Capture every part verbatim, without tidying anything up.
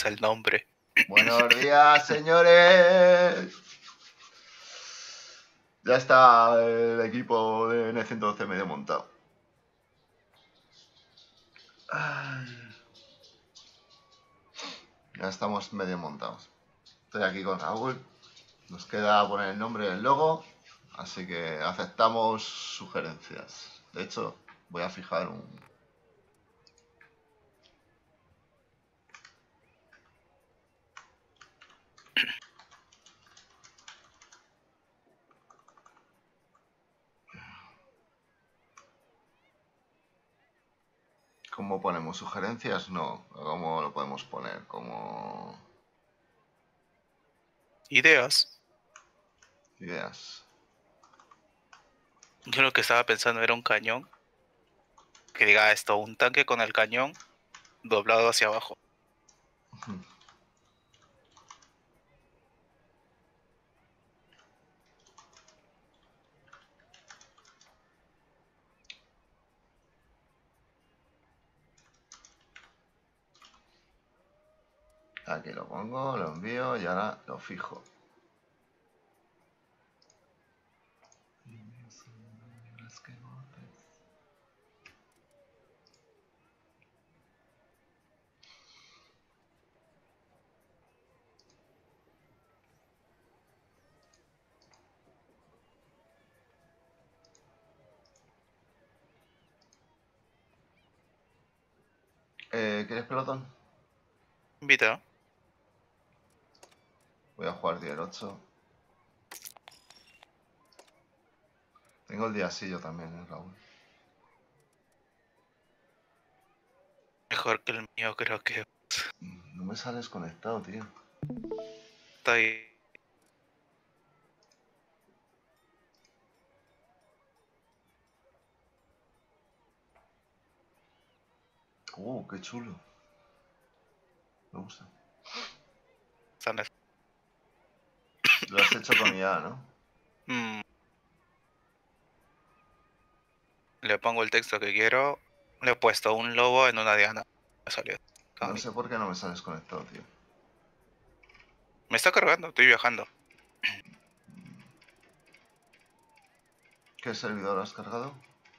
cambiamos el nombre. Buenos días, señores. Ya está el equipo de N ciento doce medio montado. Ya estamos medio montados. Estoy aquí con Raúl. Nos queda poner el nombre del logo. Así que aceptamos sugerencias. De hecho, voy a fijar un... ¿Cómo ponemos sugerencias? No. ¿Cómo lo podemos poner? Como... Ideas. Ideas. Yo lo que estaba pensando era un cañón. Que diga esto, un tanque con el cañón doblado hacia abajo. Aquí lo pongo, lo envío y ahora lo fijo. Eh, ¿Quieres pelotón? Invita. Voy a jugar día ocho. Tengo el día así yo también, ¿eh, Raúl? Mejor que el mío, creo que No me sales conectado, tío. está ahí. Uh, qué chulo. Me gusta. Están- Lo has hecho con I A, ¿no? Mm, Le pongo el texto que quiero. Le he puesto un lobo en una diana. Me salió. Está No bonito. sé por qué no me sales conectado, tío. Me está cargando, estoy viajando. ¿Qué servidor has cargado?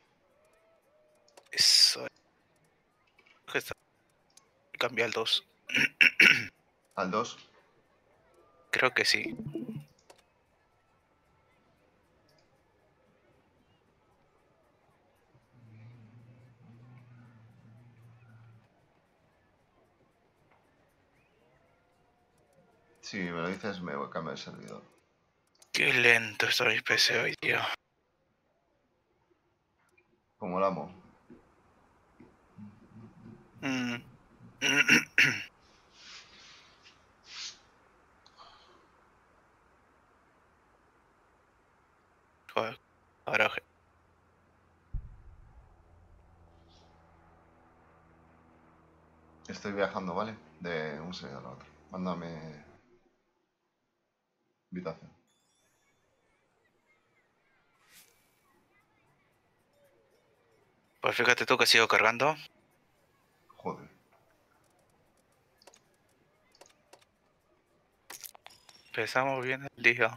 Eso. Que está... Cambia al dos. ¿Al dos? Creo que sí. Si me lo dices, me voy a cambiar el servidor. Qué lento está mi P C hoy, tío. Como el amo. Mm. Joder, garaje. Estoy viajando, ¿vale? De un servidor a otro. Mándame invitación. Pues fíjate tú que sigo cargando. Joder. Empezamos bien el día.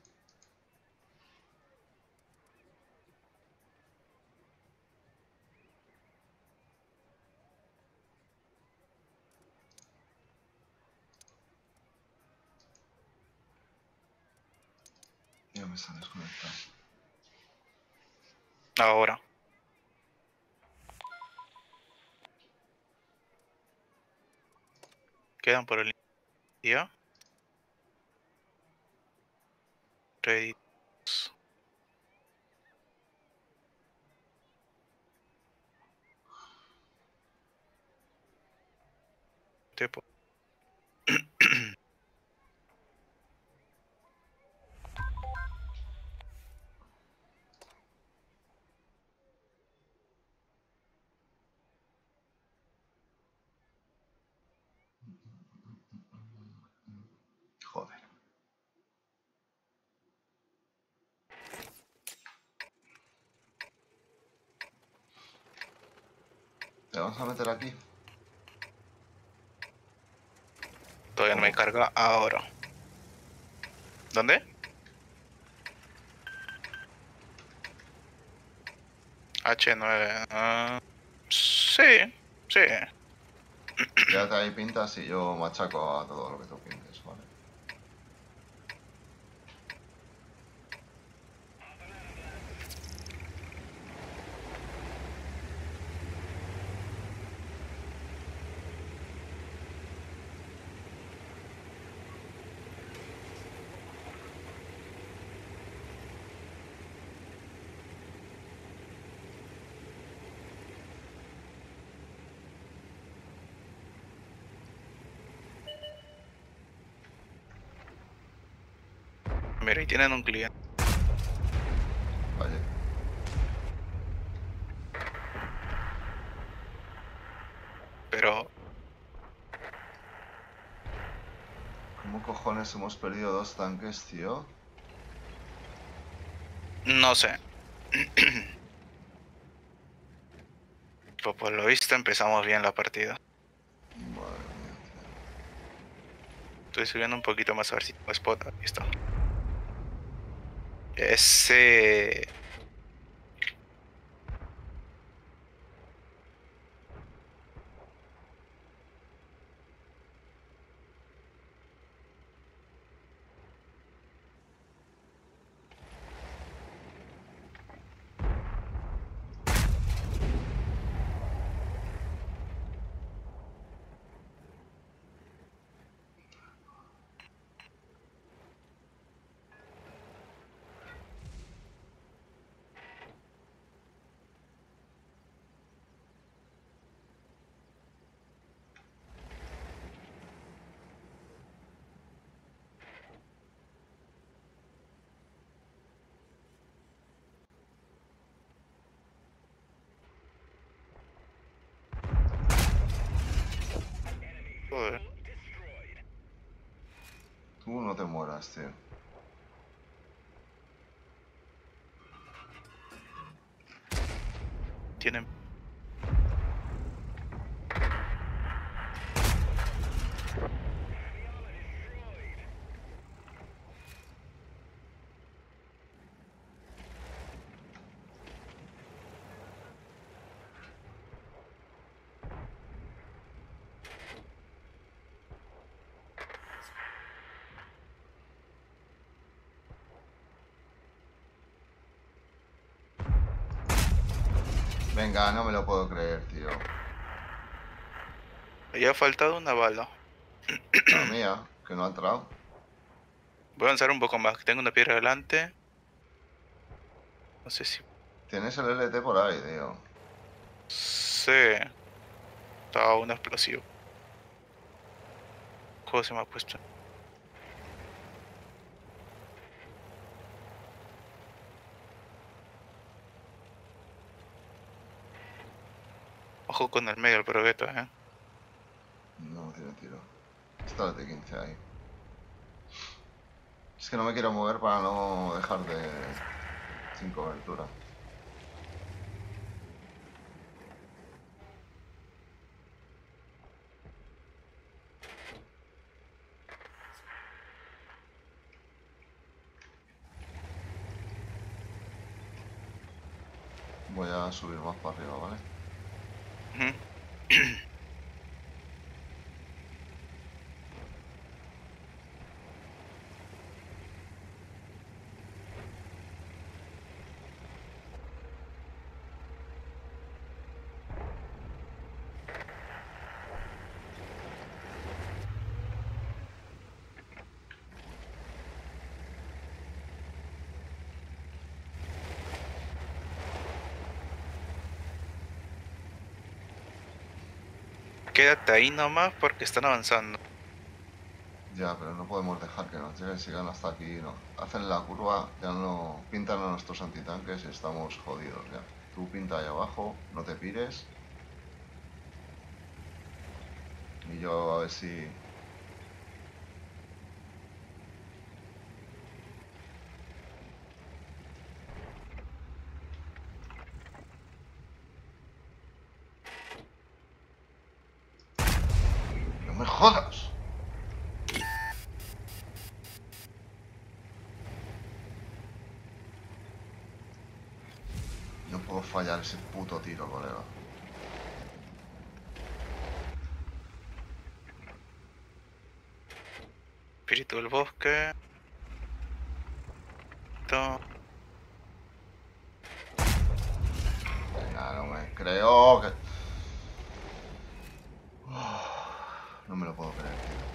Ya me sales conectado. Ahora. Quedan por el día. Ready. Tipo. Joder. ¿Te vamos a meter aquí? Todavía no me carga ahora. ¿Dónde? H nueve. Uh, sí, sí. Quédate ahí, pintas y yo machaco a todo lo que tú pintes, ¿vale? Mira, ahí tienen un cliente. Vale. Pero ¿Cómo cojones hemos perdido dos tanques, tío? no sé. Pues por lo visto empezamos bien la partida. Madre mía, tío. Estoy subiendo un poquito más a ver si tengo spot. Ahí está. Ese... Joder. Tú no te mueras, tío. Tienen... Venga, no me lo puedo creer, tío. Ya ha faltado una bala. La mía, que no ha entrado. Voy a avanzar un poco más. Tengo una piedra delante. No sé si... Tienes el L T por ahí, tío. Sí. Estaba un explosivo. ¿Cómo se me ha puesto? Ojo con el medio del progueto, eh. No tiene tiro. Está el T quince ahí. Es que no me quiero mover para no dejar de... sin cobertura. Voy a subir más para arriba, ¿vale? Ujú. Quédate ahí nomás porque están avanzando. Ya, pero no podemos dejar que nos lleguen, sigan hasta aquí, no. Hacen la curva, ya no pintan a nuestros antitanques y estamos jodidos ya. Tú pinta ahí abajo, no te pires. Y yo a ver si... ¡No me jodas! puedo fallar ese puto tiro, colega. Espíritu del bosque. Esto. Venga, no me creo que... Uf, no me lo puedo creer, tío.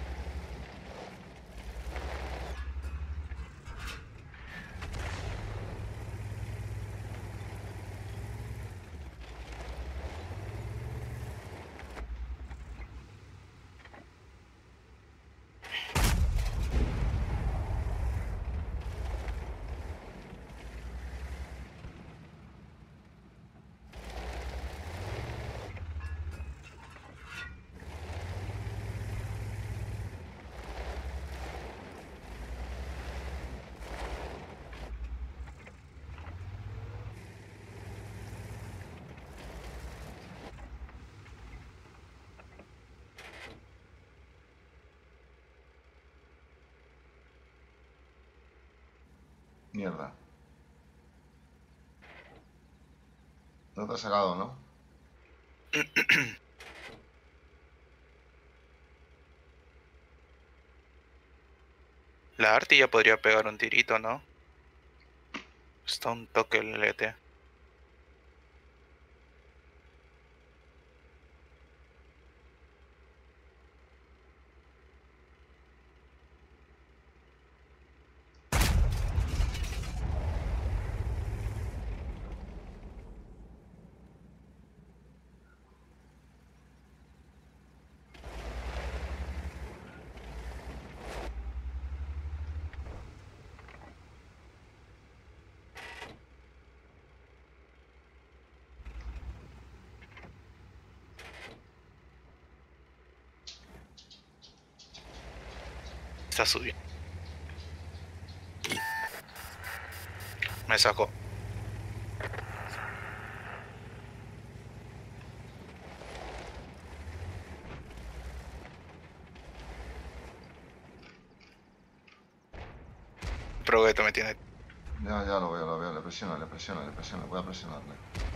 Mierda. No te has sacado, ¿no? La Arti ya podría pegar un tirito, ¿no? Está un toque el L T. Está subiendo. Me sacó. Probeto me tiene. Ya, ya lo veo, lo veo. Le presiono, le presiono, le presiono. Voy a presionarle.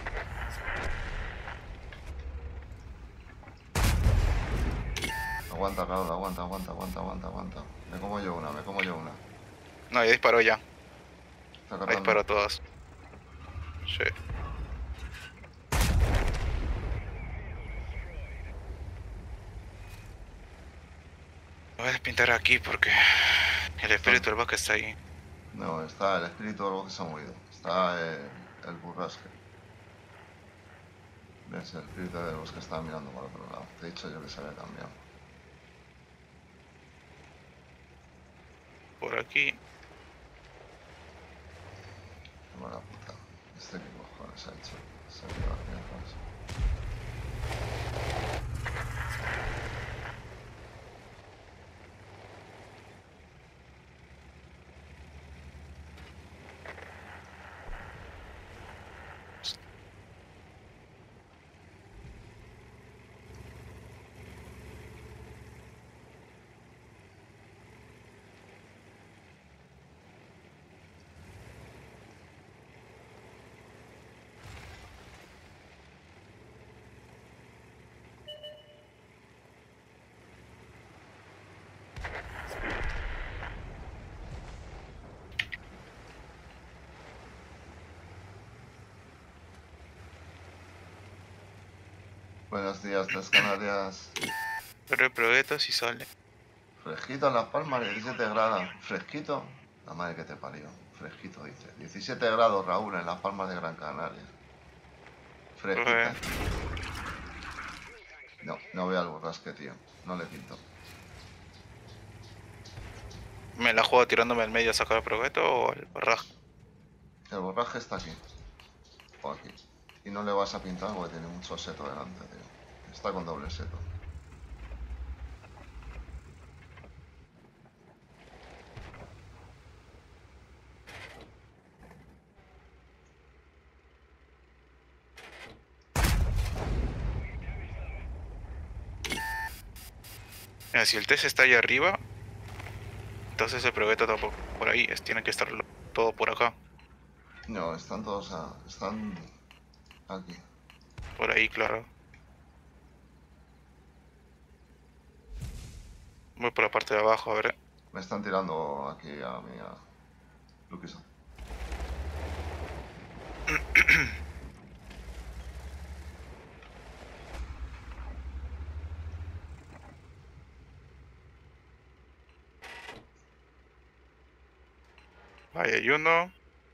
Aguanta, Raúl, aguanta, aguanta, aguanta, aguanta, aguanta. Me como yo una, me como yo una. No, ya disparó ya. Está Ya cargando. disparó todas. Sí. Voy a despintar aquí porque el espíritu del bosque está ahí. No, está el espíritu del bosque se ha movido. Está el, el burrasque. ¿Ves? El espíritu del bosque estaba mirando para otro lado. Te he dicho yo que se había cambiado. Por aquí. Qué mala puta. Este que cojones ha hecho. Se ha llevado mierdas. Buenos días, tres Canarias. Pero el probeto sí sale. Fresquito en Las Palmas, diecisiete grados. ¿Fresquito? La madre que te parió. Fresquito, dice. diecisiete grados, Raúl, en Las Palmas de Gran Canaria. Fresquita. No, no veo al burrasque, tío. No le pinto. ¿Me la juego tirándome al medio a sacar el probeto o el barraje? El borraje está aquí. O aquí. Y no le vas a pintar porque tiene mucho seto delante, tío. Está con doble seto. Mira, si el test está ahí arriba, entonces el probeto tampoco por ahí. Es, tiene que estar lo- todo por acá. No, están todos a... Están Aquí. Por ahí, claro. Voy por la parte de abajo, a ver. Me están tirando aquí a mí, a Luquisa. Ahí hay uno.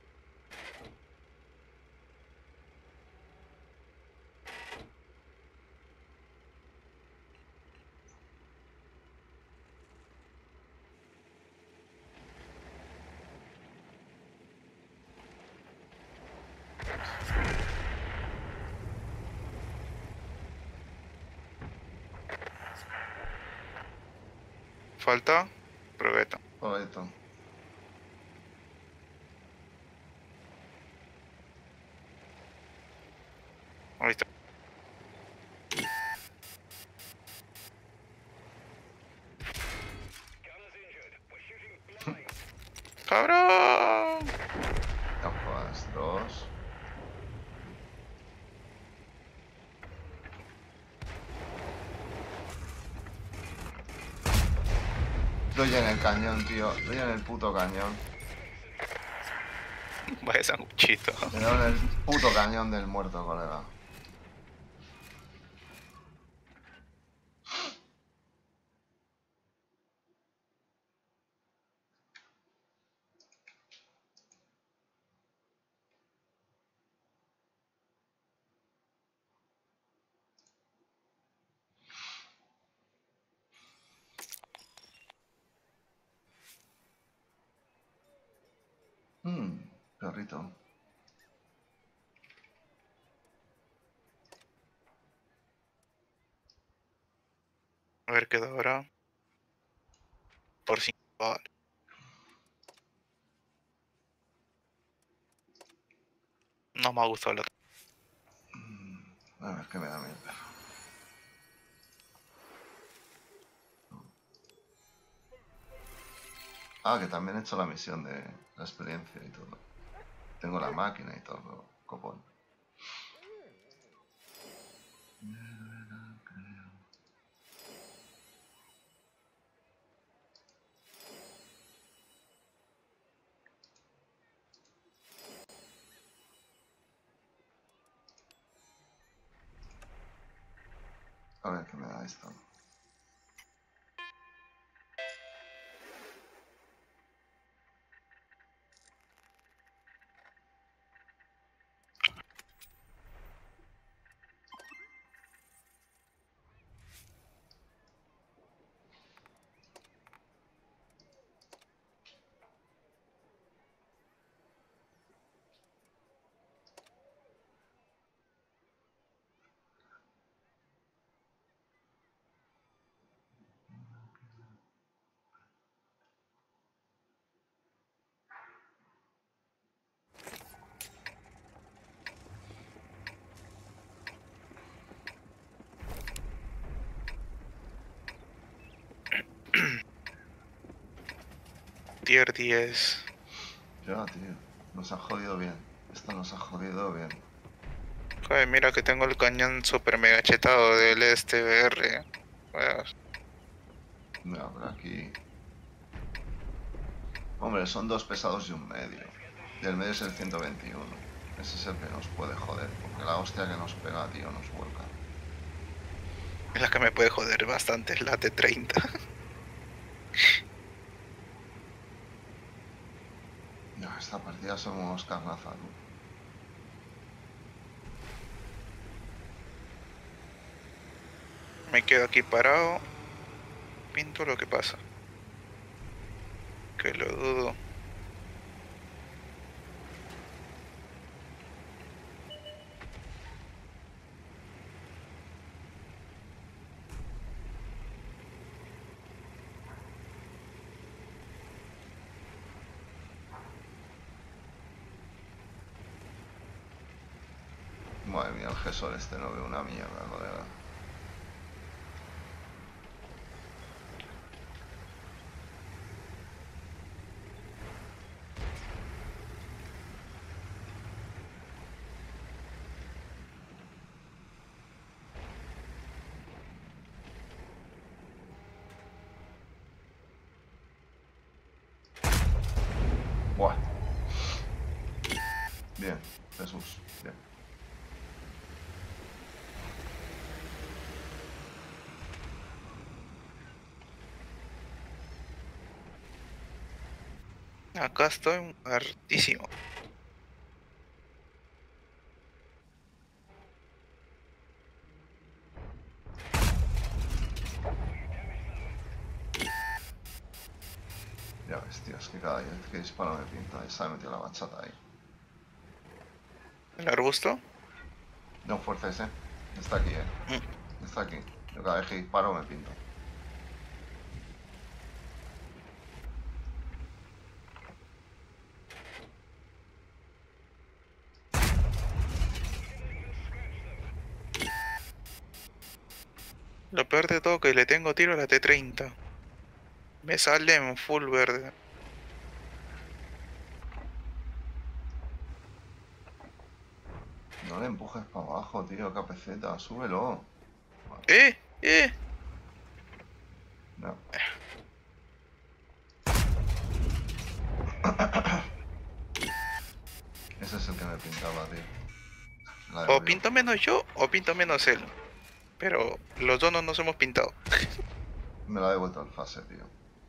Falta. Probeta. Correcto. Ahí está. ¡Cabrón! Capas, dos. Doy en el cañón, tío. Doy en el puto cañón. Vaya sanguchito. Le doy en el puto cañón del muerto, colega. Mmm, perrito. A ver qué da ahora. Por cinco. Vale. No me ha gustado la. A ver qué me da mi perro. Ah, que también he hecho la misión de la experiencia y todo. Tengo la máquina y todo, copón. A ver qué me da esto. Tier diez. Ya, tío. Nos ha jodido bien. Esto nos ha jodido bien. Joder, mira que tengo el cañón super mega chetado del S T B R. Joder, Mira, por aquí. Hombre, son dos pesados y un medio. Y el medio es el ciento veintiuno. Ese es el que nos puede joder. Porque la hostia que nos pega, tío, nos vuelca. es la que me puede joder bastante, es la T treinta. Ya, esta partida somos carnaza, tú. Me quedo aquí parado. Pinto lo que pasa. Que lo dudo. Madre mía, el Gesor este no ve una mierda, colega. Bien, Jesús, bien. Acá estoy hartísimo. Ya ves, tío, es que cada vez que disparo me pinta y se ha metido la bachata ahí. ¿El arbusto? No fuerces, eh. Está aquí, eh. Mm. Está aquí. Yo cada vez que disparo me pinto. Lo peor de todo que le tengo tiro a la T treinta. Me sale en full verde. No le empujes para abajo, tío, K P Z, súbelo. Vale, ¡Eh! ¡Eh! no. Ese es el que me pintaba, tío. La O devolvió. pinto menos yo o pinto menos él. Pero los dos no nos hemos pintado. Me la ha devuelto al fase, tío.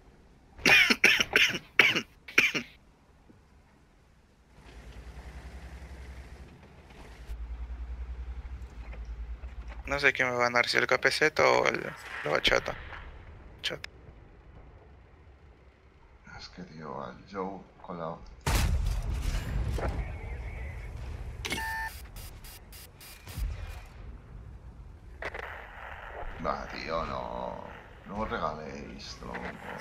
No sé quién me va a ganar, si el K P Z o el, la bachata. Bachata. Es que, tío, al Joe con la... Bah, tío, no. No os regaléis, tronco.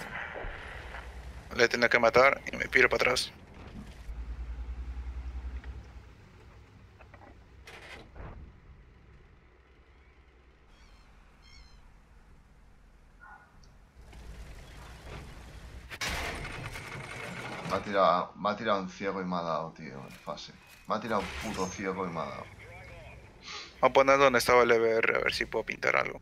Le tengo que matar y me piro para atrás. Me ha tirado, me ha tirado un ciego y me ha dado, tío, en fase. Me ha tirado un puto ciego y me ha dado. Voy a poner donde estaba el E V R a ver si puedo pintar algo.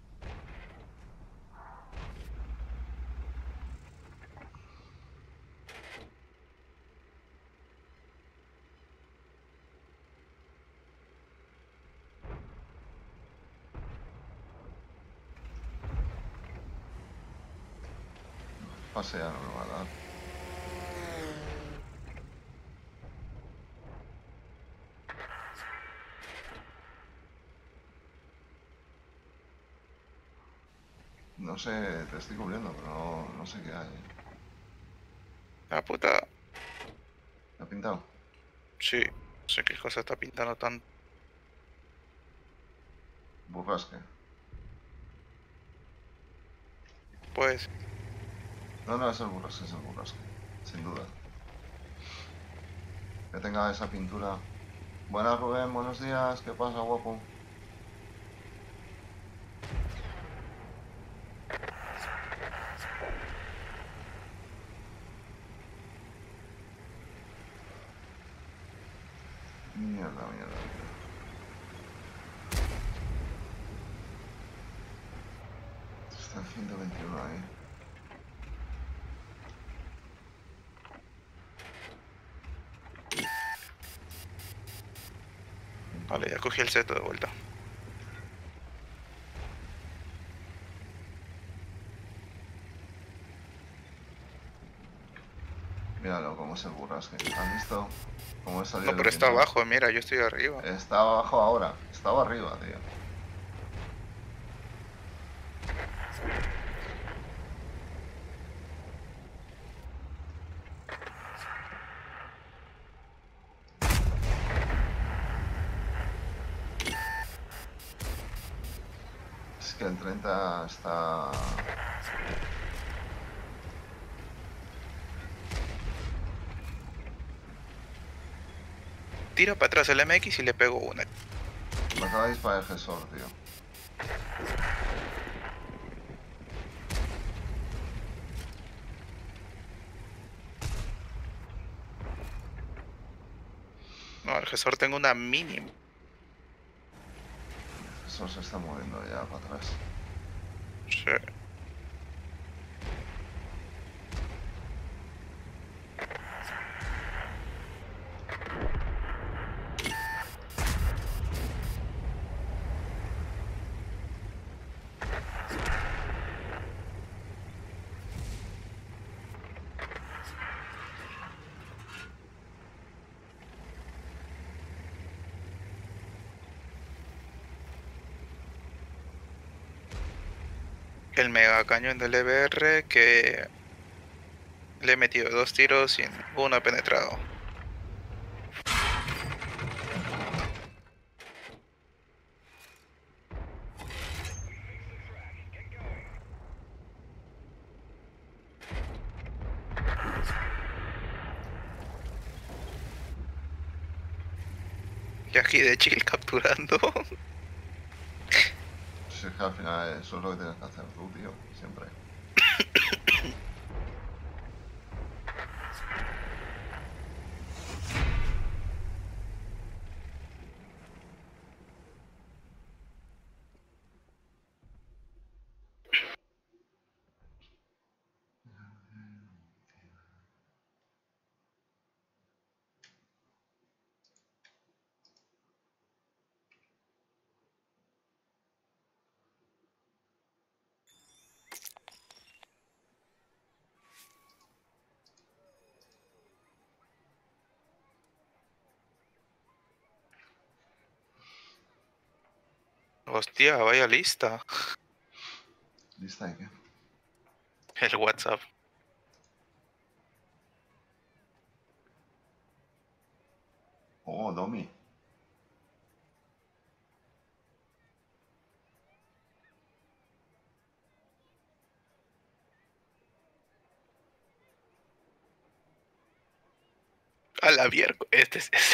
Fase ya no me va a dar. No sé, te estoy cubriendo, pero no, no sé qué hay. La puta. ¿Me ha pintado? Sí, no sé qué cosa está pintando tanto. Burrasque. Pues, No, no, es el burrasque, es el burrasque. Sin duda. Que tenga esa pintura. Buenas, Rubén, buenos días. ¿Qué pasa, guapo? Mierda, mierda, mierda. Está el ciento veintiuno ahí. vale, ya cogí el seto de vuelta. Míralo, cómo es el burrasque. ¿Has visto cómo he salido No, del pero está pintor? abajo, mira, yo estoy arriba. Estaba abajo ahora. Estaba arriba, tío. Es que el treinta está... Tira para atrás el M X y le pego una. Me acaba de disparar el Gesor, tío. No, el Gesor tengo una mínima. El Gesor se está moviendo ya para atrás. Sí. el mega cañón del E B R que le he metido dos tiros y uno ha penetrado. Y aquí de chill capturando. Si es que al final eso es lo que tienes que hacer tú, tío. Siempre. Hostia, vaya lista. ¿Lista de qué? El WhatsApp. Oh, Domi. A la vierco. Este es. Este.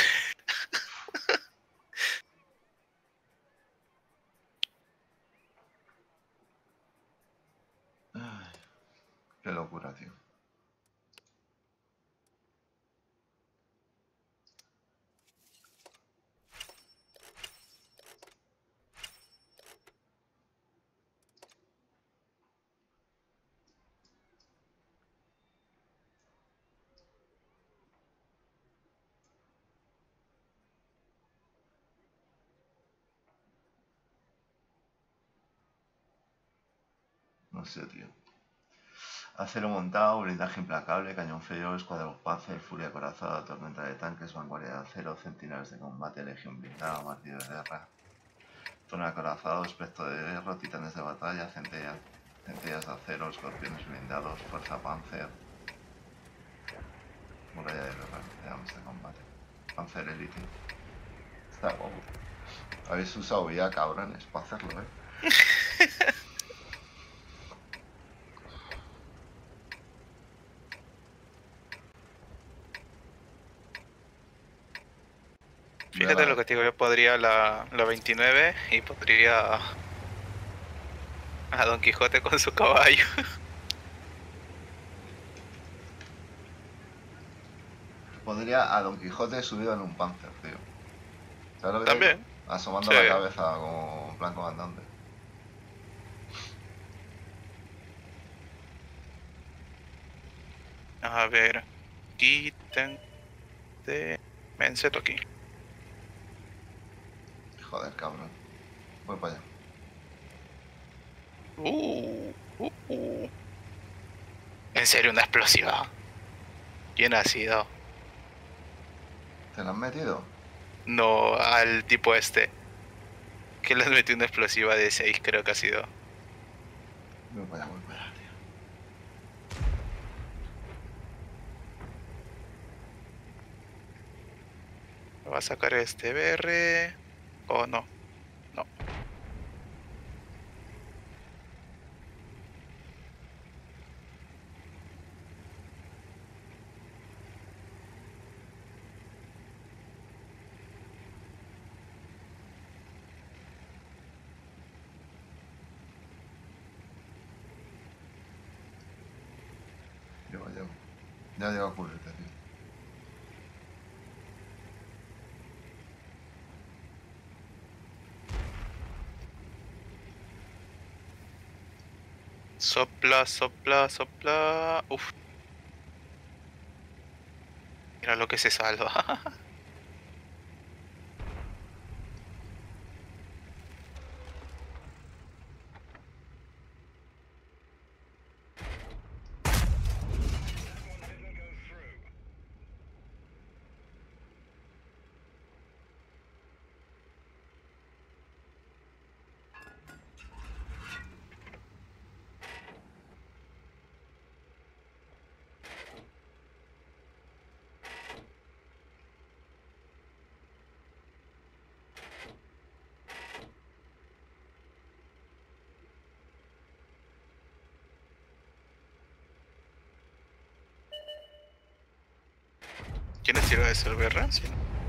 Ay, qué locura, tío. No sé, tío. Acero montado, blindaje implacable, cañón frío, escuadrón Panzer, furia acorazada, tormenta de tanques, vanguardia de acero, centinelas de combate, legión blindada, martillo de guerra, zona acorazado, espectro de hierro, titanes de batalla, centellas, centellas de acero, escorpiones blindados, fuerza Panzer, muralla de guerra, de armas de combate, Panzer Elite. Está guapo. Habéis usado ya cabrones para hacerlo, eh. Fíjate lo que te digo, yo podría la, la veintinueve y podría a Don Quijote con su caballo. Podría a Don Quijote subido en un Panzer, tío. ¿Sabes lo que te digo? También. Asomando Sí. la cabeza como en plan comandante. A ver. Quiten de Menseto aquí. Joder, cabrón. Voy para allá. Uh, uh, uh. En serio, una explosiva. ¿Quién ha sido? ¿Te la han metido? No, al tipo este. Que les metió una explosiva de seis, creo que ha sido. Voy para allá, voy para allá, tío. ¿Va a sacar este B R? ¿O no? No. Llego, llego. Ya llego a cubrirte, tío. Sopla, sopla, sopla. Uf. Mira lo que se salva. ¿Quién es tiro eso? ¿El B R? Sí.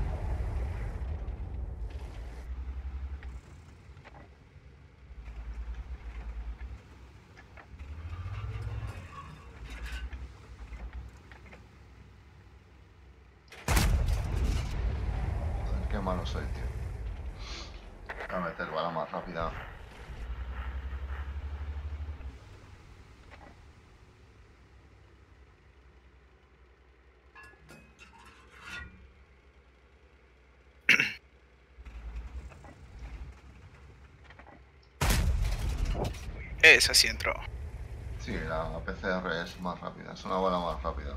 Joder, qué malo soy, tío. Voy a meter bala más rápida. Esa sí entró. Sí, la P C R es más rápida, es una bala más rápida.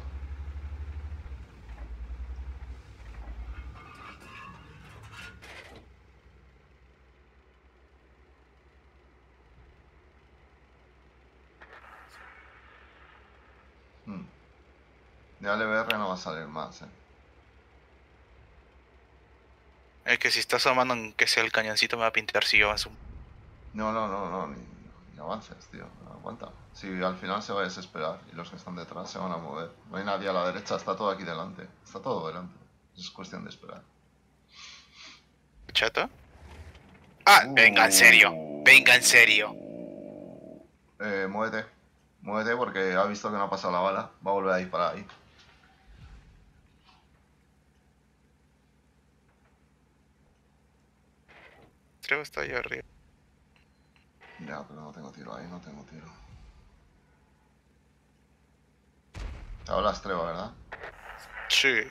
Hmm. De L B R no va a salir más, eh. Es que si está asomando que sea el cañoncito me va a pintar si yo avanzo. No, no, no, no, ni, ni avances, tío. Aguanta. Si al final se va a desesperar y los que están detrás se van a mover. No hay nadie a la derecha, está todo aquí delante. Está todo delante. Es cuestión de esperar. ¿Chato? Ah, venga, en serio. Venga, en serio. Eh, muévete. Muévete porque ha visto que no ha pasado la bala. Va a volver a disparar ahí. Creo que está allá arriba. Ya, pero no tengo tiro ahí, no tengo tiro. Te hablas Treva, ¿verdad? Sí.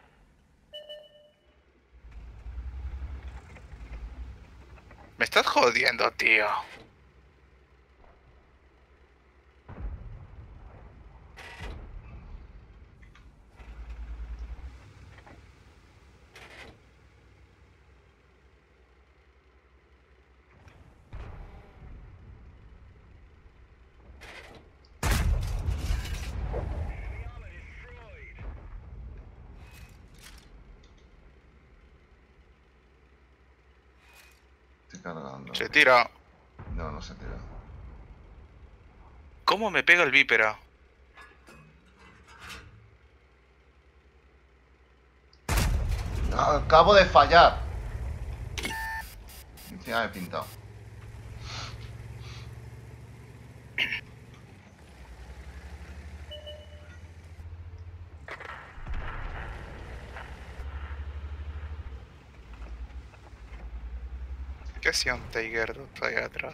Me estás jodiendo, tío. Estoy cargando. Se tira. No, no se tira. ¿Cómo me pega el vípera? Acabo de fallar. Encima me he pintado. ¿Qué hacía un Tiger Dot allá atrás?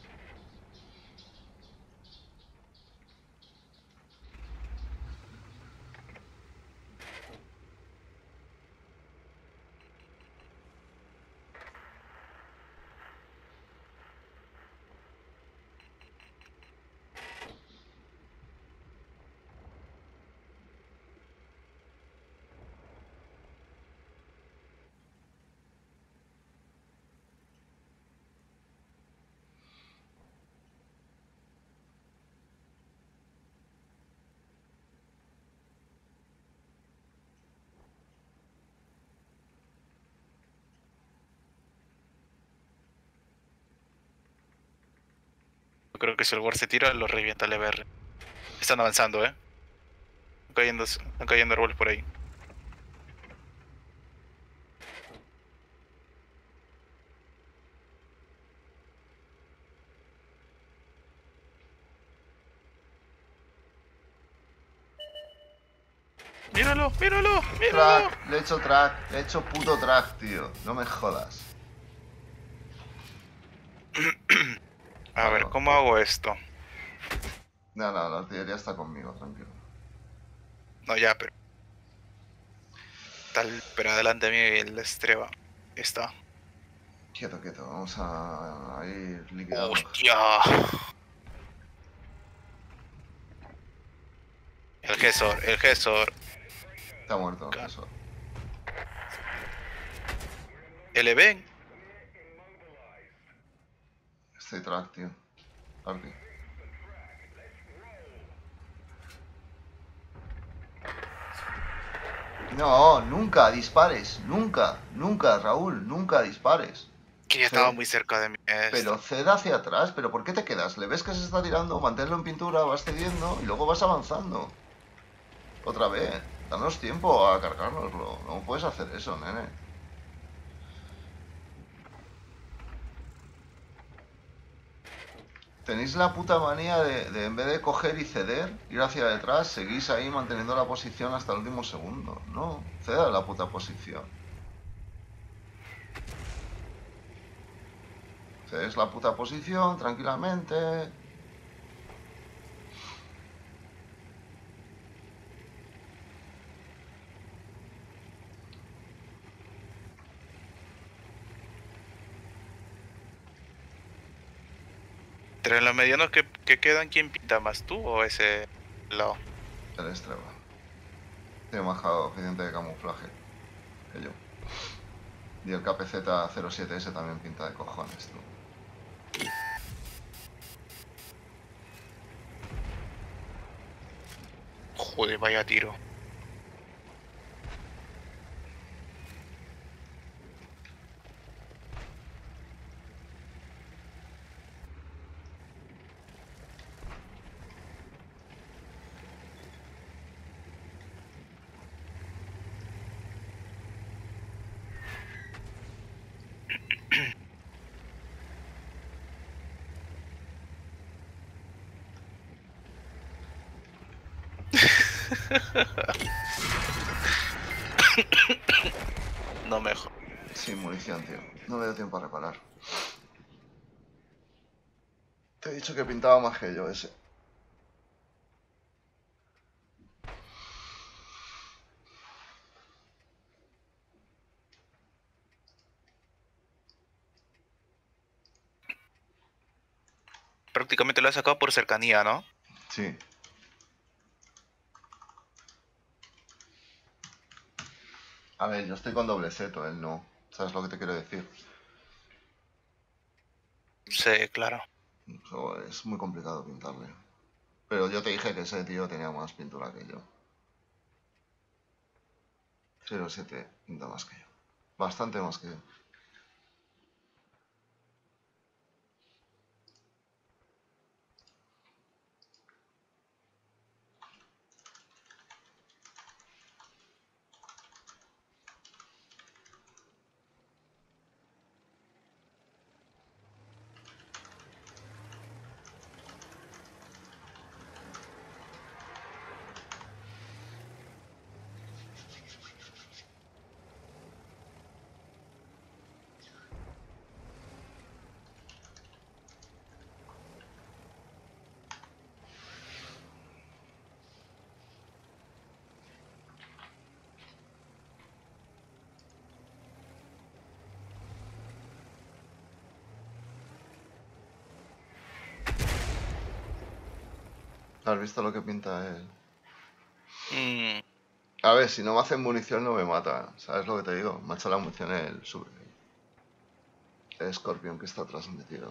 Yo creo que si el War se tira, lo revienta el E B R. Están avanzando, eh. Están cayendo, están cayendo árboles por ahí. ¡Míralo! ¡Míralo! ¡Míralo! Track, le he hecho track, le he hecho puto track, tío. No me jodas. A ver, ¿cómo hago esto? No, no, la artillería está conmigo, tranquilo. No, ya, pero... Tal, pero adelante a mí el Estreba. Está. Quieto, quieto, vamos a, a ir liquidando. ¡Hostia! El Gesor, el Gesor. Está muerto, eso. ¿El Eben? Estoy track, tío. Arti. No, nunca dispares, nunca, nunca, Raúl, nunca dispares. Que ya estaba muy cerca de mí. Pero ceda hacia atrás, pero ¿por qué te quedas? ¿Le ves que se está tirando? Manténlo en pintura, vas cediendo y luego vas avanzando. Otra vez. Danos tiempo a cargárnoslo. No puedes hacer eso, nene. Tenéis la puta manía de, de en vez de coger y ceder, ir hacia detrás, seguís ahí manteniendo la posición hasta el último segundo. No, ceda la puta posición. Cedes la puta posición tranquilamente. Entre los medianos que, que quedan, ¿quién pinta más, tú o ese lado? El Estrella. Tiene más coeficiente de camuflaje que yo. Y el K P Z cero siete S también pinta de cojones, tú. Joder, vaya tiro. No mejor. Sin munición, tío. No me dio tiempo a reparar. Te he dicho que pintaba más que yo ese. Prácticamente lo has sacado por cercanía, ¿no? Sí. A ver, yo estoy con doble seto, él no. ¿Sabes lo que te quiero decir? Sí, claro. Eso es muy complicado pintarle. Pero yo te dije que ese tío tenía más pintura que yo. cero siete pinta más que yo. Bastante más que yo. ¿Has visto lo que pinta él? Mm, A ver, si no me hacen munición no me mata. ¿Sabes lo que te digo? Me ha hecho la munición el, sub- el Scorpion que está atrás metido.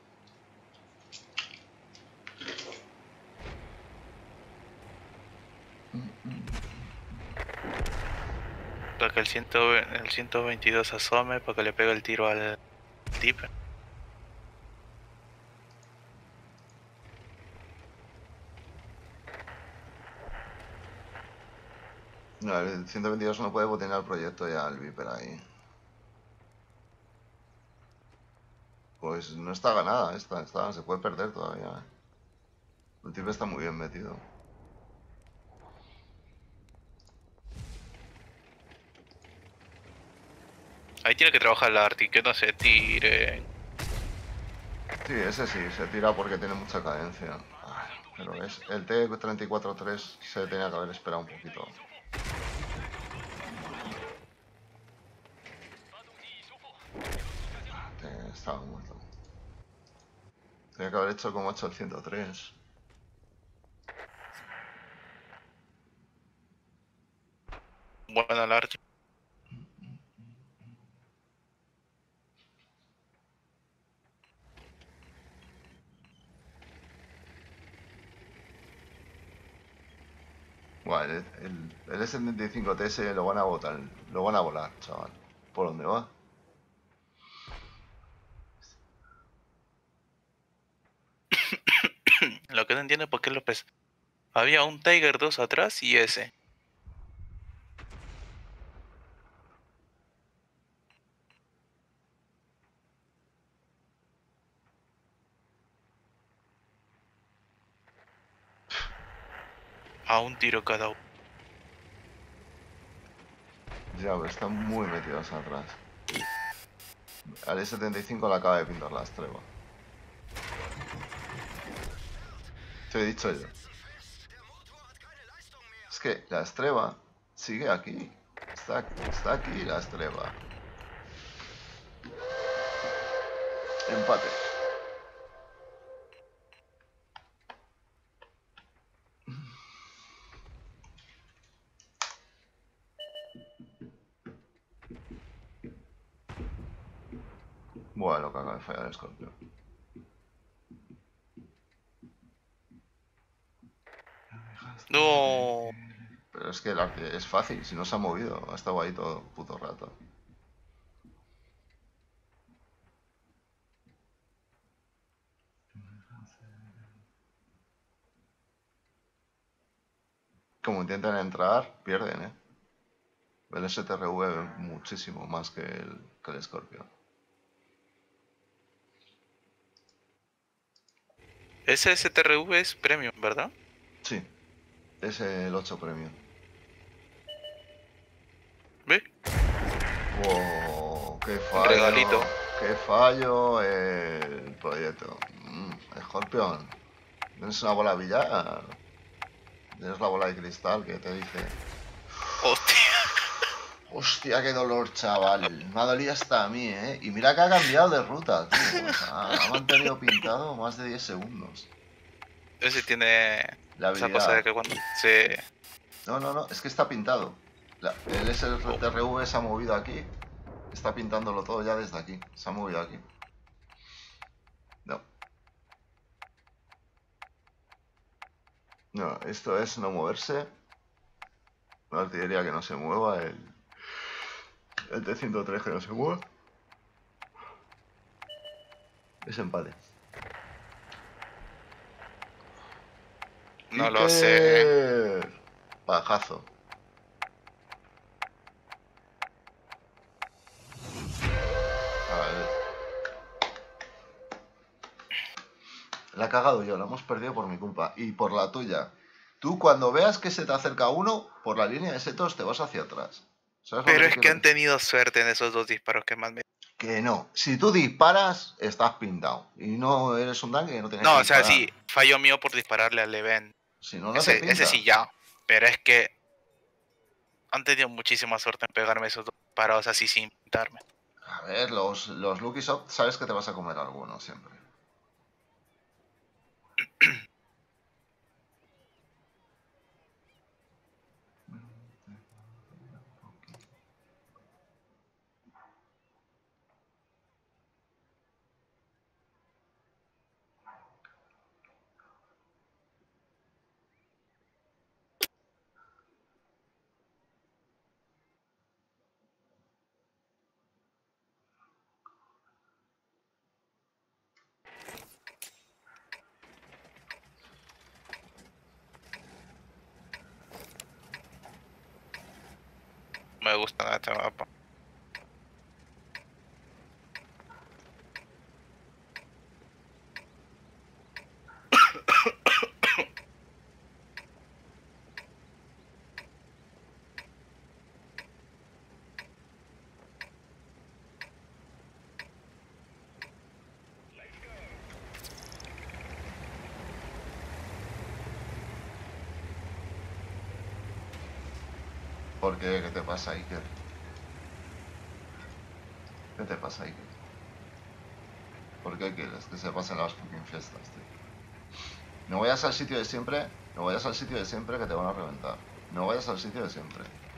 para que el, ciento, el ciento veintidós asome, para que le pegue el tiro al tip. No, el ciento veintidós no puede botinar el proyecto ya el Viper ahí. Pues no está ganada esta, esta se puede perder todavía. ¿Eh? El tipo está muy bien metido. Ahí tiene que trabajar la Arti, que no se tire. Sí, ese sí, se tira porque tiene mucha cadencia. Ay, pero es el T treinta y cuatro tres se tenía que haber esperado un poquito. Eh, estaba muerto. Tenía que haber hecho como ha hecho el ciento tres. Buena la Arti. Bueno, el, el, el setenta y cinco T S lo van a botar, lo van a volar, chaval. ¿Por dónde va? Lo que no entiendo es por qué López. Había un Tiger dos atrás y ese. A un tiro cada uno. Ya, pero están muy metidos atrás. Al E setenta y cinco le acaba de pintar la estreba. Te he dicho yo. Es que la estreba sigue aquí. Está, está aquí la estreba. Empate. Bueno, que acaba de fallar el escorpión. No. Pero es que el arque es fácil, si no se ha movido, ha estado ahí todo el puto rato. Como intentan entrar, pierden, ¿eh? El S T R V muchísimo más que el, que el Scorpio. Ese S T R V es premium, ¿verdad? Sí, es el ocho Premium. ¿Ve? ¡Wow! ¡Qué Un fallo! regalito. ¡Qué fallo el proyecto! Mm, Scorpion, tienes una bola de billar. Tienes la bola de cristal que te dice... Hostia. Hostia, qué dolor, chaval. Me ha dolido hasta a mí, ¿eh? Y mira que ha cambiado de ruta, tío. O sea, ha mantenido pintado más de diez segundos. Ese tiene La esa cosa de habilidad. que cuando se... No, no, no, es que está pintado. La- el S T R V se ha movido aquí. Está pintándolo todo ya desde aquí. Se ha movido aquí. No. No, esto es no moverse. La artillería que no se mueva. El, el T ciento tres que no se mueva. Es empate. No lo sé. Iker. Bajazo. A ver. La he cagado yo, la hemos perdido por mi culpa. Y por la tuya. Tú cuando veas que se te acerca uno, por la línea de setos te vas hacia atrás. ¿Sabes lo Pero que te es que quiero han decir? tenido suerte en esos dos disparos que más me... Que no. Si tú disparas, estás pintado. Y no eres un tanque que no tienes que No, o sea, disparar. sí, fallo mío por dispararle al Leven. Si no, no te Ese, ese sí pinta. ya. Pero es que han tenido muchísima suerte en pegarme esos dos disparos así sin pintarme. A ver, los, los Lucky Shot sabes que te vas a comer alguno siempre. Me gusta nada este mapa. ¿Por qué? ¿Qué te pasa, Iker? ¿Qué te pasa, Iker? ¿Por qué quieres que se pasen las fucking fiestas, tío? No vayas al sitio de siempre, no vayas al sitio de siempre que te van a reventar. No vayas al sitio de siempre.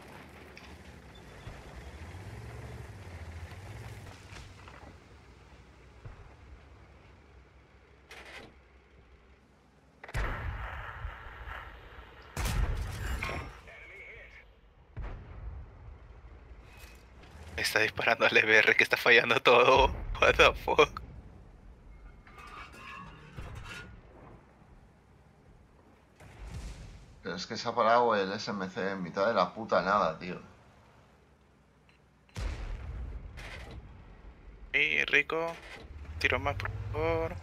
Está disparando al E B R que está fallando todo. What the fuck. Pero es que se ha parado el S M C en mitad de la puta nada, tío. Y rico. Tiro más, por favor.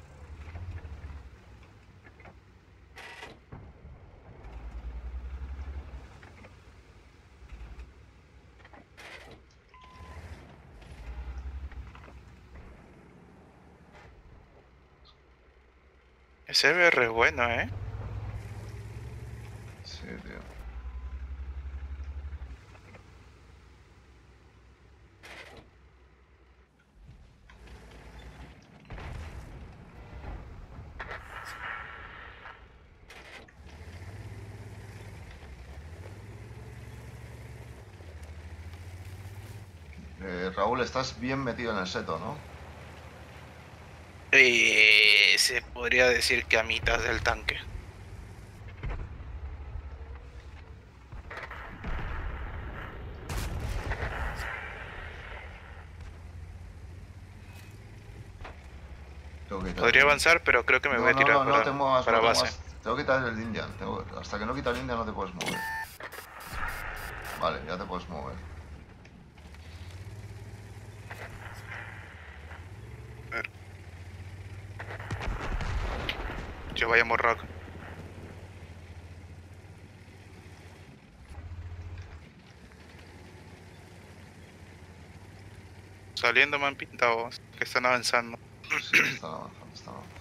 Ese B R es bueno, ¿eh? Sí, tío. Eh, Raúl, estás bien metido en el seto, ¿no? Eh, se podría decir que a mitad del tanque. Tengo que quitar Podría el... avanzar, pero creo que me voy No, a no, tirar no, no te para, muevas, para no te base. muevas. Tengo que quitar el Indian. Tengo... Hasta que no quita el Indian no te puedes mover. Vale, ya te puedes mover. A ver. Yo vaya a morrock. Saliendo me han pintado que están avanzando. Sí, sí, está avanzando, está avanzando.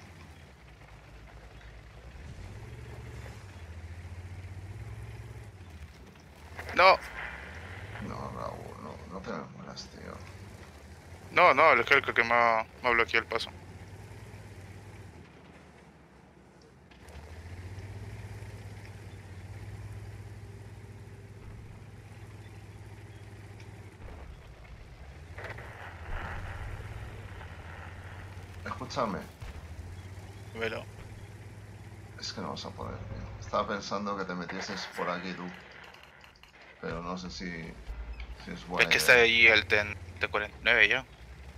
No, No, Raúl, no, no te me mueras, tío. no, no, el Helco que me ha, me ha bloqueado el paso. Escúchame, Velo. es que no vas a poder, tío. Estaba pensando que te metieses por aquí tú. Pero no sé si, si es Es buena que está idea. ahí el T cuarenta y nueve ya.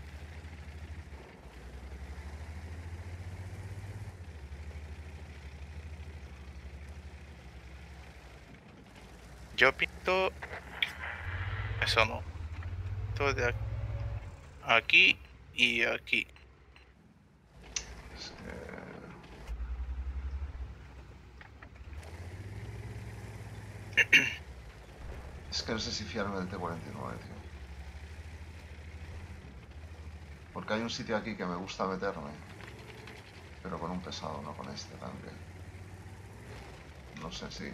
Yo pinto... Eso no. Todo de aquí. Aquí y aquí. Es que... Es que no sé si fiarme del T cuarenta y nueve, tío. Porque hay un sitio aquí que me gusta meterme. Pero con un pesado, no con este tanque. No sé si...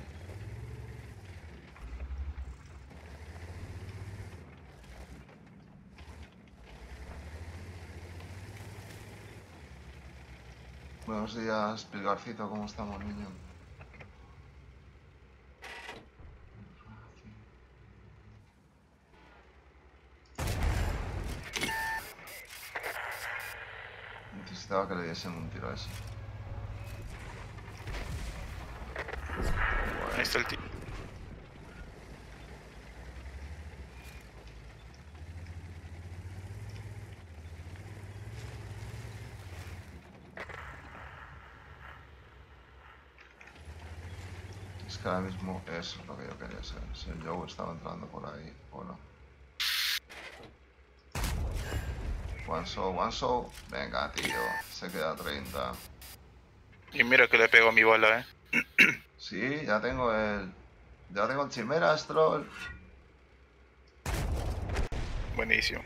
Buenos días, Pilgarcito, ¿cómo estamos, niño? Necesitaba que le diesen un tiro a ese. Ahí está el tío. Es que ahora mismo eso es lo que yo quería saber. Si el Joe estaba entrando por ahí o no. One show, one show. Venga, tío. Se queda treinta. Y mira que le pego a mi bala, eh. Sí, ya tengo el... Ya tengo el Chimera, Stroll. Buenísimo.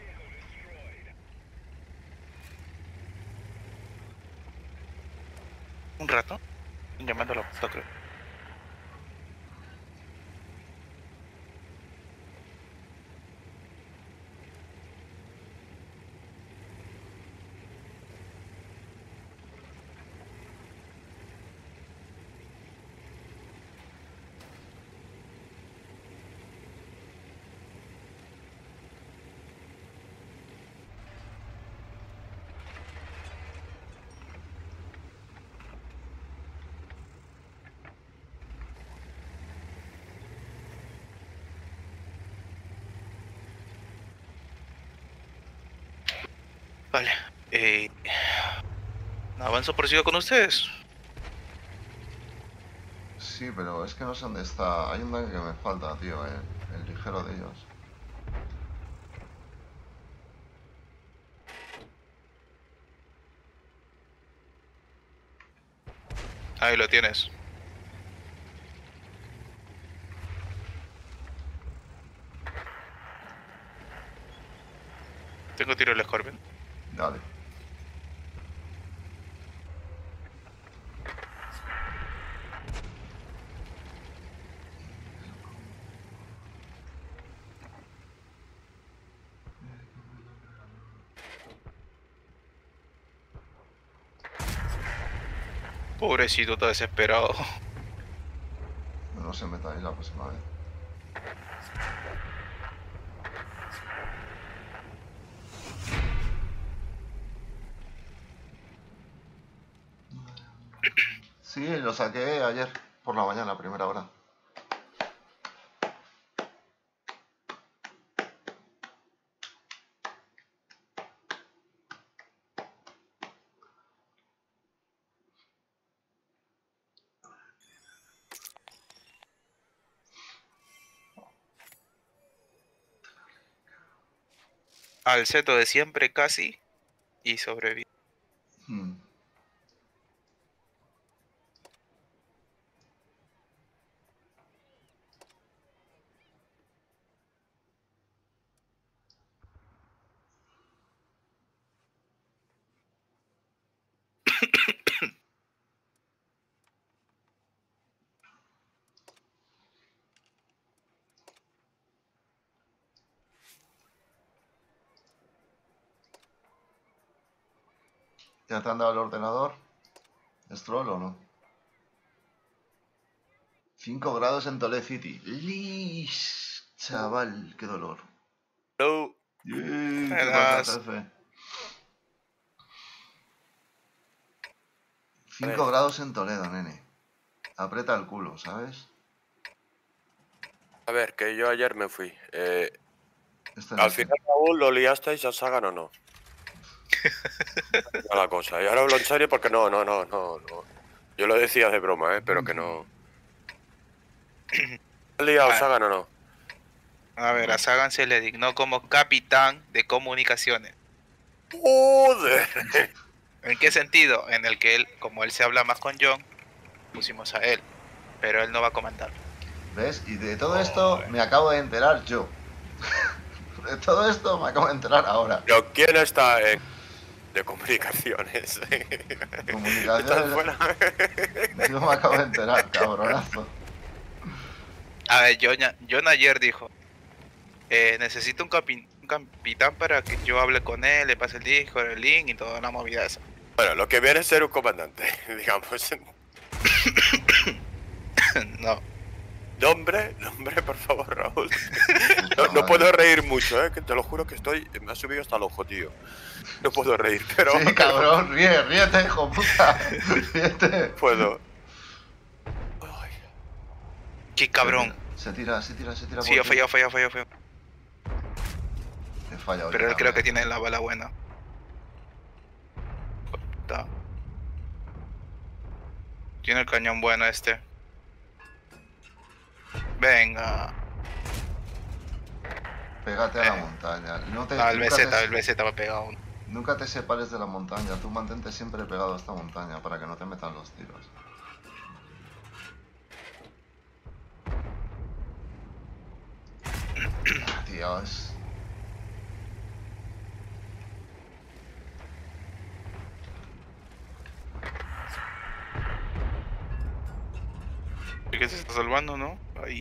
Un rato. Llamando a la puta, creo. Vale. Eh, avanzo por sigo con ustedes. Sí, pero es que no sé dónde está. Hay un tanque que me falta, tío. El, el ligero de ellos. Ahí lo tienes. Tengo tiro el Scorpion. Dale. Pobrecito, está desesperado. No se meta ahí la próxima vez. Sí, lo saqué ayer por la mañana, a primera hora. Al seto de siempre casi y sobrevive. Hmm. ¿Ya te han dado el ordenador? ¿Es troll o no? cinco grados en Toledo City. ¡Lish! Chaval, qué dolor. Hello. Yey, ¿qué pasa, Buenas. jefe? cinco grados en Toledo, nene. Aprieta el culo, ¿sabes? A ver, que yo ayer me fui. Eh, Este al noche. final, Raúl, ¿lo liasteis a Sagan o no? No la cosa. Y ahora hablo en serio porque no, no, no, no, no. Yo lo decía de broma, ¿eh? Pero que no. ¿Has liado Ah. Sagan o no? A ver, a Sagan se le dignó como capitán de comunicaciones. ¡Joder! ¿En qué sentido? En el que él, como él se habla más con John, pusimos a él. Pero él no va a comentar. ¿Ves? Y de todo esto me acabo de enterar yo. De todo esto me acabo de enterar ahora. ¿Pero quién está en... de comunicaciones? Comunicaciones. ¿Estás fuera? Yo me acabo de enterar, cabronazo. A ver, John, John ayer dijo, eh, necesito un, capi un capitán para que yo hable con él, le pase el disco, el link y toda la movida esa. Bueno, lo que viene es ser un comandante, digamos. No. Nombre, nombre, por favor, Raúl. No, no puedo reír mucho, ¿eh? Que te lo juro que estoy... Me ha subido hasta el ojo, tío. No puedo reír, pero... Sí, cabrón, ríe, ríete, hijo puta. Ríete. Puedo. Ay. Qué cabrón. Se tira, se tira, se tira. Sí, ha fallado, fallado, fallado, fallado. He fallado. Pero él creo que tiene la bala buena. Puta. Tiene el cañón bueno este. Venga. Pégate a la Eh. montaña. No te, Ah, el nunca B Z, te- el B Z va pegado. Nunca te separes de la montaña. Tú mantente siempre pegado a esta montaña para que no te metan los tiros. Dios. ¿Y que se está salvando, no? Ahí.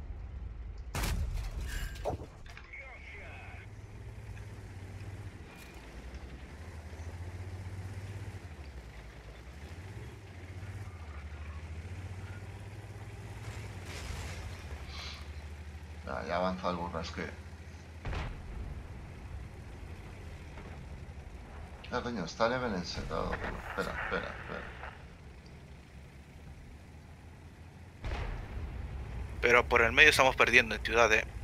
Ya, ya avanza el burrasque. Ah, coño, está level ensetado. Espera, espera, espera. Pero por el medio estamos perdiendo en ciudad, eh.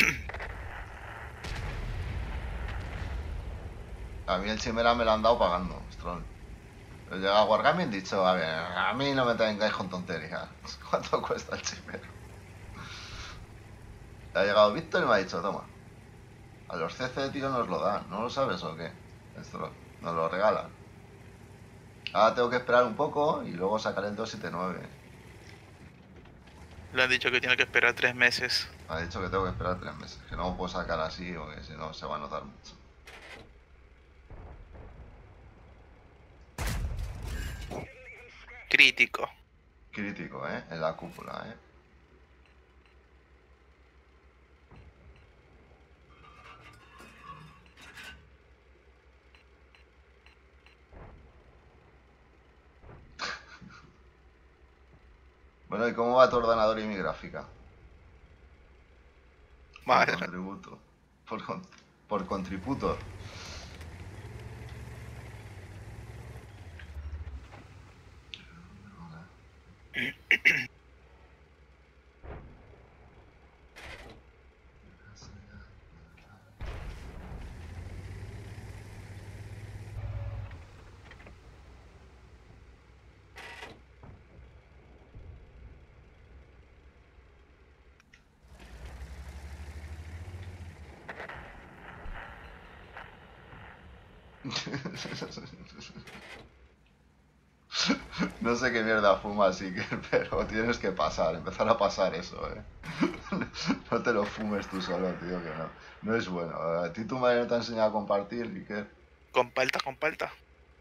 A mí el chimera me lo han dado pagando, Stroll. Yo llegué a Wargaming y he dicho, a ver, a mí no me tengáis con tonterías. ¿Cuánto cuesta el chimera? Ha llegado Víctor y me ha dicho, toma. A los C C, tío, nos lo dan. ¿No lo sabes o qué? Stroll, nos lo regalan. Ahora tengo que esperar un poco y luego sacar el doscientos setenta y nueve. Le han dicho que tiene que esperar tres meses. Me ha dicho que tengo que esperar tres meses. Que no lo puedo sacar así porque si no se va a notar mucho. Crítico. Crítico, ¿eh? En la cúpula, ¿eh? Bueno, ¿y cómo va tu ordenador y mi gráfica? Por Madre. contributo. Por, con, por contributor. No sé qué mierda fuma, así que, pero tienes que pasar, empezar a pasar eso, eh. No te lo fumes tú solo, tío, que no. No es bueno. A ti tu madre no te ha enseñado a compartir, ¿y qué? Con palta, con palta.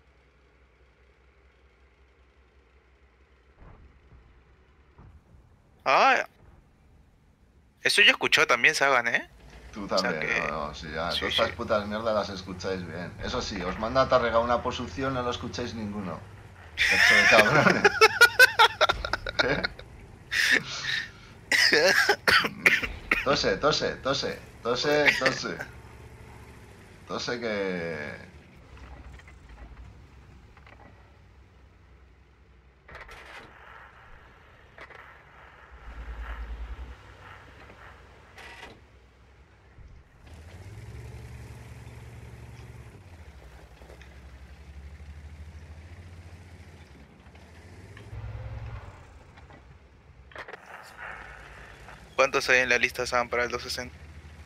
Ah, eso yo escuchó también, Sagan, ¿eh? Tú O sea también, que... no, no, sí, ya. Sí, Todas sí. estas putas mierdas las escucháis bien. Eso sí, os manda a Tarrega una posición, no lo escucháis ninguno. Pedazo de cabrones. ¿Eh? Tose, tose, tose, tose, tose. Tose que... ¿Cuántos hay en la lista, Sagan, para el doscientos sesenta?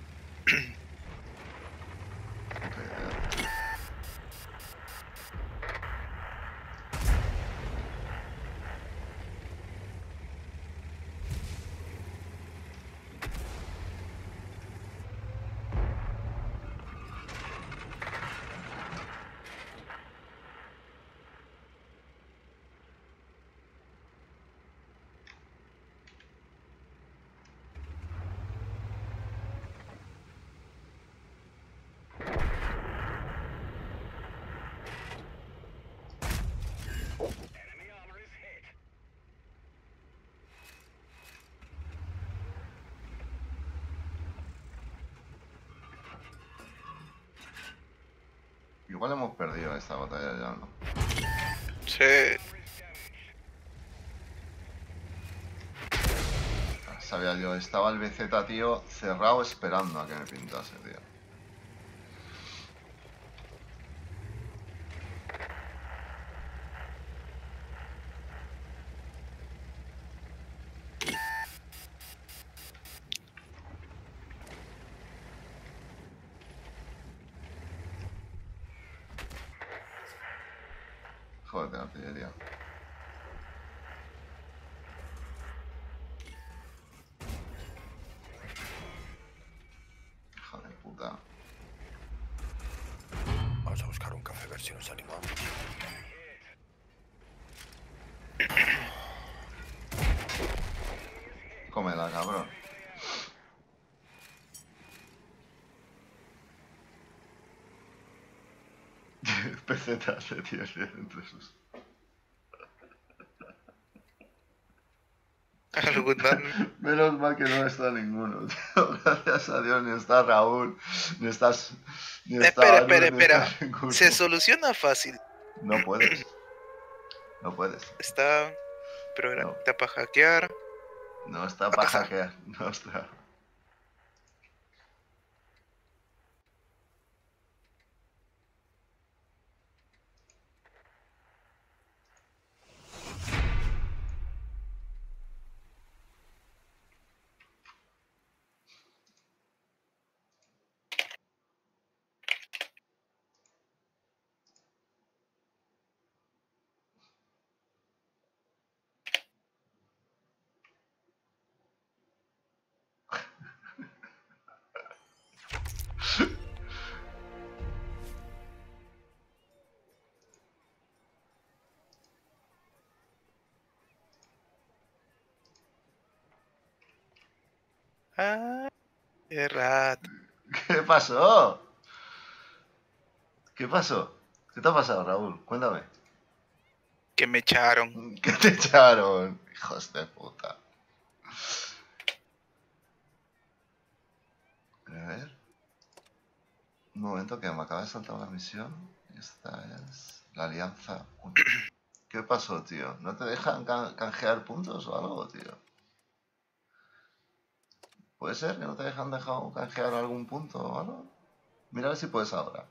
Igual hemos perdido esta batalla ya, ¿no? Sí. Sabía yo, estaba el B Z, tío, cerrado esperando a que me pintase, tío. Joder, artillería. Hija de puta. Vamos a buscar un café, a ver si nos animamos. Cómela, cabrón. Pesetas de tío, tío, entre sus... Algún- Menos mal que no está ninguno, tío. Gracias a Dios, ni está Raúl, ni estás... Ni está Espera, Anur, espera, ni está espera. ninguno. Se soluciona fácil. No puedes. No puedes. Está No. programita para hackear. No está Acá para está. hackear. No está. Ah, qué rato. ¿Qué pasó? ¿Qué pasó? ¿Qué te ha pasado, Raúl? Cuéntame. Que me echaron. ¿Qué te echaron? Hijos de puta. A ver. Un momento que me acaba de saltar una misión. Esta es la Alianza uno. ¿Qué pasó, tío? ¿No te dejan can canjear puntos o algo, tío? ¿Puede ser que no te dejan dejado canjear algún punto o algo? Mira a ver si puedes ahora.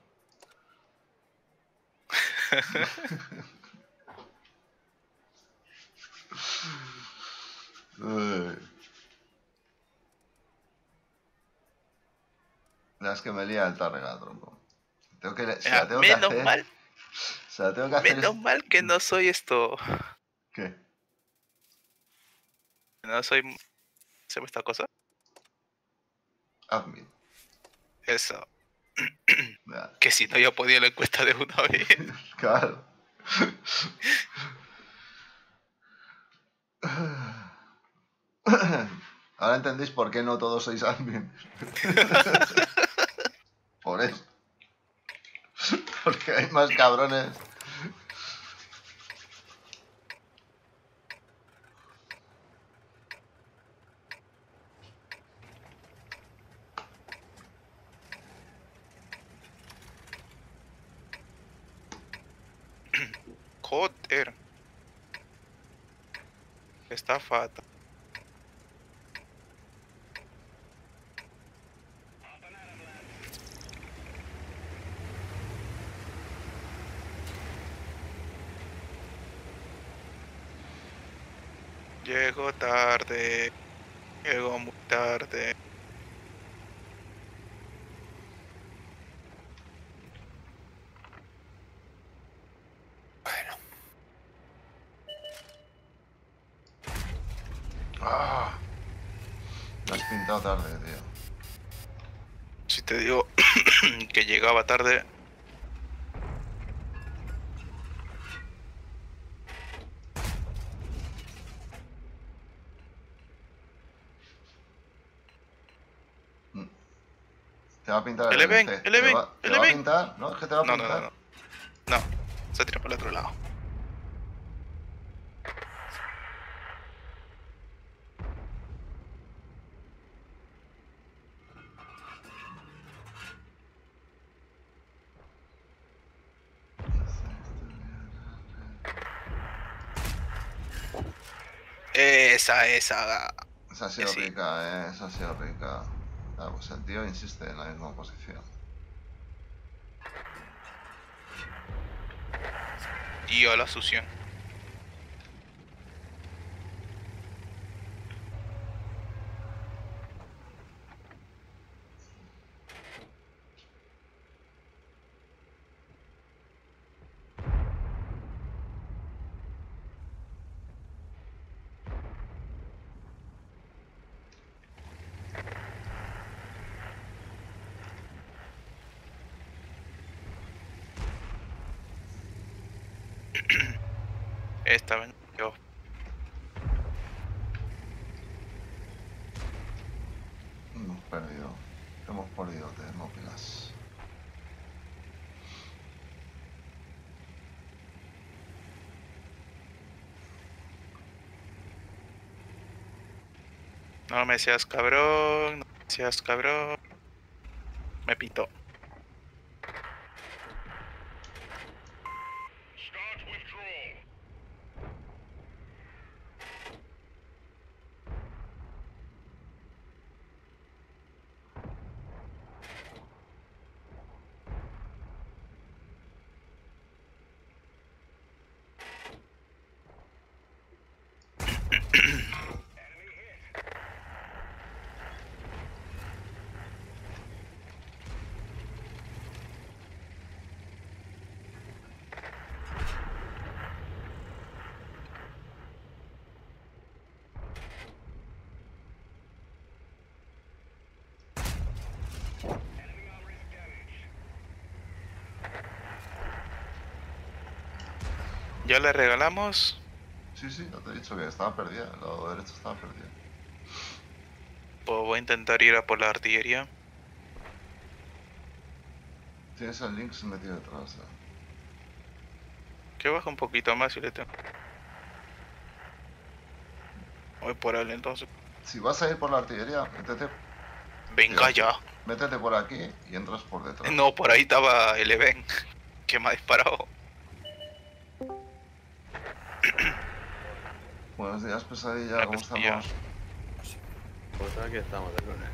Uy. La es que me lía el tarrega, tronco. Tengo que, se la tengo que menos hacer. mal. Se la tengo que hacer. Menos mal que no soy esto. ¿Qué? No soy. ¿Se llama esta cosa? Admin. Eso. Ya. Que si no, yo podía la encuesta de una vez. Claro. Ahora entendéis por qué no todos sois admin. Por eso. Porque hay más cabrones. Joder. Está fatal. Llego tarde. Llego muy tarde. Bueno, Ah, lo has pintado tarde, tío. Si te digo que llegaba tarde. Te va a pintar el Eleven, L C. Eleven, ¿Te va, te va a Eleven. pintar? ¿No? ¿Es que te va a No, no, pintar? no, no. No, se tira por el otro lado. Esa, esa. Esa ha sido Sí. rica, eh. Esa ha sido rica. Ah, pues el tío insiste en la misma posición. Tío, la sución. Esta vez yo. Hemos perdido. Hemos perdido Termópilas. No me seas cabrón, no me seas cabrón. Me pintó. Ya le regalamos. Sí, sí, ya te he dicho que estaba perdida. El lado derecho estaba perdido. Pues voy a intentar ir a por la artillería. Tienes el Lynx metido detrás. Eh. Que baja un poquito más y le tengo. Voy por él entonces. Si vas a ir por la artillería, métete, Venga tío, ya. métete por aquí y entras por detrás. No, por ahí estaba el Even. Que me ha disparado. Buenos días, pesadilla, La ¿cómo pesadilla. estamos? Pues aquí estamos de lunes.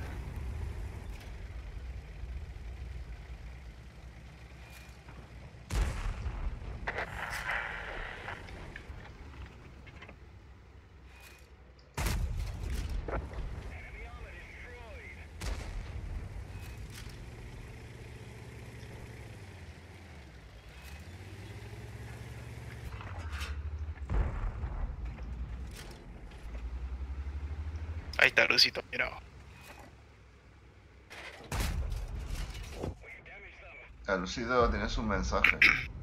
Ahí está Rusito, mira. Elucido, tienes un mensaje.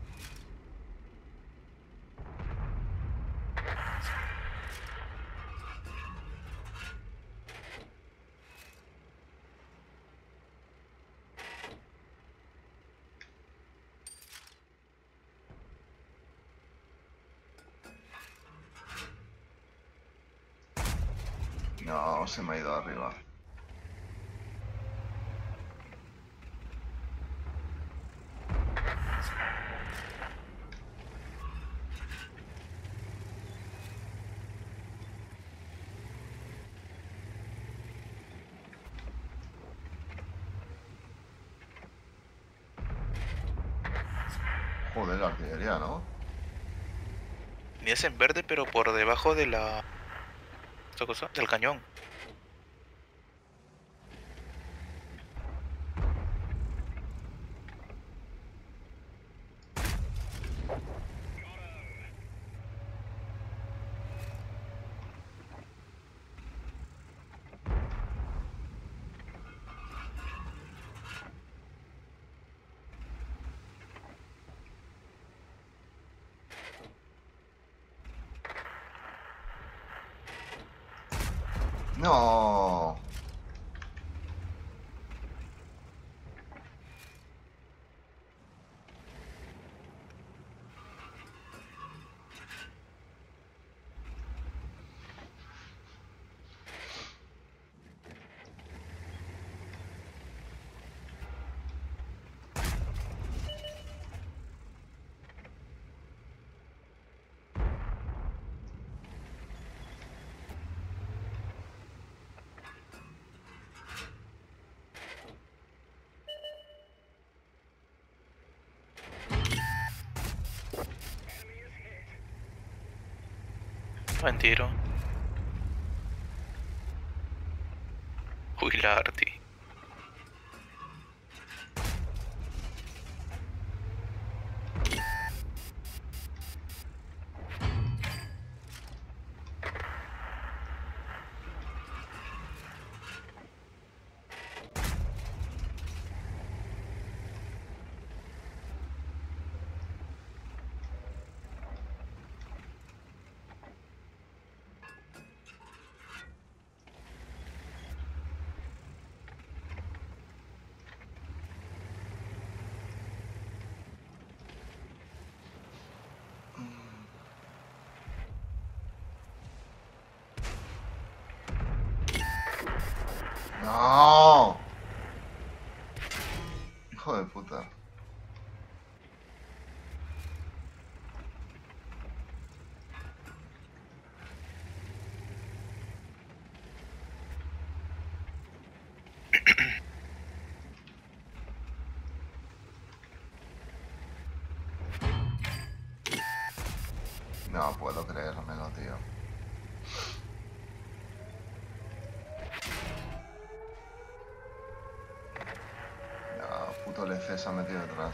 No, se me ha ido arriba. Joder, la artillería, ¿no? Ni es en verde, pero por debajo de la... ¿Esta cosa? Del cañón. No. Buen tiro. Uy, la arti. No. Hijo de puta. No puedo creérmelo, tío. No, puto L C se ha metido detrás.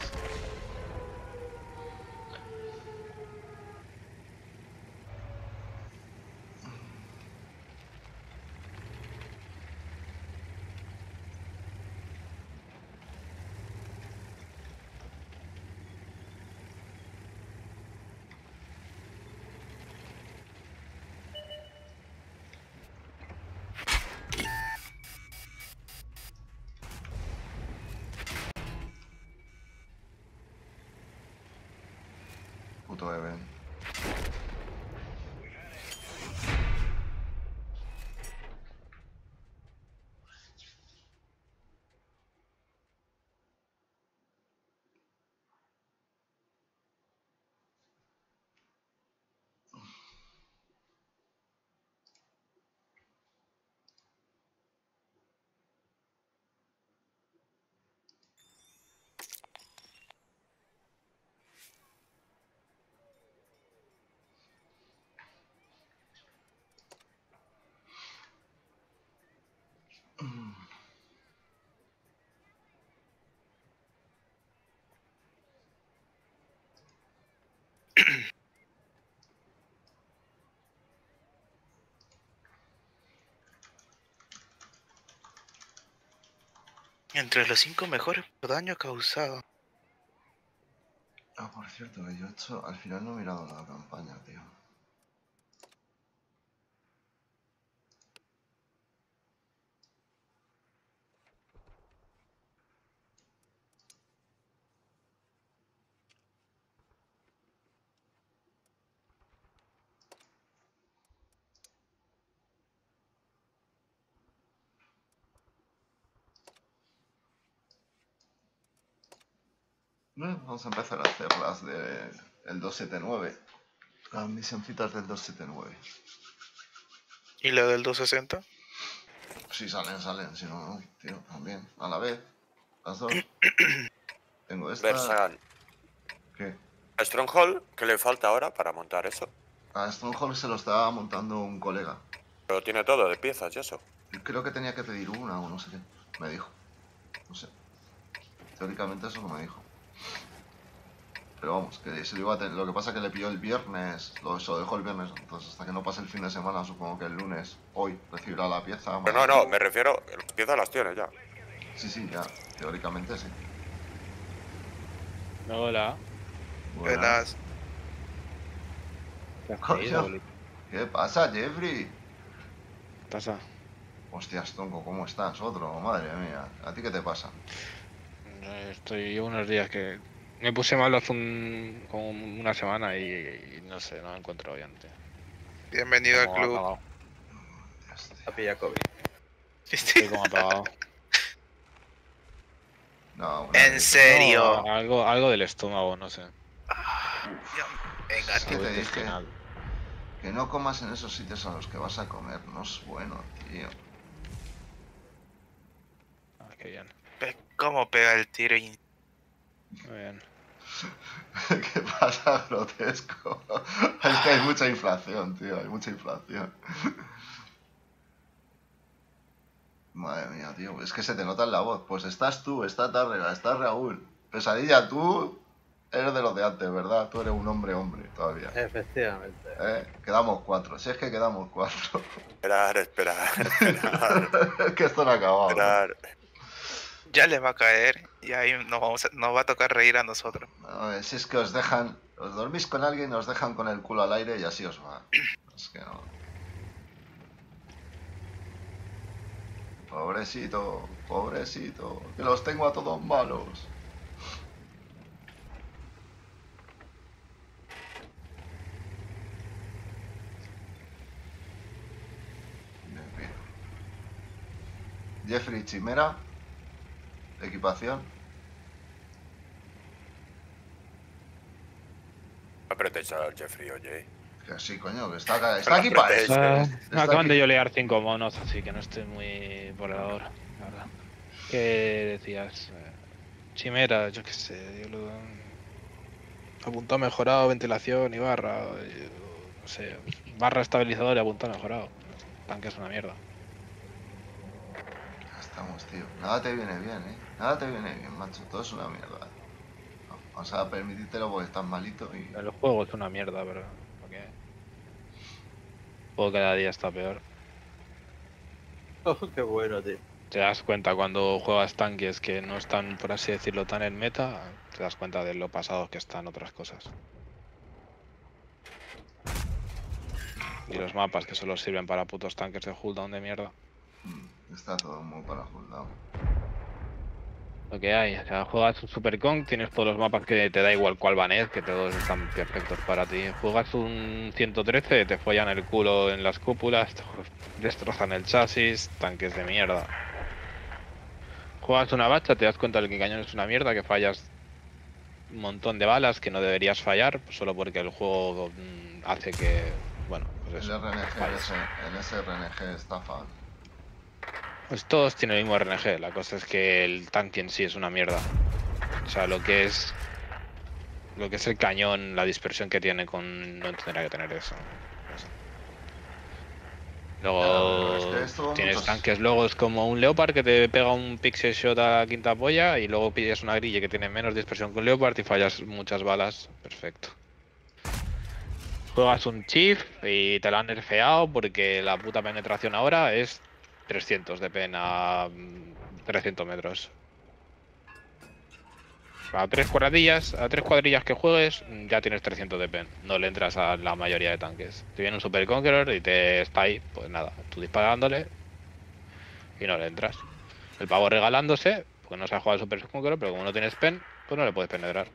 puto Even. Entre los cinco mejores por daño causado. Ah, por cierto, que yo he hecho... Al final no he mirado la campaña, tío. Bueno, vamos a empezar a hacer las de el doscientos setenta y nueve. Las misioncitas del doscientos setenta y nueve. ¿Y la del doscientos sesenta? Si salen, salen. Si no, no, tío, también. A la vez. Las dos. Tengo esta. Versan. ¿Qué? A Stronghold, ¿qué le falta ahora para montar eso? A Stronghold se lo estaba montando un colega. Pero tiene todo de piezas y eso. Creo que tenía que pedir una o no sé qué. Me dijo. No sé. Teóricamente eso no me dijo. Pero vamos, que se lo iba a tener. Lo que pasa es que le pilló el viernes. Lo, se lo dejó el viernes. Entonces hasta que no pase el fin de semana, supongo que el lunes, hoy, recibirá la pieza. Pero no, no, me refiero, las piezas las tiene ya. Sí, sí, ya. Teóricamente sí. Hola. Buenas. ¿Qué has Coño. caído, bolito? ¿Qué pasa, Jeffrey? ¿Qué pasa? Hostias, Tonko, ¿cómo estás? Otro, madre mía. ¿A ti qué te pasa? Eh, Estoy llevo unos días que me puse mal hace un, como una semana y, y no sé, no me encuentro bien, tío. Bienvenido al Como club. apagado. Hostias, tío. A pilla COVID. Estoy como apagado. No, una ¿En vez. serio? No, algo, algo del estómago, no sé. Ah, ya- Venga, Es que tío. te Algo dije intestinal. que no comas en esos sitios a los que vas a comer. No es bueno, tío. Ah, qué bien. Ve ¿Cómo pega el tiro? Y... Muy bien. ¿Qué pasa, grotesco? Es que hay mucha inflación, tío. Hay mucha inflación. Madre mía, tío. Es que se te nota en la voz. Pues estás tú, está Tárrega, está Raúl. Pesadilla, tú eres de los de antes, ¿verdad? Tú eres un hombre hombre todavía. Efectivamente. ¿Eh? Quedamos cuatro. Si es que quedamos cuatro. Esperar, esperar, esperar, Es que esto no ha acabado, ¿no? esperar. Ya les va a caer y ahí nos, vamos a- nos va a tocar reír a nosotros. No, si es que os dejan, os dormís con alguien, os dejan con el culo al aire y así os va. Es que no. Pobrecito, pobrecito, que los tengo a todos malos. Bien, bien. Jeffrey Chimera, equipación. Apretéis al Jeffrey, oye. Que sí, coño, que está, acá- está aquí Pero para eso. Eh, Está me acaban aquí- de yolear cinco monos, así que no estoy muy por la hora, la verdad. ¿Qué decías? Eh, Chimera, yo qué sé, yo lo... Apuntado mejorado, ventilación y barra, eh, no sé, barra estabilizador y apuntado mejorado. El tanque es una mierda. Ya estamos, tío. Nada te viene bien, eh. Nada te viene bien, macho. Todo es una mierda. No, vamos a permitírtelo porque estás malito y... El juego es una mierda, pero... ¿por qué? El juego cada día está peor. Oh, qué bueno, tío. Te das cuenta cuando juegas tanques que no están, por así decirlo, tan en meta, te das cuenta de lo pasados que están otras cosas. Y los mapas que solo sirven para putos tanques de cooldown de mierda. Mm, está todo muy para juzgado. Lo que hay, o sea, juegas un Super Kong, tienes todos los mapas que te da igual cuál banés, que todos están perfectos para ti. Juegas un ciento trece, te follan el culo en las cúpulas, te destrozan el chasis, tanques de mierda. Juegas una bacha, te das cuenta de que el cañón es una mierda, que fallas un montón de balas que no deberías fallar, solo porque el juego mm, hace que, bueno, pues El eso. R N G, falles. ese, el S R N G estafa. Pues todos tienen el mismo R N G, la cosa es que el tanque en sí es una mierda. O sea, lo que es lo que es el cañón, la dispersión que tiene con no tendría que tener eso. No sé. Luego Ya, pero es que esto tienes muchos- tanques luego es como un Leopard que te pega un pixel shot a la quinta polla y luego pillas una grille que tiene menos dispersión que un Leopard y fallas muchas balas. Perfecto. Juegas un Chief y te lo han nerfeado porque la puta penetración ahora es trescientos de pen a mm, trescientos metros. A tres cuadrillas, a tres cuadrillas que juegues, ya tienes trescientos de pen. No le entras a la mayoría de tanques. Te viene un Super Conqueror y te está ahí, pues nada, tú disparándole y no le entras. El pavo regalándose, porque no sabe jugar al Super Conqueror, pero como no tienes pen, pues no le puedes penetrar.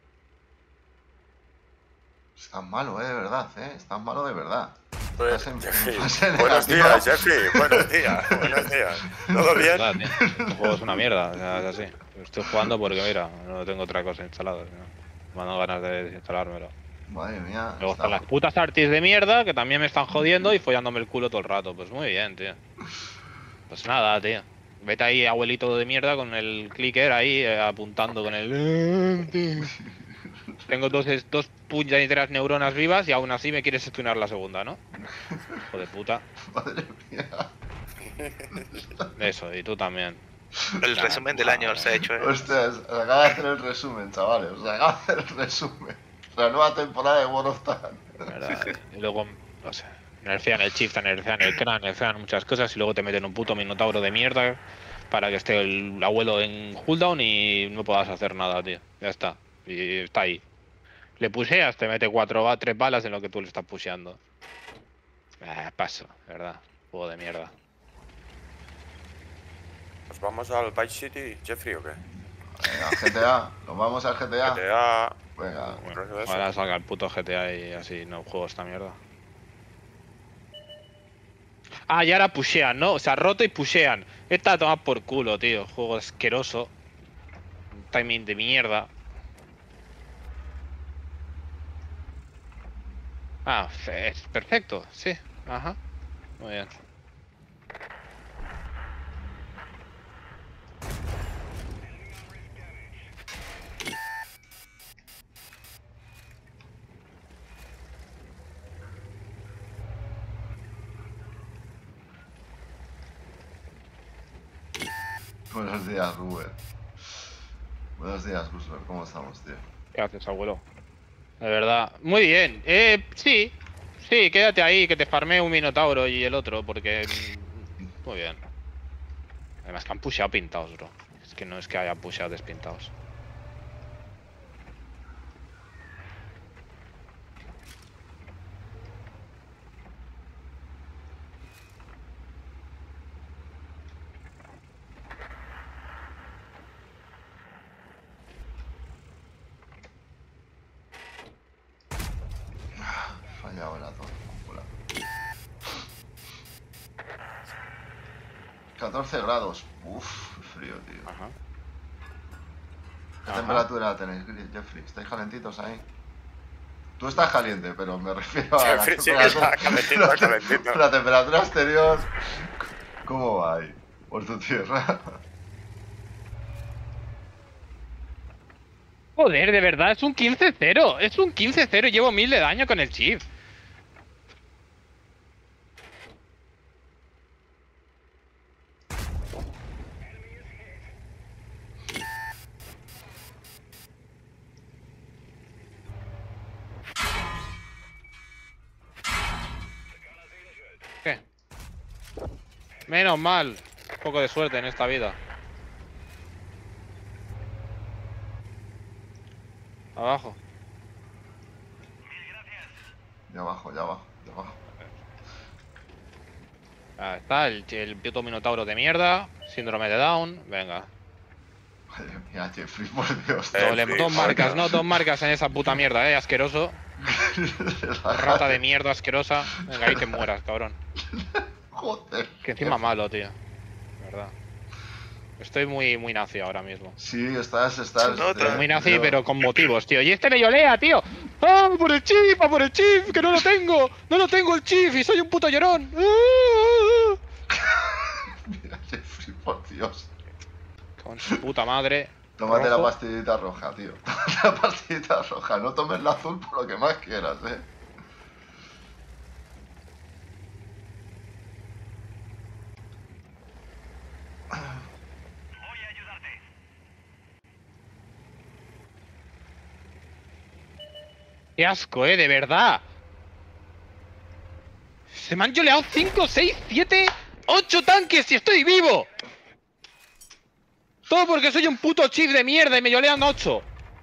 Es tan malo, eh, de verdad, eh. Es tan malo de verdad. Pues, Estás en- Jeffrey, estás en buenos negativo. días, Jeffrey. Buenos días, buenos días. ¿Todo bien? Verdad, tío. Este juego es una mierda, o sea, es así. Estoy jugando porque mira, no tengo otra cosa instalada. ¿No? Me han dado ganas de desinstalármelo. Madre mía. Luego está- están las putas artis de mierda que también me están jodiendo y follándome el culo todo el rato. Pues muy bien, tío. Pues nada, tío. Vete ahí, abuelito de mierda, con el clicker ahí, eh, apuntando con el... Tengo dos, es- dos puñeteras neuronas vivas y aún así me quieres estudiar la segunda, ¿no? Hijo de puta. Madre mía. Eso, y tú también. El Nah, resumen del año se ha hecho, ¿eh? Hostias, se acaba de hacer el resumen, chavales. Se acaba de hacer el resumen. La nueva temporada de World of Tanks. ¿Verdad? Y luego, no sé, nerfean el Chief, nerfean el Kran, nerfean muchas cosas y luego te meten un puto minotauro de mierda para que esté el abuelo en cooldown y no puedas hacer nada, tío. Ya está. Y está ahí. Le puseas, te mete cuatro ba tres balas en lo que tú le estás puseando. Eh, paso, de verdad. Juego de mierda. ¿Nos vamos al Vice City, Jeffrey, o qué? Venga, G T A. Nos vamos al G T A. G T A. Venga. Bueno, Creo que eso. ahora salga el puto G T A y así no juego esta mierda. Ah, y ahora pushean, ¿no? O sea, roto y pushean. Esta a tomar por culo, tío. Juego asqueroso. Un timing de mierda. Ah, fe- es perfecto, sí. Ajá. Muy bien. Buenos días, Rubén. Buenos días, Gusler. ¿Cómo estamos, tío? ¿Qué haces, abuelo? De verdad. Muy bien. Eh, sí. Sí, quédate ahí, que te farmee un minotauro y el otro, porque... mm, muy bien. Además que han pusheado pintados, bro. Es que no es que hayan pusheado despintados. Fallado la torre. Hola. catorce grados. Uf, frío, tío. Ajá. ¿Qué Ajá. temperatura tenéis, Jeffrey? ¿Estáis calentitos ahí? Tú estás caliente, pero me refiero a la Jeffrey sí que está calentito, calentito. La temperatura exterior. ¿Cómo va ahí? Por tu tierra. Joder, de verdad, es un quince cero. Es un quince cero. Llevo mil de daño con el Chief. ¿Qué? Menos mal. Un poco de suerte en esta vida. Abajo. Ya abajo, ya abajo, ya abajo. Ah, está el, el puto minotauro de mierda. Síndrome de Down. Venga. Madre mía, Jeffrey, por Dios. Eh, Doble- sí, dos joder. marcas, no, dos marcas en esa puta mierda, eh, asqueroso. Rata de mierda asquerosa. Venga, ahí te mueras, cabrón. Joder. Que encima malo, tío. De verdad. Estoy muy, muy nazi ahora mismo. Sí, estás, estás. Se nota. eh, Muy nazi, yo- pero con motivos, tío. Y este me yolea, tío. ¡Ah, por el chip! ¡Ah, por el chip! ¡Que no lo tengo! ¡No lo tengo el chip! ¡Y soy un puto llorón! ¡Ah! Mira, Jeffrey, por Dios. Con su puta madre. Tómate la Rojo. pastillita roja, tío. Tómate la pastillita roja. No tomes la azul por lo que más quieras, eh. ¡Qué asco, eh! ¡De verdad! Se me han yoleado cinco, seis, siete, ocho tanques y estoy vivo. Todo porque soy un puto chip de mierda y me yolean ocho.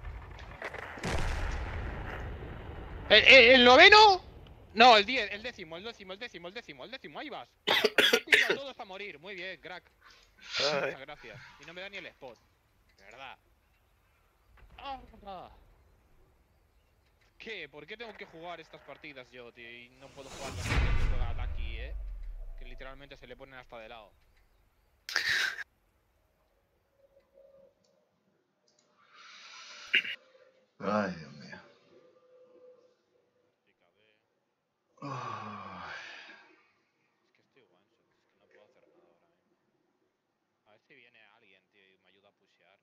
¿El, el, el noveno? No, el diez, el décimo, el décimo, el décimo, el décimo, el décimo, ahí vas. A todos a morir, muy bien, crack. Ay. Muchas gracias. Y no me da ni el spot. De verdad. Ah. ¿Qué? ¿Por qué tengo que jugar estas partidas yo, tío? Y no puedo jugar las partidas que juega Taki, eh. Que literalmente se le ponen hasta de lado. Ay, Dios mío. Ay. Es que estoy one shot, es que no puedo hacer nada ahora mismo. A ver si viene alguien, tío, y me ayuda a pushear.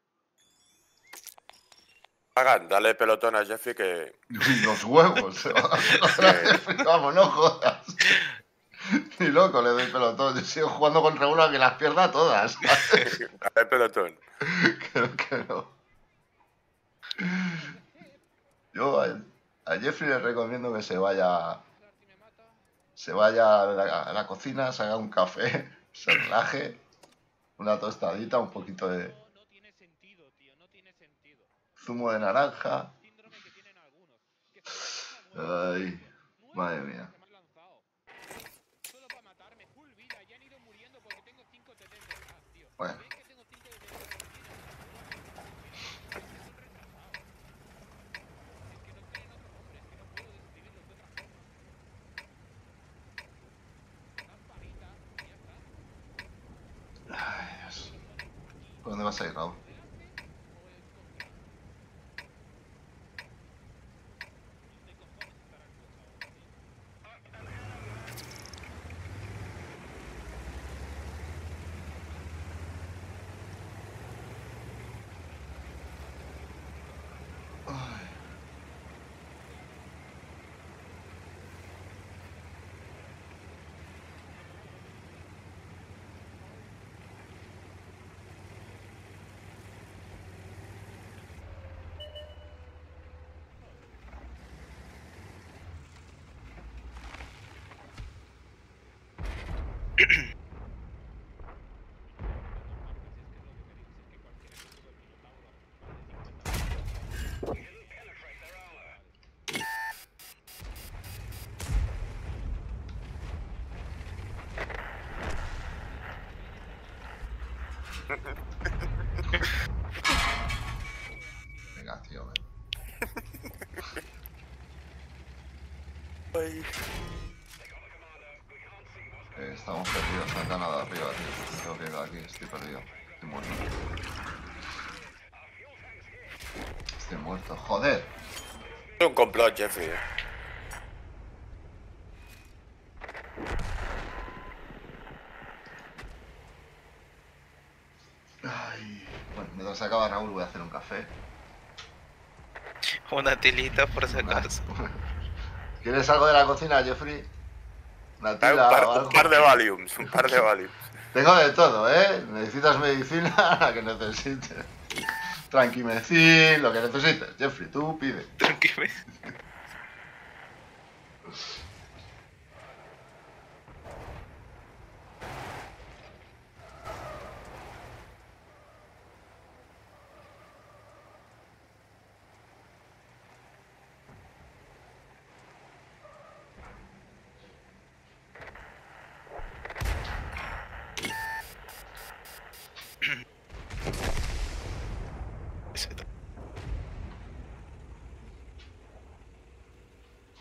Hagan, dale pelotón a Jeffrey que. Los huevos. Se va a... Vamos, no jodas. Ni loco le doy pelotón. Yo sigo jugando contra uno que las pierda todas. Dale pelotón. Creo que no. Yo a, a Jeffrey le recomiendo que se vaya. Se vaya a la, a la cocina, se haga un café, se relaje, una tostadita, un poquito de No, no tiene sentido, tío, no tiene sentido. zumo de naranja. Síndrome que tienen algunos. Que se me lanzan a nueve. Ay, Nueve madre veces mía. se me han lanzado. Solo para matarme, full vida, y han ido muriendo porque tengo cinco T T detrás, tío. Bueno. ¿Ven que tengo cinco T T detrás? Son retrasados. Es que no tienen otro nombre, es que no puedo describirlos de otra forma. Unas palitas y ya está. Ay, Dios. ¿Por dónde vas a ir, Raúl? Ay. Venga, tío, ven. Ay. Eh, estamos perdidos, no hay nada arriba, tío. Tengo que ir aquí, estoy perdido. Estoy muerto. Estoy muerto, joder. Es un complot, Jeffrey. eh. Ay. Bueno, mientras se acaba Raúl voy a hacer un café. Una tilita por si acaso. ¿Quieres algo de la cocina, Jeffrey? Una Hay un tila par, o algo. un par de Valiums, un par de Valiums. Tengo de todo, ¿eh? Necesitas medicina, la que necesites. Tranquimecil, lo que necesites. Jeffrey, tú pide. Tranquilo.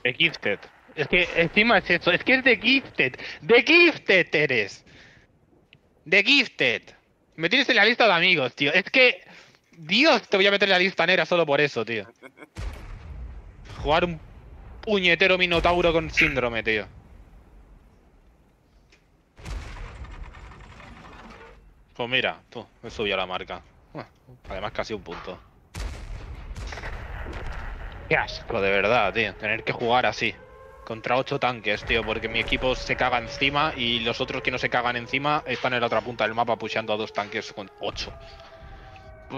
The Gifted. Es que encima es eso, es que es The Gifted. The Gifted eres. The Gifted. Me tienes en la lista de amigos, tío. Es que... Dios, te voy a meter en la lista negra solo por eso, tío. Jugar un puñetero minotauro con síndrome, tío. Pues mira, tú, me subió la marca. Además casi un punto. Qué asco, de verdad, tío. Tener que jugar así. Contra ocho tanques, tío, porque mi equipo se caga encima y los otros que no se cagan encima están en la otra punta del mapa pusheando a dos tanques con ocho. Uf.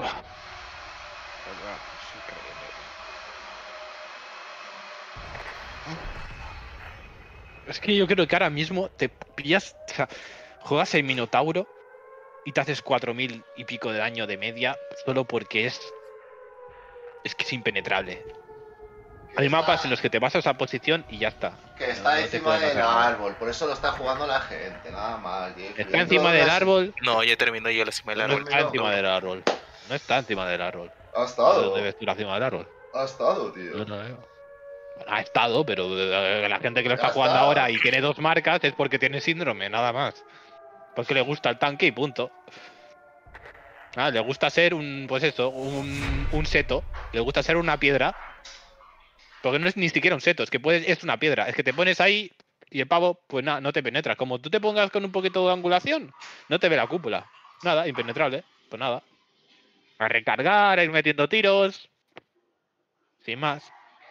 Es que yo creo que ahora mismo te pillas, o sea, juegas el Minotauro y te haces cuatro mil y pico de daño de media solo porque es... Es que es impenetrable. Hay está, mapas en los que te vas a esa posición y ya está. Que está no, no encima del árbol, por eso lo está jugando la gente, nada más. Está encima del árbol. No, ya terminó yo la encima del No árbol. está encima del árbol. No está encima del árbol. Ha estado. ¿Dónde ves tú encima del árbol? Ha estado, tío. Yo no veo. Bueno, ha estado, pero eh, la gente que lo está Ya jugando está. ahora y tiene dos marcas es porque tiene síndrome, nada más. Porque le gusta el tanque y punto. Ah, le gusta ser un, pues eso, un, un seto. Le gusta ser una piedra. Porque no es ni siquiera un seto, es que puedes, es una piedra. Es que te pones ahí y el pavo, pues nada, no te penetra. Como tú te pongas con un poquito de angulación, no te ve la cúpula. Nada, impenetrable. Pues nada. A recargar, a ir metiendo tiros. Sin más.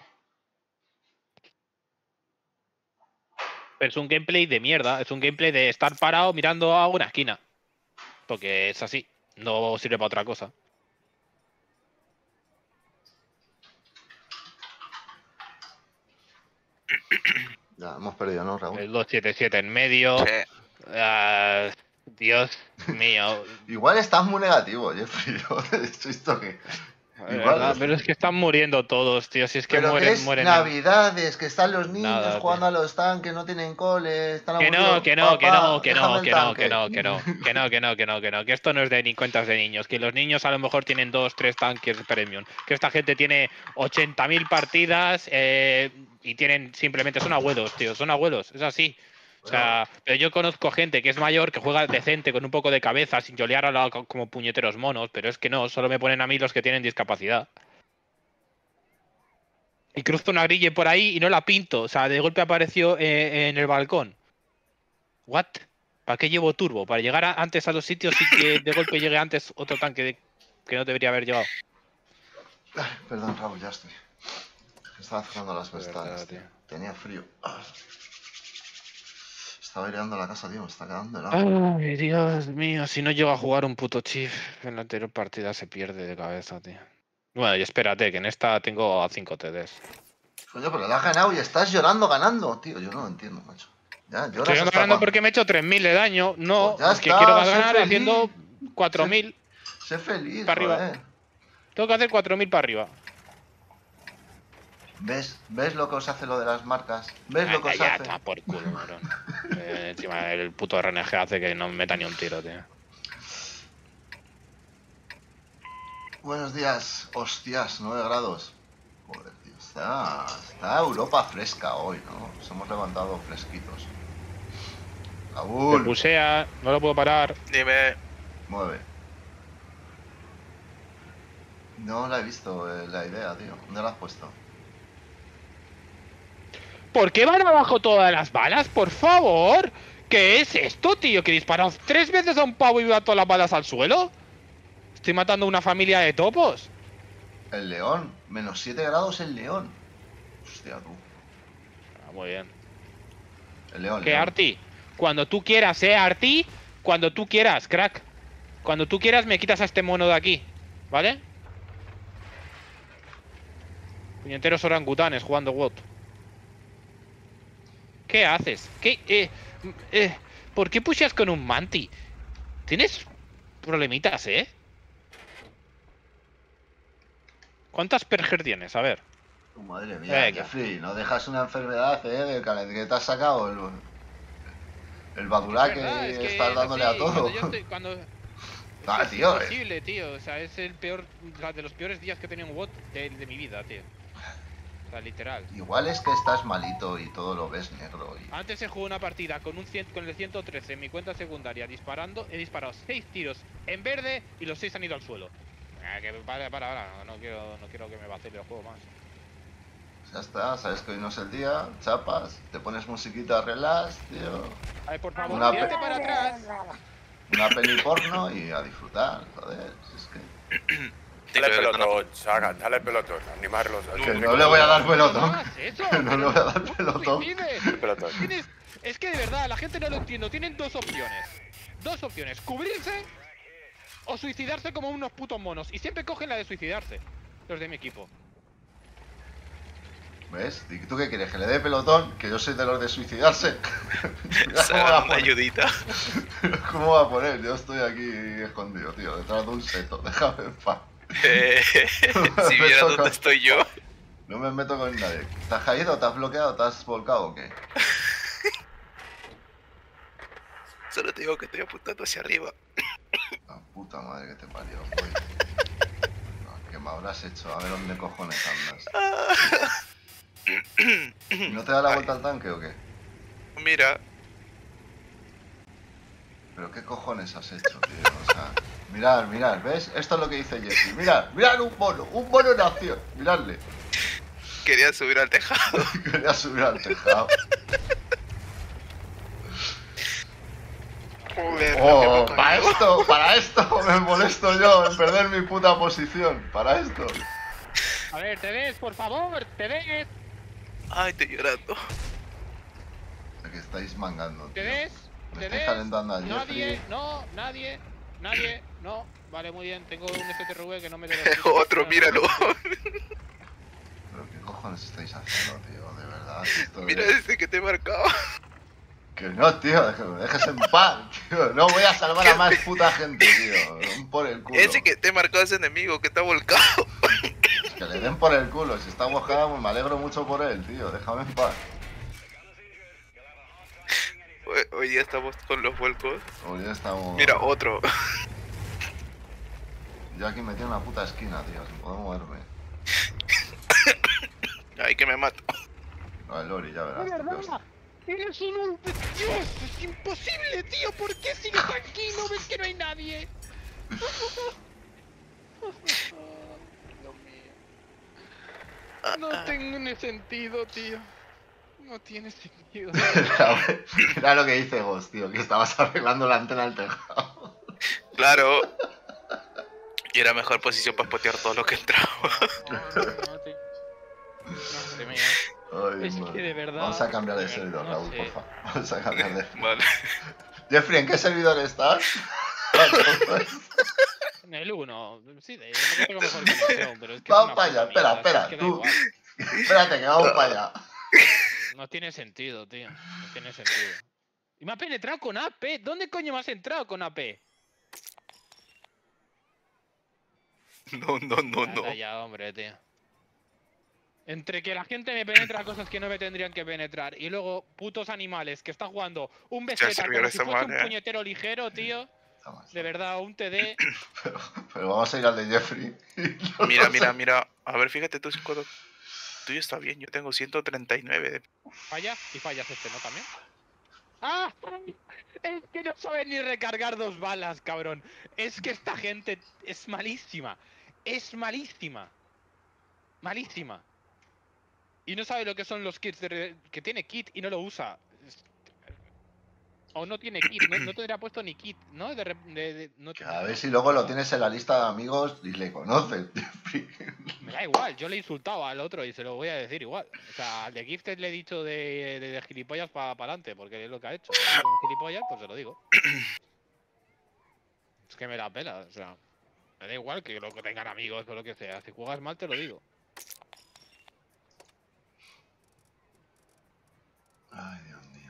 Pero es un gameplay de mierda. Es un gameplay de estar parado mirando a una esquina. Porque es así. No sirve para otra cosa. Ya, hemos perdido, ¿no, Raúl? El dos siete siete en medio. Sí. Uh, Dios mío. Igual estás muy negativo, Jeffrey. Yo he visto que... Igual, Verdad, pero es que están muriendo todos, tío. Si es que pero mueren, que es mueren. Navidades, que están los niños Nada, jugando a los tanques, no tienen cole, están Que aburridos. no, que no, que Papá, no, que déjame no, el que no, tanque. que no, que no, que no, que no, que no, que no, que esto no es de ni cuentas de niños, que los niños a lo mejor tienen dos, tres tanques premium, que esta gente tiene ochenta mil partidas eh, y tienen simplemente, son abuelos, tío, son abuelos, es así. O sea, pero yo conozco gente que es mayor, que juega decente, con un poco de cabeza, sin yolear a la, como puñeteros monos, pero es que no, solo me ponen a mí los que tienen discapacidad. Y cruzo una grille por ahí y no la pinto. O sea, de golpe apareció eh, en el balcón. ¿What? ¿Para qué llevo turbo? ¿Para llegar a, antes a los sitios y que de golpe llegue antes otro tanque de, que no debería haber llevado? Ay, perdón, Raúl, ya estoy. Estaba cerrando las De ventanas, verdad, tío. tío. Tenía frío. Ah. Estaba aireando la casa, tío, me está quedando helado. Ay, Dios mío. Si no llego a jugar un puto chief en la anterior partida se pierde de cabeza, tío. Bueno, y espérate, que en esta tengo a cinco T Ds. Coño, pero lo has ganado y estás llorando ganando, tío. Yo no lo entiendo, macho. Ya, lloras Estoy hasta ganando cuándo. porque me he hecho tres mil de daño. No, Pues ya es que está, quiero sé ganar feliz. haciendo cuatro mil. Sé feliz, Para arriba. joder. Tengo que hacer cuatro mil para arriba. ¿Ves? ¿Ves lo que os hace lo de las marcas? ¿Ves lo que os ya, hace? toma por culo, cabrón. Eh, encima el puto R N G hace que no me meta ni un tiro, tío. Buenos días. Hostias, nueve grados. Joder, tío. Está, está Europa fresca hoy, ¿no? Nos hemos levantado fresquitos. Me Raúl, pusea, no lo puedo parar. Dime. mueve. No la he visto, eh, la idea, tío. ¿Dónde la has puesto? ¿Por qué van abajo todas las balas? Por favor. ¿Qué es esto, tío? ¿Que he disparado tres veces a un pavo y va todas las balas al suelo? Estoy matando a una familia de topos. El león. Menos siete grados el león. Hostia, tú. Ah, muy bien. El león, ¿Qué, león. Arti? Cuando tú quieras, ¿eh, Arti? Cuando tú quieras, crack. Cuando tú quieras me quitas a este mono de aquí. ¿Vale? Puñeteros orangutanes jugando W O T. ¿Qué haces? ¿Qué? Eh, eh, ¿Por qué pusheas con un manti? Tienes problemitas, ¿eh? ¿Cuántas perger tienes? A ver. Oh, madre mía, Venga. Jeffrey, no dejas una enfermedad, eh, del cal- que te has sacado el, el badulá que, verdad, es que estás es dándole así, a todo. Cuando yo estoy- cuando- es Ah, que es tío, eh. imposible, tío. O sea, es el peor, o sea, de los peores días que he tenido en W O T de, de mi vida, tío. O sea, literal. Igual es que estás malito y todo lo ves negro. Y... Antes he jugado una partida con un cien, con el ciento trece en mi cuenta secundaria disparando. He disparado seis tiros en verde y los seis han ido al suelo. Eh, que para, para, para. No, no quiero, no quiero que me vacile el juego más. Ya está, sabes que hoy no es el día, chapas, te pones musiquita relax, tío. A ver, por favor, Una tírate pe- para atrás. Una peli porno y a disfrutar, joder. Si es que... Dale pelotón, Saga, dale pelotón, animarlos. Que no le voy a dar No pelotón. hagas eso, Que no pero le voy a dar no pelotón. suicides. Pelotón. Tienes- Es que de verdad, la gente no lo entiendo. Tienen dos opciones. Dos opciones. Cubrirse o suicidarse como unos putos monos. Y siempre cogen la de suicidarse. Los de mi equipo. ¿Ves? ¿Y tú qué quieres? ¿Que le dé pelotón? Que yo soy de los de suicidarse. Mira Se ¿Cómo va da a una poner? ayudita. ¿Cómo va a poner? Yo estoy aquí escondido, tío, detrás de un seto. Déjame en paz. Eh, si Me vieras toca. dónde estoy yo. No me meto con nadie. ¿Te has caído? ¿Te has bloqueado? ¿Te has volcado o qué? Solo te digo que estoy apuntando hacia arriba. La puta madre que te parió, güey. No, ¿qué me habrás hecho? A ver dónde cojones andas. ¿No te da la vuelta al tanque o qué? Mira, ¿Pero qué cojones has hecho, tío? O sea, mirad, mirad, ¿ves? Esto es lo que dice Jeffy. Mirad, mirad un mono, un mono en acción. Miradle. quería subir al tejado. Quería subir al tejado. Joder, Oh, lo que me para cayó. esto, para esto me molesto yo en perder mi puta posición. Para esto. A ver, te des, por favor, te des. Ay, estoy llorando. O sea, que estáis mangando, Te tío. des. Me Te estáis des. calentando a Nadie, Jeffrey. no, nadie, nadie, no. Vale, muy bien, tengo un S T R V que no me debe. Otro, míralo. ¿Pero qué cojones estáis haciendo, tío? De verdad. Esto Mira es- ese que te he marcado. Que no, tío, que me dejes en paz, tío. No voy a salvar a más puta gente, tío. Den por el culo. Ese que te he marcado es enemigo, que está volcado. Que le den por el culo. Si está mojada, pues me alegro mucho por él, tío. Déjame en paz. Hoy, hoy día estamos con los vuelcos. Hoy ya estamos... Mira, otro. Yo aquí metido en una puta esquina, tío. Sin poder moverme. Ay, que me mato. No, el Lori, ya verás. ¡De tío, que verdad! ¡Eres un... un- ¡Dios! ¡Es imposible, tío! ¿Por qué sigues aquí? ¿No ves que no hay nadie? Dios mío. No tiene sentido, tío. No tiene sentido. Mira lo que dice Ghost, tío. Que estabas arreglando la antena del tejado. Claro. Y era mejor posición para spotear todo lo que entraba. No, tío. Madre mía. Ay, Es que madre. de verdad, Vamos a cambiar de de verdad, servidor, no Raúl, sé. porfa. Vamos a cambiar de... Vale. Jeffrey, ¿en qué servidor estás? En el uno. Sí, de, no tengo mejor conexión, pero es que. Vamos es una para allá, puta espera, mierda, espera, es que da tú. igual. Espérate, que vamos para allá. No tiene sentido, tío. No tiene sentido. Y me ha penetrado con A P. ¿Dónde coño me has entrado con A P? No, no, no, no. Anda ya, hombre, tío. Entre que la gente me penetra cosas que no me tendrían que penetrar y luego putos animales que están jugando un beseta sirvió como si esa fuese un madre, eh. puñetero ligero, tío. Estamos- De verdad, un T D. Pero, pero vamos a ir al de Jeffrey. Mira, mira, mira. A ver, fíjate tú, cuando tuyo está bien. Yo tengo ciento treinta y nueve de... Falla y fallas este, ¿no? También. ¡Ah! Es que no sabe ni recargar dos balas, cabrón. Es que esta gente es malísima. Es malísima. Malísima. Y no sabe lo que son los kits de re- que tiene kit y no lo usa. Es- O no tiene kit, no, no tendría puesto ni kit, ¿no? De, re- de- de- no Que tiene- a ver si luego lo tienes en la lista de amigos y le conoces, Jeffrey. Me da igual, yo le he insultado al otro y se lo voy a decir igual. O sea, al de Gifted le he dicho de, de, de gilipollas para adelante, porque es lo que ha hecho. Le he dicho un gilipollas, pues se lo digo. Es que me la pela, o sea. Me da igual que lo que tengan amigos o lo que sea. Si juegas mal, te lo digo. Ay, Dios mío.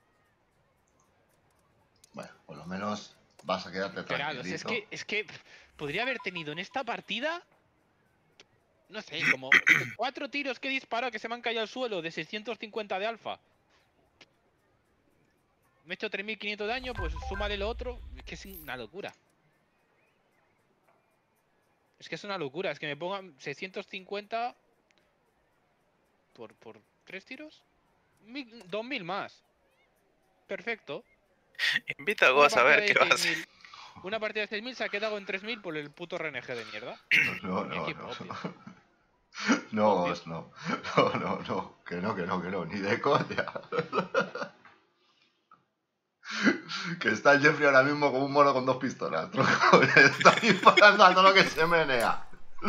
Bueno, por lo menos vas a quedarte Literal, o sea, es tranquilito. que, es que pff, podría haber tenido en esta partida. No sé, como cuatro tiros que he disparado que se me han caído al suelo de seiscientos cincuenta de alfa. Me he hecho tres mil quinientos de daño, pues súmale lo otro. Es que es una locura. Es que es una locura, es que me pongan seiscientos cincuenta por, por tres tiros. Mil, dos mil más. Perfecto. Invita a Una Goz a partida ver de qué va a seis hacer. mil. Una partida de seis mil se ha quedado en tres mil por el puto R N G de mierda. No, Mi no, equipo, no. obvio. No, Obvio. Ghost, no. No, no, no. Que no, que no, que no. Ni de coña. Que está el Jeffrey ahora mismo como un mono con dos pistolas, tronco. Está disparando a todo lo que se menea.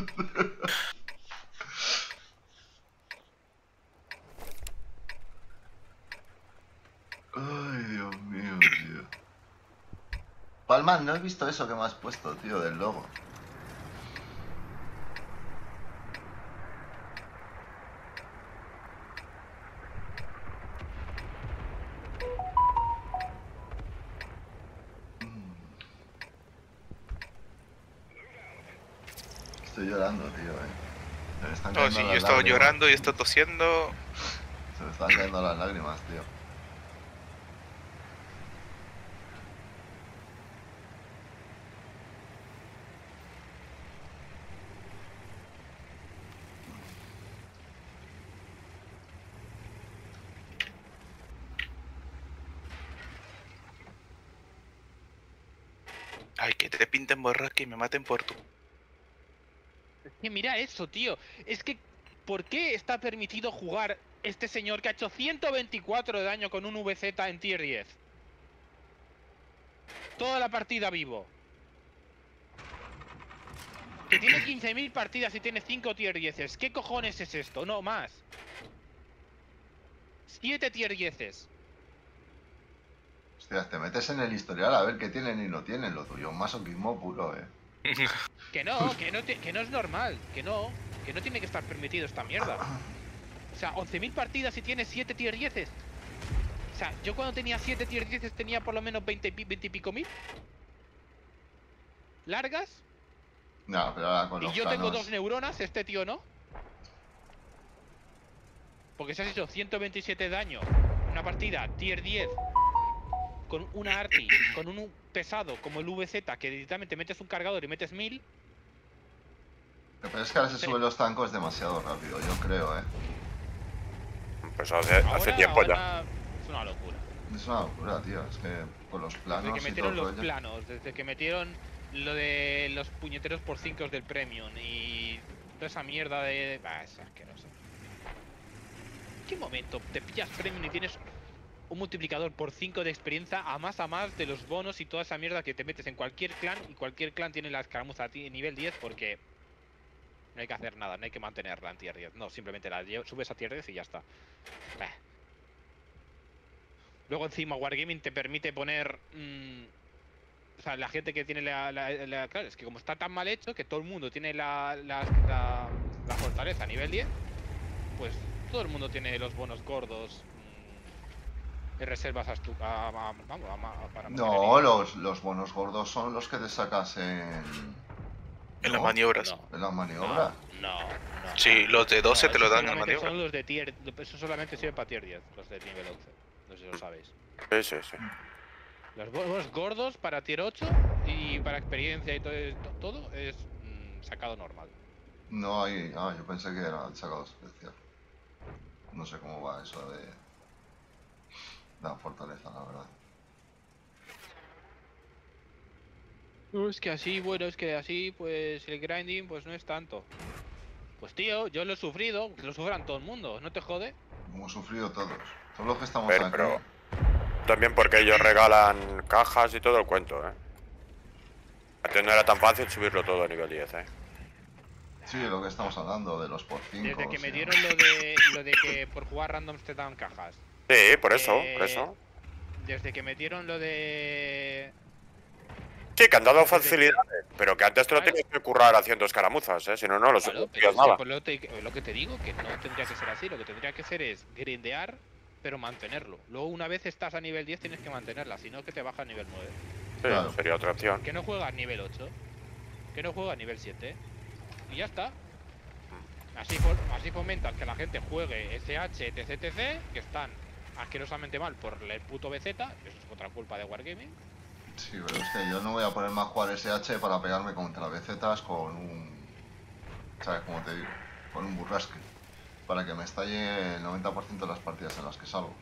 Ay, Dios mío, tío. Palman, ¿no has visto eso que me has puesto, tío, del logo? Estoy llorando, tío, eh. Se me están No, cayendo sí, yo las he estado lágrimas. llorando y he estado tosiendo. Se me están cayendo las lágrimas, tío. Ay, que te pinten borrasca y me maten por tu. Es que mira eso, tío. Es que, ¿por qué está permitido jugar este señor que ha hecho ciento veinticuatro de daño con un V Z en tier diez? Toda la partida vivo. Que tiene quince mil partidas y tiene cinco tier diez. ¿Qué cojones es esto? No, más. siete tier diez. Hostia, te metes en el historial a ver qué tienen y no tienen. Lo tuyo, un masoquismo puro, eh. Que no, que no, te- que no es normal. Que no. Que no tiene que estar permitido esta mierda. O sea, once mil partidas y tiene siete tier diez. O sea, yo cuando tenía siete tier diez tenía por lo menos veinte, y pico mil. Largas. No, pero ahora con Y los yo tengo planos... dos neuronas, este tío no. Porque se has hecho ciento veintisiete de daño. Una partida tier diez. Con una arti, con un pesado como el V Z, que directamente metes un cargador y metes mil. Pero es que ahora se suben los tancos demasiado rápido, yo creo, eh. Pues hace, hace Ahora, tiempo ya. ahora es una locura. Es una locura, tío. Es que con los Desde planos que y todo metieron el los rollo... planos, desde que metieron lo de los puñeteros por cinco del Premium y toda esa mierda de... Bah, es asqueroso. ¿En qué momento te pillas Premium y tienes un multiplicador por cinco de experiencia a más a más de los bonos y toda esa mierda que te metes en cualquier clan, y cualquier clan tiene la escaramuza a ti nivel diez porque no hay que hacer nada, no hay que mantenerla en tier diez, no, simplemente la subes a tier diez y ya está. Bah. Luego encima Wargaming te permite poner... Mmm, o sea, la gente que tiene la, la, la... Claro, es que como está tan mal hecho que todo el mundo tiene la, la, la, la fortaleza a nivel diez, pues todo el mundo tiene los bonos gordos de reservas a, estu a, a, vamos, a, a, para No, los, los bonos gordos son los que te sacas en... En ¿no? las maniobras. No, En las maniobras. no, no. Sí, los de doce no, te lo eso dan en solamente maniobra. son los de tier... Eso solamente sirve para tier diez, los de nivel once. No sé si lo sabéis. Sí, sí, sí. Los bonos gordos para tier ocho y para experiencia y todo, todo es mmm, sacado normal. No hay... Ah, yo pensé que era el sacado especial. No sé cómo va eso de... la fortaleza, la verdad. No, es que así, bueno, es que así, pues el grinding, pues no es tanto. Pues tío, yo lo he sufrido, que lo sufran todo el mundo, ¿no te jode? Hemos sufrido todos. Todos los que estamos Pero, aquí. pero- También porque ellos regalan cajas y todo el cuento, ¿eh? Antes no era tan fácil subirlo todo a nivel diez, ¿eh? Sí, lo que estamos hablando, de los por cinco. Desde que o me sea. dieron lo de lo de que por jugar randoms te dan cajas. Sí, por eso, por Eh, eso. Desde que metieron lo de... Sí, que han dado desde- facilidades, pero que antes te lo Claro. tenías que currar haciendo escaramuzas, ¿eh? Si no, no lo Claro, subías pero es que nada. por lo, te- lo que te digo, que no tendría que ser así, lo que tendría que ser es grindear, pero mantenerlo. Luego una vez estás a nivel diez tienes que mantenerla, si no que te baja a nivel nueve. Sí, Claro. sería otra opción. Que no juega a nivel ocho, que no juega a nivel siete, y ya está. Así, fo- así fomentas que la gente juegue S H, etc, etc, que están asquerosamente mal por el puto B Z, eso es otra culpa de Wargaming. Sí, pero es que yo no voy a ponerme a jugar S H para pegarme contra B Zetas con un... ¿Sabes cómo te digo? Con un burrasque. para que me estalle el noventa por ciento de las partidas en las que salgo.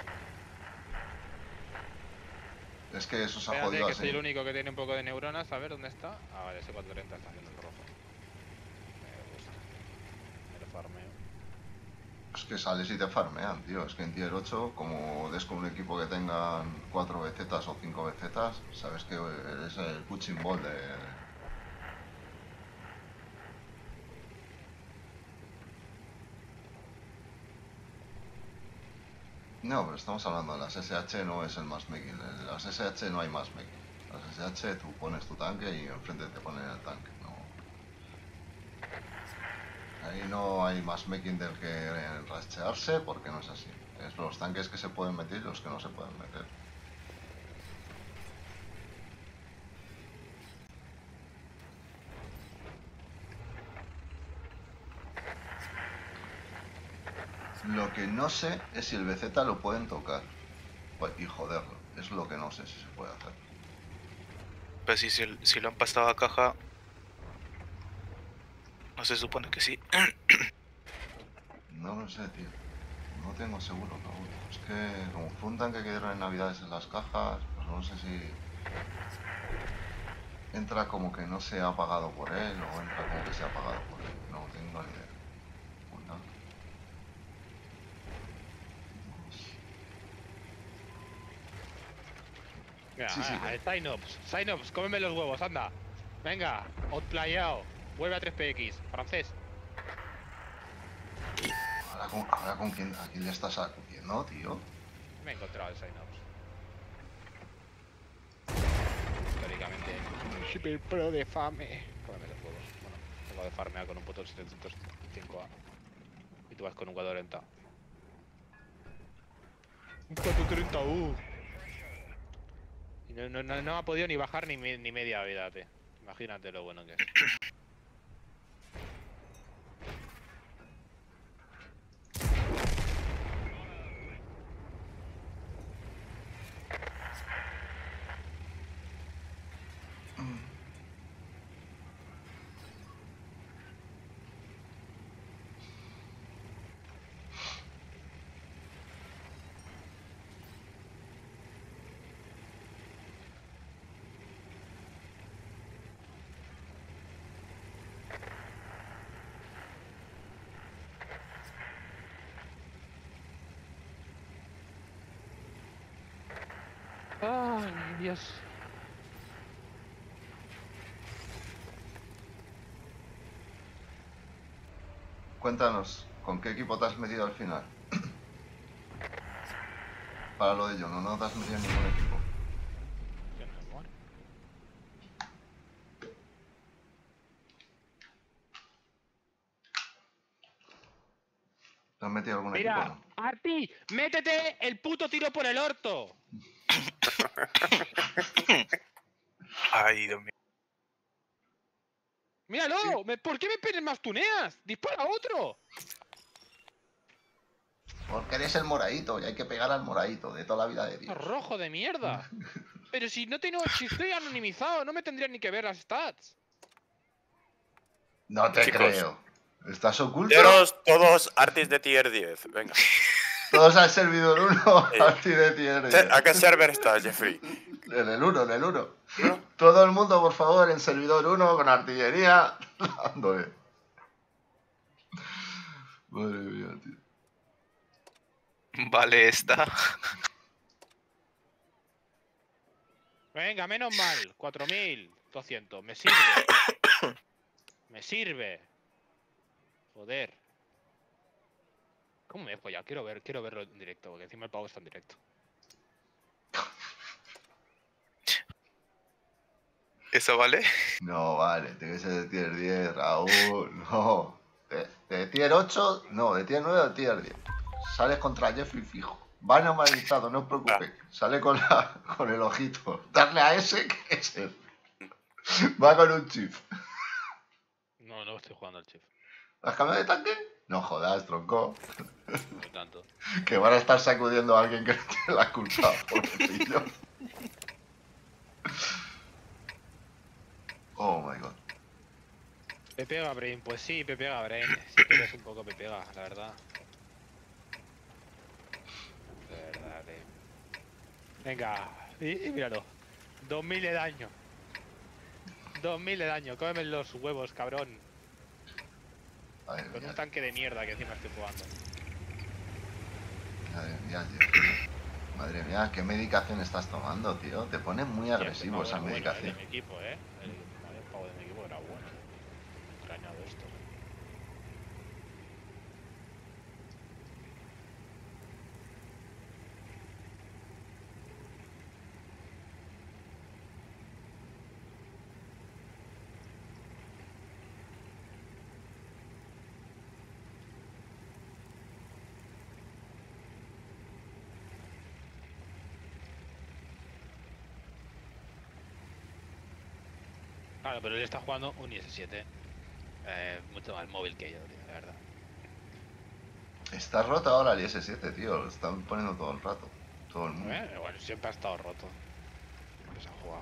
Es que eso se ha Espérate, jodido que así. soy el único que tiene un poco de neuronas. A ver, ¿dónde está? Ah, vale, ese cuatrocientos treinta está haciendo el rojo. Me gusta. Me lo farmeo. Es que sales y te farmean, tío. Es que en tier ocho, como des con un equipo que tengan cuatro B Zetas o cinco B Zetas, sabes que eres el punching ball de... No, pero estamos hablando de las S H, no es el matchmaking. En las S H no hay matchmaking. Las S H tú pones tu tanque y enfrente te ponen el tanque. No. Ahí no hay matchmaking del que rachearse porque no es así. Es los tanques que se pueden meter y los que no se pueden meter. Lo que no sé es si el B Z lo pueden tocar pues, y joderlo. Es lo que no sé si se puede hacer. Pues si, si, si lo han pasado a caja, no se supone que sí. No lo sé, tío. No tengo seguro, Raúl. Es que como fue un tanque que dieron en Navidades en las cajas, pues no sé si entra como que no se ha pagado por él o entra como que se ha pagado por él. No tengo ni idea. Pues nada. Mira, Sí, sí, ah, que- sign-ups, sign-ups, cómeme los huevos, anda. Venga, outplayado. Vuelve a tres P X, francés. Ahora con, ahora con quién, a quién le estás acudiendo, tío. Me he encontrado el sign-ups. Históricamente, super pro de fame. Cómeme los huevos. Bueno, tengo de farmear con un puto setecientos cinco A. Y tú vas con un cuatrocientos treinta. Un cuatrocientos treinta U. Y no, no, no, no ha podido ni bajar ni, me- ni media vida, te. Imagínate lo bueno que es. Ay, Dios. Cuéntanos, ¿con qué equipo te has metido al final? Para lo de yo, no, no te has metido en ningún equipo. Qué me muero. ¿Te has metido en algún equipo o Mira, no? a ti, métete el puto tiro por el orto. Ay, Dios mío. Míralo, me- ¿por qué me penes más tuneas? Dispara a otro. Porque eres el moradito y hay que pegar al moradito de toda la vida de Dios. Rojo de mierda. Pero si no tengo, si estoy anonimizado, no me tendrían ni que ver las stats. No te Chicos. creo. ¿Estás oculto? Teros todos artis de tier diez. Venga. Todos al servidor uno, Eh, a ti de tier diez. ¿A qué server estás, Jeffrey? En el uno, en el uno. ¿No? Todo el mundo, por favor, en servidor uno, con artillería, dándole. Madre mía, tío. Vale, está. Venga, menos mal. cuatro mil doscientos. Me sirve. Me sirve. Joder. ¿Cómo me he follado? Quiero ver, quiero verlo en directo, porque encima el pavo está en directo. ¿Eso vale? No, vale, tiene que ser de tier diez, Raúl, no. De, de tier ocho, no, de tier nueve a tier diez. Sales contra Jeffrey fijo. Va normalizado, no os preocupéis. Sale con, la, con el ojito. Darle a ese que es él. Va con un chip. No, no estoy jugando al chip. ¿Has cambiado de tanque? No jodas, tronco. No hay tanto. Que van a estar sacudiendo a alguien que no tiene la culpa, pobrecillo. Oh my god. Me pega Brain, pues sí, me pega Brain. Sí que eres un poco me pega, la verdad. De verdad, tío. Venga, y, y míralo. dos mil de daño. dos mil de daño, cómeme los huevos, cabrón. Madre Con mía, un tanque de mierda que encima estoy jugando. madre mía, tío. Madre mía, ¿qué medicación estás tomando, tío? Te pone muy agresivo esa Bueno, medicación. el de mi equipo, eh. El, el pavo de mi equipo era bueno. Extrañado esto. Claro, pero él está jugando un I S siete. Eh, mucho más móvil que yo, tío, la verdad. Está roto ahora el I S siete, tío. Lo están poniendo todo el rato. Todo el mundo. Eh, bueno, siempre ha estado roto. Siempre se ha jugado.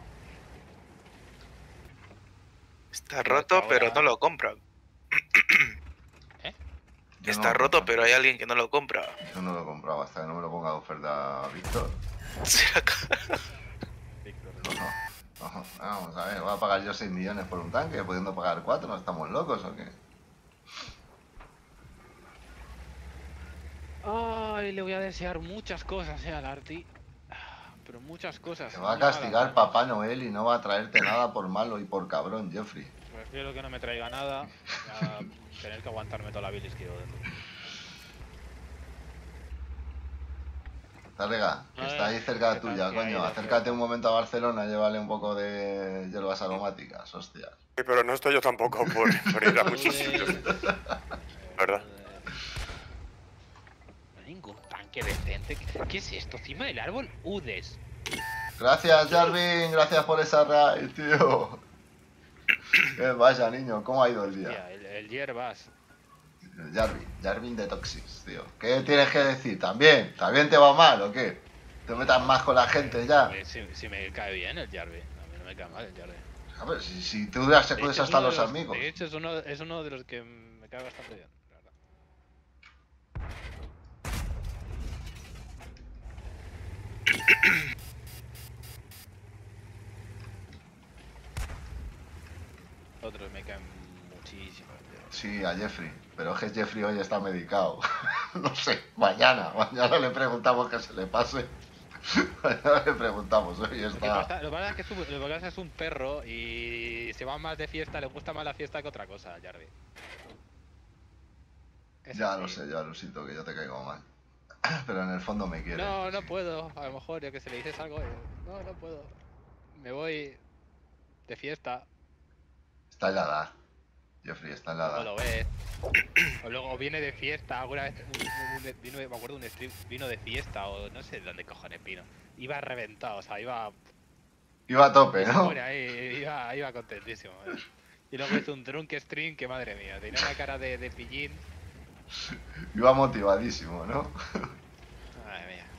Está Pero roto, ahora- pero no lo compran. ¿Eh? Yo no Está lo roto, compro. pero hay alguien que no lo compra. Yo no lo compraba hasta que no me lo ponga de oferta Víctor. Será que- No, no. No, vamos a ver, voy a pagar yo seis millones por un tanque, pudiendo pagar cuatro, ¿no estamos locos o qué? Ay, le voy a desear muchas cosas, eh, al Arti. Ah, pero muchas cosas. Te va a muy malas, castigar además. Papá Noel y no va a traerte nada por malo y por cabrón, Jeffrey. Prefiero que no me traiga nada a tener que aguantarme toda la bilis que llevo dentro. Tarrega, que A está ver, ahí cerca ¿qué tal? tuya, ¿Qué hay coño. de Acércate oferta? un momento a Barcelona, llévale un poco de hierbas aromáticas, hostia. Sí, pero no estoy yo tampoco por, por ir a muchos sitios. Udes. ¿Verdad? No hay ningún tanque decente. ¿Qué, qué es esto? Encima del árbol, Udes. Gracias, Jarvin, gracias por esa raid, tío. Eh, vaya, niño, ¿cómo ha ido el día? Tía, el, el hierbas. Jarvin, Jarvin de Toxis, tío. ¿Qué tienes que decir? ¿También? ¿También te va mal o qué? ¿Te metas más con la gente ya? Si, si me cae bien el Jarvis. A mí no me cae mal el Jarvis. A ver, si, si tú ya se De puedes hecho, es hasta uno de los amigos. De hecho, es uno, es uno de los que me cae bastante bien, la verdad. Otros me caen muchísimo. tío. Sí, a Jeffrey. Pero es que Jeffrey hoy está medicado. No sé, mañana. Mañana le preguntamos que se le pase. Mañana le preguntamos, hoy Lo que está... pasa, lo que pasa es que es un, lo que pasa es un perro y se va más de fiesta, le gusta más la fiesta que otra cosa, Jarvis. Es Ya así. lo sé, ya lo siento, que yo te caigo mal. Pero en el fondo me quiere. No, no puedo. A lo mejor, yo que se le dices algo. yo, No, no puedo. Me voy de fiesta. Está en la edad. Jeffrey, está en la Luego edad. lo ves. O luego viene de fiesta. Alguna vez un- un- un- vino, me acuerdo de un stream, vino de fiesta o no sé de dónde cojones vino. Iba reventado, o sea, iba. Iba a tope, se ¿no? pone ahí, iba, iba contentísimo. eh. Y luego hizo un drunk stream que madre mía, tenía una cara de, de pillín. Iba motivadísimo, ¿no? Madre mía.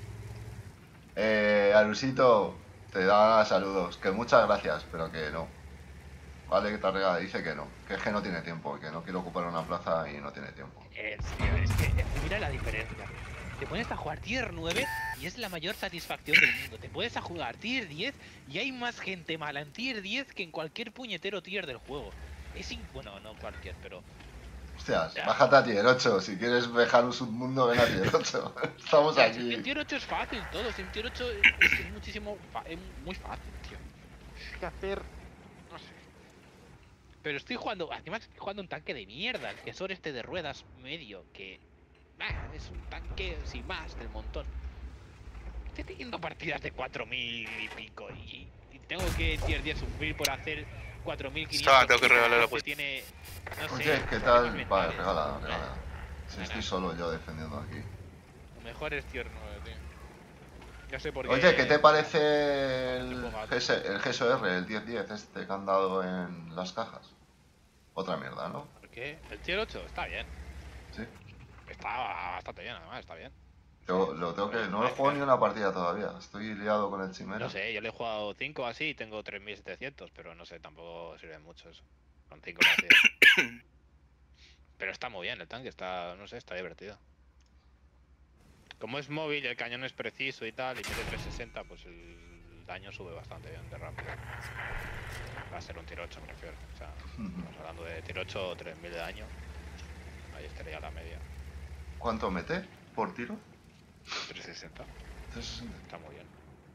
Eh, Alusito, te da saludos. Que muchas gracias, pero que no. Vale, que Tarrega dice que no. Que es que no tiene tiempo, que no quiere ocupar una plaza y no tiene tiempo. Es, tío, es que eh, mira la diferencia. Te pones a jugar tier nueve y es la mayor satisfacción del mundo. Te puedes a jugar tier diez y hay más gente mala en tier diez que en cualquier puñetero tier del juego. Es in... Bueno, no cualquier, pero... Hostias, Ya. bájate a tier ocho. Si quieres dejar un submundo, ven a tier ocho. Estamos O sea, aquí. en tier ocho es fácil todo. En tier ocho es, es muchísimo... fa- Es muy fácil, tío. Hay que hacer... No sé. Pero estoy jugando... Además estoy jugando un tanque de mierda. El Gesor este de ruedas medio. Que... bah, es un tanque sin más del montón. Estoy teniendo partidas de cuatro mil y pico y, y tengo que en tier diez sufrir por hacer cuatro mil quinientos. Estaba, tengo que regalar la este puesta. tiene, no sé, Oye, ¿qué problemas tal? Vale, mentales. regala, regala. Nah, Si nah, estoy nah. solo yo defendiendo aquí. Lo mejor es tier nueve, tío. Ya sé por qué. Oye, ¿qué te parece el, Te pongo- G S el G S O R, el diez diez este que han dado en las cajas? Otra mierda, ¿no? ¿Por qué? El tier ocho está bien. Sí. Está bastante bien, además, está bien. Tengo- lo tengo que, no he jugado ni una partida todavía. Estoy liado con el Chimera. No sé, yo le he jugado cinco así y tengo tres mil setecientos, pero no sé, tampoco sirve mucho eso. Con cinco partidas. Pero está muy bien el tanque, está, no sé, está divertido. Como es móvil y el cañón es preciso y tal, y mide trescientos sesenta, pues el daño sube bastante bien de rápido. Va a ser un tiro ocho, me refiero. O sea, estamos hablando de tiro ocho o tres mil de daño. Ahí estaría la media. ¿Cuánto mete por tiro? trescientos sesenta. trescientos sesenta. Está muy bien.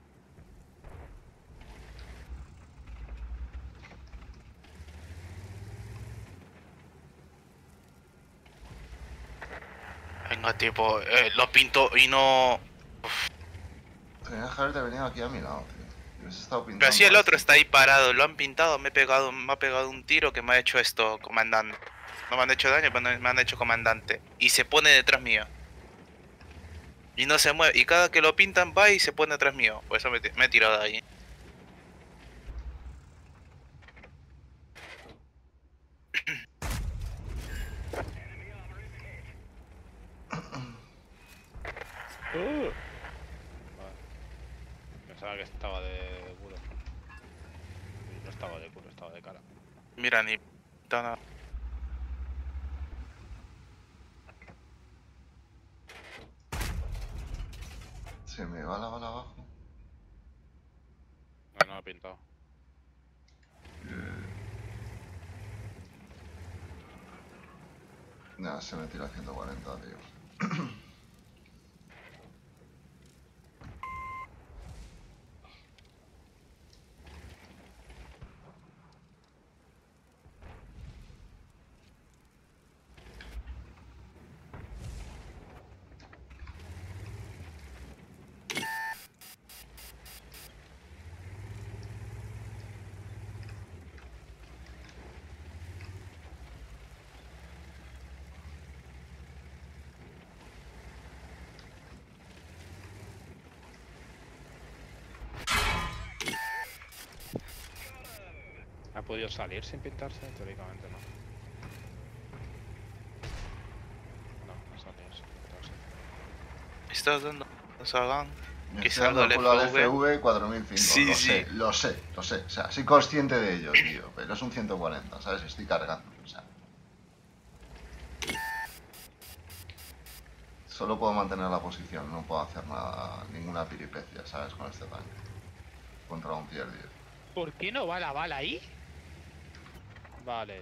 Venga, tipo, eh, lo pinto y no... Tenías que haberte venido aquí a mi lado, tío. Yo he estado pintando. Pero si el otro esto. está ahí parado, lo han pintado, me he pegado, me ha pegado un tiro que me ha hecho esto, comandante. No me han hecho daño, pero me han hecho comandante. Y se pone detrás mío. Y no se mueve. Y cada que lo pintan va y se pone detrás mío. Por eso me, me he tirado de ahí. Uh. Vale. Pensaba que estaba de culo. Y no estaba de culo, estaba de cara. Mira, ni tan... Se me va la bala abajo. No, no lo he pintado. Nah, se me tira ciento cuarenta, tío. ¿Ha podido salir sin pintarse? Teóricamente no. No, no ha salido sin pintarse. ¿Me estás dando? No salgan. Me Que estoy dando salga el culo al F V. F V cuatro mil cinco. Sí, lo sí. sé, lo sé, lo sé. O sea, soy consciente de ello, tío. Pero es un ciento cuarenta, ¿sabes? Estoy cargando, o sea. Solo puedo mantener la posición, no puedo hacer nada, ninguna piripecia, ¿sabes? Con este tanque. Contra un tier diez. ¿Por qué no va la bala ahí? Vale.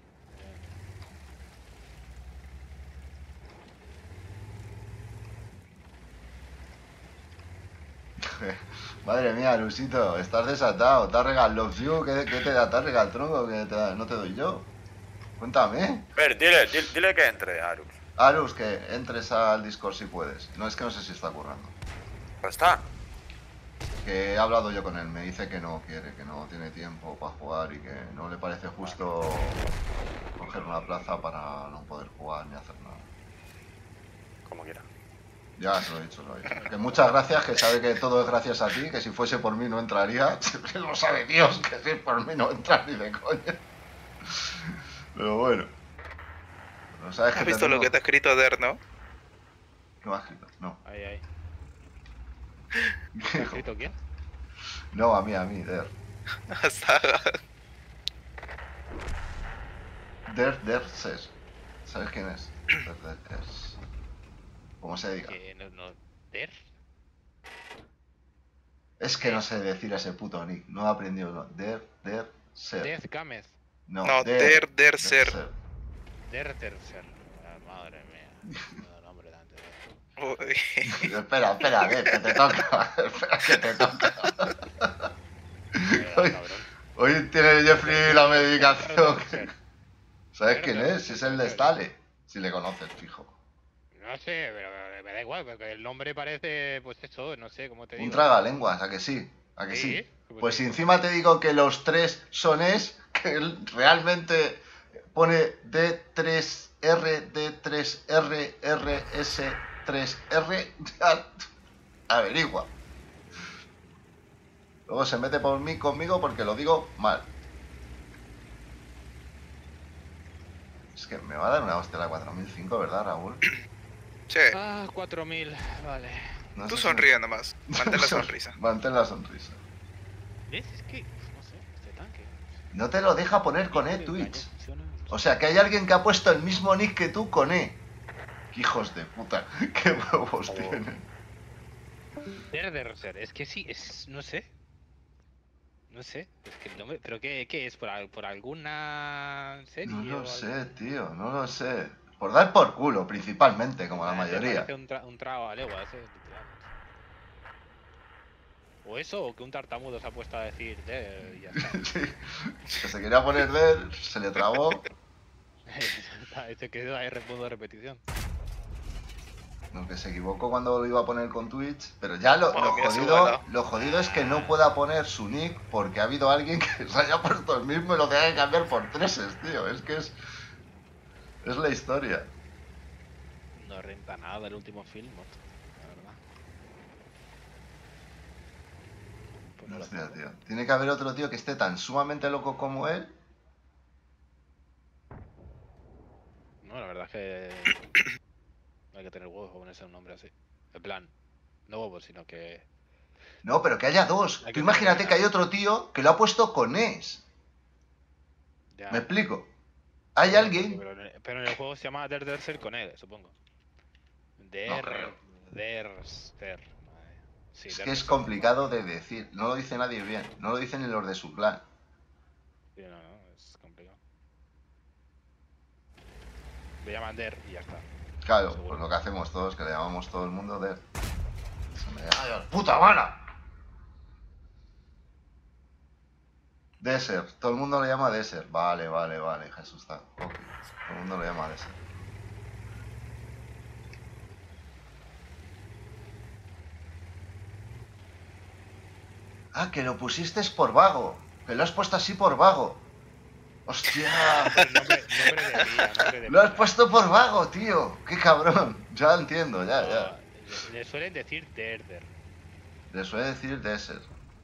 Madre mía, Lusito, estás desatado. ¿Te has regalado Love You? ¿Qué, qué te da? ¿Te has regalado el tronco que te da- no te doy yo? Cuéntame. A ver, dile, dile, dile que entre, Arus. Arus, que entres al Discord si puedes. No, es que no sé si está currando. Pues está. Que he hablado yo con él, me dice que no quiere, que no tiene tiempo para jugar y que no le parece justo coger una plaza para no poder jugar ni hacer nada. Como quiera. Ya se lo he dicho, se lo he dicho. Que muchas gracias, que sabe que todo es gracias a ti, que si fuese por mí no entraría. Lo sabe Dios, que si es por mí no entra ni de coña. Pero bueno. Pero sabes que ¿Has te visto lo tengo- que te ha escrito Der, no? ¿Qué me ha escrito? No. Ahí, ahí. ¿Ha escrito quién? No, a mí, a mí, Der. Saga. Der, Der, Ses. ¿Sabes quién es? Der, Der, es... ¿Cómo se diga? Que no, no. ¿Der? Es que no sé decir ese puto nick. No he aprendido. No. Der, Der, Ser. Death Gámez. No, No, Der, Der, Ser. Der Tercer. Ah, madre mía. No, nombre de antes. Uy. Espera, espera, Der, que te toca. Espera, que te toca. Hoy, Cabrón. hoy tiene Jeffrey la medicación. Tercer. ¿Sabes quién es? Si es el de Stale. Si le conoces, fijo. No sé, pero me da igual, porque el nombre parece, pues eso, no sé, cómo te digo. Un tragalenguas, ¿a que sí? ¿A que sí? Sí, pues Pues sí. si encima te digo que los tres son es, que él realmente pone D tres R, D tres R, R S tres R, ya averigua. Luego se mete por mí conmigo porque lo digo mal. Es que me va a dar una hostia la cuatro mil cinco, ¿verdad, Raúl? Che, Ah, cuatro mil, vale. No tú sé si- sonríe nomás. Mantén la sonrisa. Mantén la sonrisa. ¿Ves? Es que, no sé, este tanque. No te lo deja poner con El E-Twitch. cañón funciona, O sea, que hay alguien que ha puesto el mismo nick que tú con E. ¡Qué hijos de puta! ¡Qué huevos Oh. tienen! Derderser, es que sí, es. No sé. No sé. Es que no me. ¿Pero qué, qué es? ¿Por, al- por alguna serie? No lo o sé, algún- tío, no lo sé. Por dar por culo, principalmente, como la Ah, te mayoría. parece un, tra un trago a leguas, eh, literalmente. O eso, o que un tartamudo se ha puesto a decir der y ya está. Sí. Que se quería poner de, se le trabó. Este que da R punto de repetición. No, que se equivocó cuando lo iba a poner con Twitch. Pero ya lo, Bueno, lo mira, se jodido, igualó. lo jodido es que no pueda poner su nick porque ha habido alguien que se haya puesto el mismo y lo tenga que cambiar por treses, tío. Es que es. Es la historia. No renta nada el último film, la verdad. Pues no lo Hostia, pongo. tío. Tiene que haber otro tío que esté tan sumamente loco como él. No, la verdad es que no hay que tener huevos para ponerse un nombre así. En plan, no huevos, sino que. No, pero que haya dos. Hay Tú que tener imagínate que hay ganas. otro tío que lo ha puesto con Es. Ya. ¿Me explico? Hay Bueno, porque- alguien. pero, en el- pero en el juego se llama Der Derser con él, supongo. Der. creo. Derster. Madre. Sí, Es Der que es Derser, complicado de decir. No lo dice nadie bien. No lo dicen ni los de su clan. sí, no, no, es complicado. Le llaman Der y ya está. Claro, Seguro. pues lo que hacemos todos, que le llamamos todo el mundo de. Se me da la puta gana. Desert. Todo el mundo le llama Desert. Vale, vale, vale. Jesús está. Ok. Todo el mundo le llama Desert. Ah, que lo pusiste por vago. Que lo has puesto así por vago. ¡Hostia! Pero nombre, nombre de pila, nombre de Lo has pila. puesto por vago, tío. ¡Qué cabrón! Ya entiendo, ya, No, ya. Le, le suelen decir Derder. Le suele decir Desert.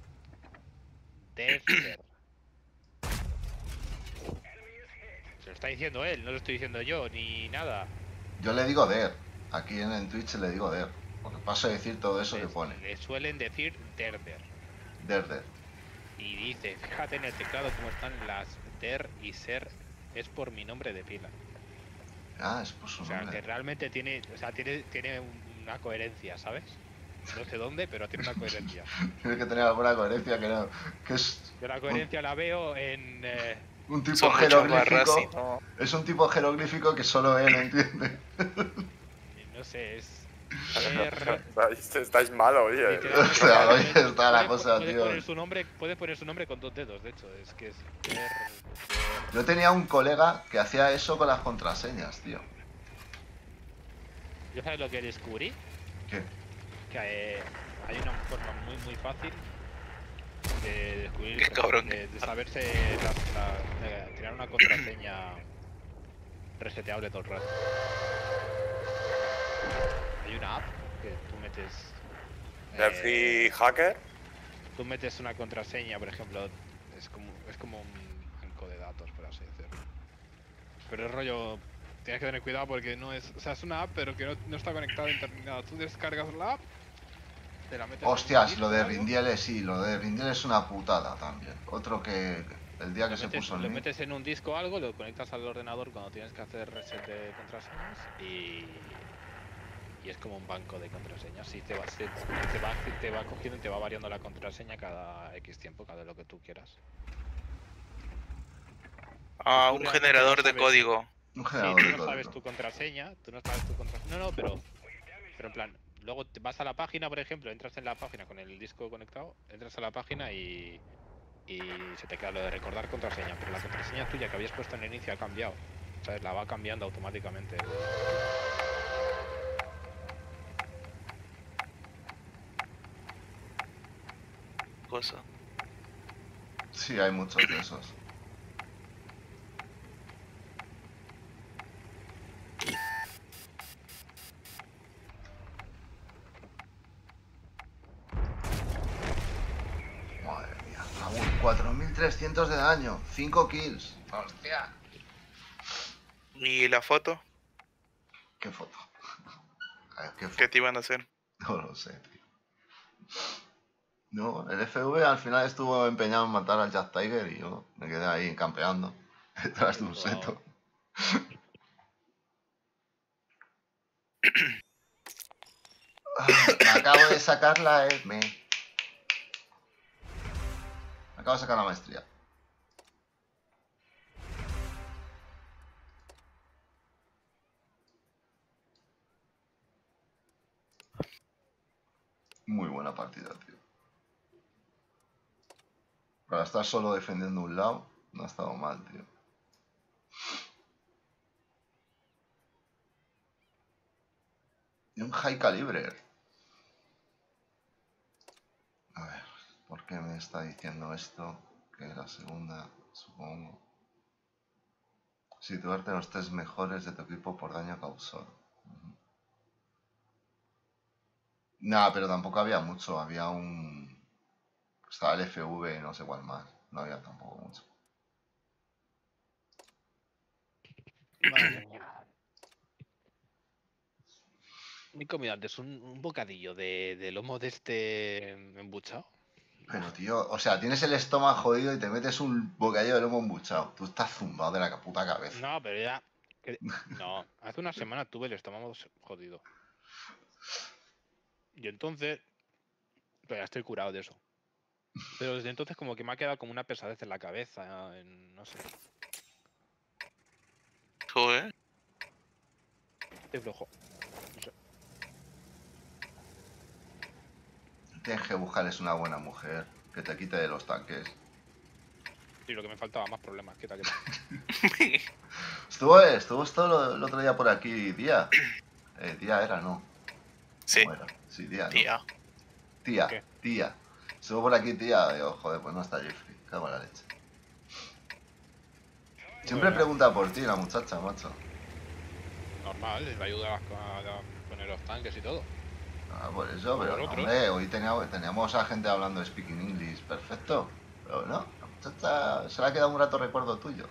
Derder. Se lo está diciendo él, no lo estoy diciendo yo, ni nada. Yo le digo Der. Aquí en, en Twitch le digo Der. Porque paso a decir todo eso le, que pone. le suelen decir Derder. Der, Der. Y dice, fíjate en el teclado cómo están las Der y Ser. Es por mi nombre de pila. Ah, es por su O sea, que nombre. realmente tiene, o sea, tiene, tiene una coherencia, ¿sabes? No sé dónde, pero tiene una coherencia. Tiene que tener alguna coherencia que no. Que es Yo la coherencia la veo en... eh, un tipo Son muchas barras y jeroglífico. no. Es un tipo jeroglífico que solo él entiende. no sé, es... Estáis, estáis mal, oye. O sea, hoy está la puede- cosa, puede tío. Poner su nombre, puede poner su nombre con dos dedos, de hecho, es que es... Der- Der- Yo tenía un colega que hacía eso con las contraseñas, tío. ¿Yo sabes lo que descubrí? ¿Qué? Que eh, hay una forma muy muy fácil de descubrir, Qué pues, cabrón. de, de saberse la- la- de crear una contraseña reseteable todo el rato. Hay una app que tú metes... ¿El eh, free hacker? tú metes una contraseña, por ejemplo, es como, es como un banco de datos, por así decirlo. Pero el rollo, tienes que tener cuidado porque no es, o sea, es una app, pero que no, no está conectada a internet. ni nada. Tú descargas la app, te la metes en un Hostias, disco lo de o algo, Rindiel sí, lo de Rindiel es una putada también. Otro que el día que lo se metes, puso lo el nick. metes en un disco o algo, lo conectas al ordenador cuando tienes que hacer reset de contraseñas y, y es como un banco de contraseñas. Y te va, te, te va, te va cogiendo y te va variando la contraseña cada X tiempo, cada lo que tú quieras. Ah, Tú un realmente generador no de sabes- código. Un Sí, generador tú de no sabes código. tu contraseña, tú no sabes tu contraseña. No, no, pero, pero en plan, luego te vas a la página, por ejemplo, entras en la página con el disco conectado, entras a la página y, y se te queda lo de recordar contraseña, pero la contraseña tuya que habías puesto en el inicio ha cambiado, ¿sabes? La va cambiando automáticamente. Cosa. Sí, hay muchos de esos. Madre mía, Raúl, cuatro mil trescientos de daño, cinco kills. Hostia. ¿Y la foto? ¿Qué foto? A ver, ¿qué ¿Qué foto? te iban a hacer? No lo sé, tío. No, el F V al final estuvo empeñado en matar al Jack Tiger y yo me quedé ahí campeando detrás de un Jugado- seto. Ah, me acabo de sacar la E M. Me acabo de sacar la maestría. Muy buena partida, tío. Para estar solo defendiendo un lado, no ha estado mal, tío. Y un high calibre. A ver, ¿por qué me está diciendo esto? Que la segunda, supongo. Situarte en los tres mejores de tu equipo por daño causado. Uh-huh. Nada, pero tampoco había mucho. Había un... Estaba el F V y no sé cuál más. No había tampoco mucho. Madre mía. Mi comida antes, un, un bocadillo de, de lomo de este embuchado. Pero tío, o sea, tienes el estómago jodido y te metes un bocadillo de lomo embuchado. Tú estás zumbado de la puta cabeza. No, pero ya... que- No, hace una semana tuve el estómago jodido. Y entonces... Pero ya estoy curado de eso. Pero desde entonces como que me ha quedado como una pesadez en la cabeza, en, no sé. Joder. Estoy flojo. No sé. Tienes que buscarles una buena mujer que te quite de los tanques. Y lo que me faltaba, más problemas. Quita, quita. Estuvo, estuvo esto lo- el otro día por aquí, Tía. Eh, tía era, ¿no? Sí, ¿Cómo era? Sí, tía, ¿no? tía. Tía, ¿Qué? tía. Estuvo por aquí, tía. Digo, joder, pues no está Jeffrey. Cago en la leche. Siempre Bueno. pregunta por ti la muchacha, macho. Normal, les va a ayudar a, a poner los tanques y todo. Ah, por eso, Por pero otro. hombre, hoy teníamos, teníamos a gente hablando speaking English, perfecto. Pero no, la muchacha se le ha quedado un rato recuerdo tuyo.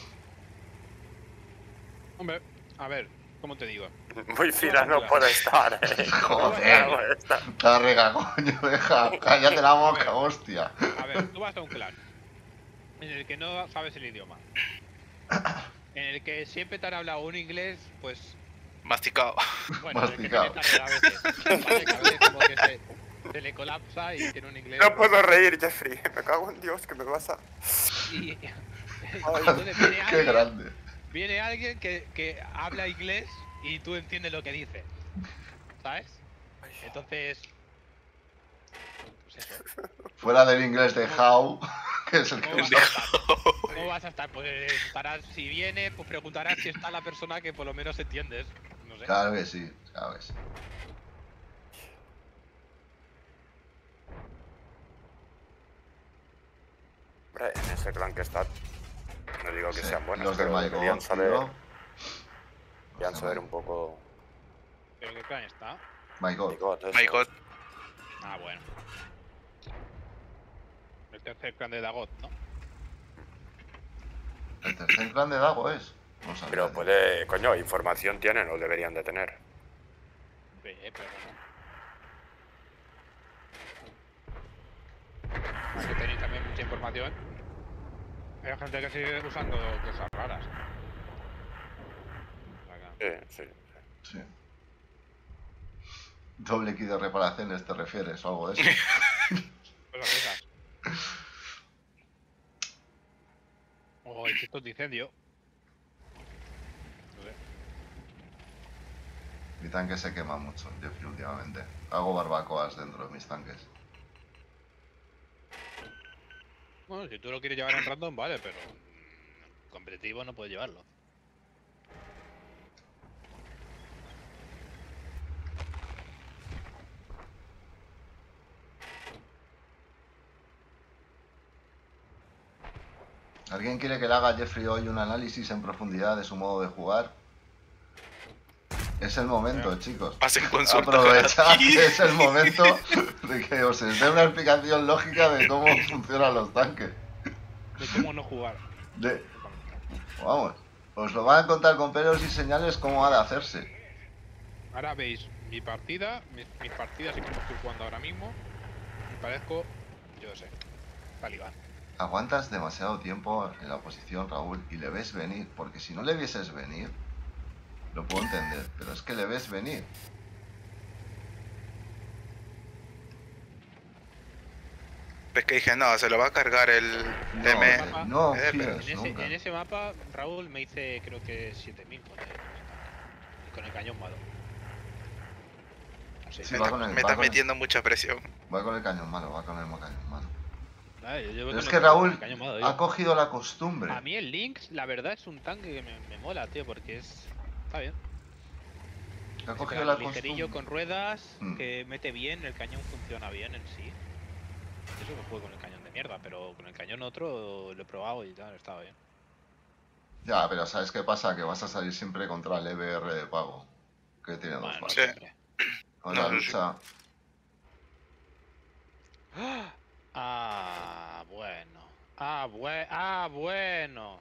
Hombre, a ver, ¿cómo te digo? Muy fina no puede estar, eh. Joder. No puede estar. Está rega, coño, deja, cállate la boca, hostia. A ver, tú vas a un clan en el que no sabes el idioma. En el que siempre te han hablado un inglés, pues... Masticado. Bueno, en el que Masticado. tiene tarea a veces. Vale, que a veces como que se, se le colapsa y tiene un inglés... No puedo reír, Jeffrey. Me cago en Dios, que me vas a... Y, y entonces viene Qué alguien, grande. viene alguien que, que habla inglés y tú entiendes lo que dice. ¿Sabes? Entonces... Pues eso. Fuera del inglés de How, que es el que ¿Cómo vas usa. a estar? ¿Cómo vas a estar? Pues estarás, si viene, pues preguntarás si está la persona que por lo menos entiendes. No sé. Claro que sí, claro que sí. Hombre, en ese clan que está... No digo que Sí, sean buenos, los de pero deberían Maicon, saber, tío. deberían saber un poco... ¿Pero qué clan está? Maicon. My God, eso. My God. Ah, bueno. El tercer clan de Dagot, ¿no? El tercer clan de Dago es. No sabía, Pero tío. puede... Coño, información tienen o deberían de tener. Ve, pero no. Aquí tenéis también mucha información. Hay gente que sigue usando cosas raras. O sea que- Sí, sí. Sí. Doble kit de reparaciones, ¿te refieres? O algo de eso. Cosas esas. O hechizos de incendio. No sé. Mi tanque se quema mucho, Jeffrey, últimamente. Hago barbacoas dentro de mis tanques. Bueno, si tú lo quieres llevar en random, vale, pero mm, competitivo no puedes llevarlo. ¿Alguien quiere que le haga a Jeffrey hoy un análisis en profundidad de su modo de jugar? Es el momento, chicos. Pasen consulta Aprovechad gratis. que es el momento de que os dé una explicación lógica de cómo funcionan los tanques. De cómo no jugar. De, vamos, os lo van a contar con pelos y señales cómo ha de hacerse. Ahora veis mi partida, mis, mis partidas y cómo estoy jugando ahora mismo. Me parezco, yo sé, talibán. Aguantas demasiado tiempo en la oposición, Raúl, y le ves venir, porque si no le vieses venir, Lo puedo entender, pero es que le ves venir. Es que dije, no, se lo va a cargar el No, M. eh, no Eh, pero fíes En ese, nunca. en ese mapa, Raúl me hice creo que siete mil con el, y con el cañón malo. No sé, Sí, Me, va está, con el- me va está con el- metiendo mucha presión. Va con el cañón malo, va con el cañón malo. Ah, yo llevo Pero con es el que cañón- con Raúl el cañón malo, ha digo. cogido la costumbre. A mí el Lynx, la verdad, es un tanque que me, me mola, tío, porque es. Está bien. Ha Es cogido crack, la ligerillo costumbre. con ruedas, Mm. que mete bien, el cañón funciona bien en sí. Eso que juego con el cañón de mierda, pero con el cañón otro lo he probado y tal, estaba bien. Ya, pero ¿sabes qué pasa? Que vas a salir siempre contra el E B R de pago. Que tiene dos Bueno, no balas. Sí. siempre. Con No, la eso sí. lucha. Ah, bueno. Ah, bue ah, bueno.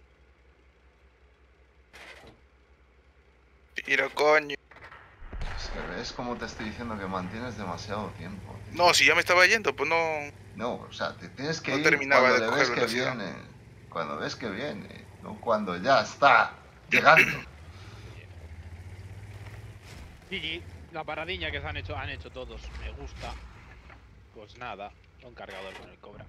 Tiro, coño. Es que ves como te estoy diciendo que mantienes demasiado tiempo. tío. No, si ya me estaba yendo, pues no. No, o sea, te tienes que No ir terminaba cuando de le coger ves que velocidad. viene. Cuando ves que viene. No cuando ya está llegando. G G, la paradiña que se han hecho, han hecho todos, me gusta. Pues nada, un cargador con el Cobra.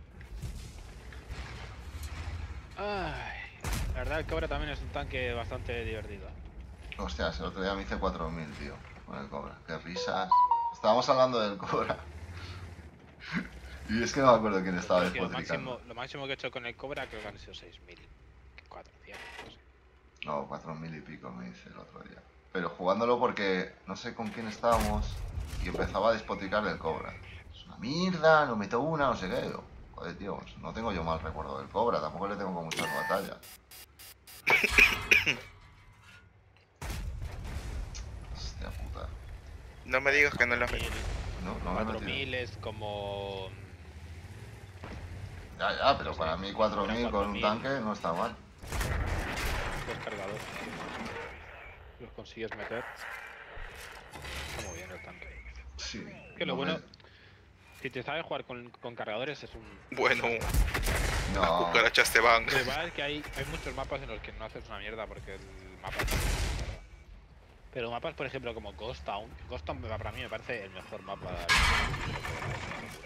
Ay, la verdad el Cobra también es un tanque bastante divertido. Hostias, el otro día me hice cuatro mil, tío. Con el Cobra. Qué risas. Estábamos hablando del Cobra. Y es que no me acuerdo quién estaba Creo que lo despotricando. máximo, lo máximo que he hecho con el Cobra creo que han sido seis mil cuatrocientos. No sé. No, cuatro mil y pico me hice el otro día. Pero jugándolo porque no sé con quién estábamos y empezaba a despotricar del Cobra. Es una mierda, no meto una, no sé qué. Digo, joder, tío, no tengo yo mal recuerdo del Cobra, tampoco le tengo con muchas batallas. Hostia puta. No me digas que no lo has cuatro mil, metido. No, no me he cuatro mil metido. es como. Ya, ya, pero no sé, para mí si cuatro fuera mil con un cuatro mil, tanque no está mal. dos cargadores. Los consigues meter. Está muy bien el tanque. Sí. Que lo no me- bueno, si te sabes jugar con, con cargadores es un. Bueno, las No, cucarachas te van. Lo que pasa es que hay, hay muchos mapas en los que no haces una mierda porque el mapa es una mierda. Pero mapas, por ejemplo, como Ghost Town. Ghost Town para mí me parece el mejor mapa de la vida.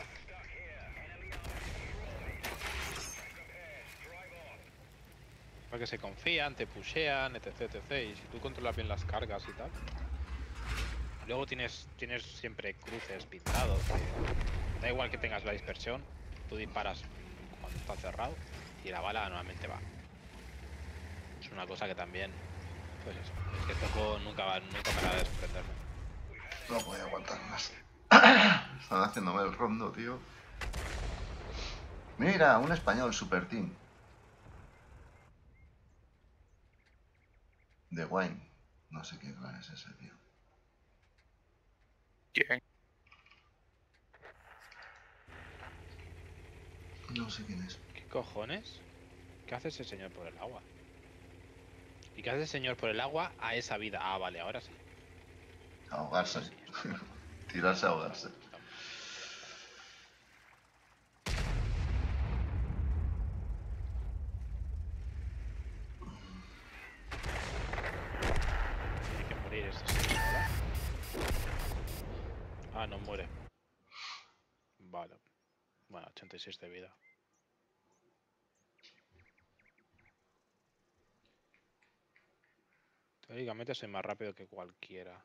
Porque se confían, te pushean, etc, etc. Y si tú controlas bien las cargas y tal. Luego tienes, tienes siempre cruces pintados. que da igual que tengas la dispersión, tú disparas cuando está cerrado y la bala normalmente va. Es una cosa que también, pues eso, es que este juego nunca va, nunca para de sorprenderme. no podía aguantar más. Están haciéndome el rondo, tío. Mira, un español, Super Team. The Wine. No sé qué clan es ese, tío. ¿Quién? No sé quién es. ¿Qué cojones? ¿Qué hace ese señor por el agua? ¿Y qué hace ese señor por el agua a esa vida? Ah, vale, ahora sí. Ahogarse. Ahora sí, está. Tirarse a ahogarse. Tiene que morir este señor ahora. Ah, no muere. Vale. Bueno, ochenta y seis de vida. Teóricamente soy más rápido que cualquiera.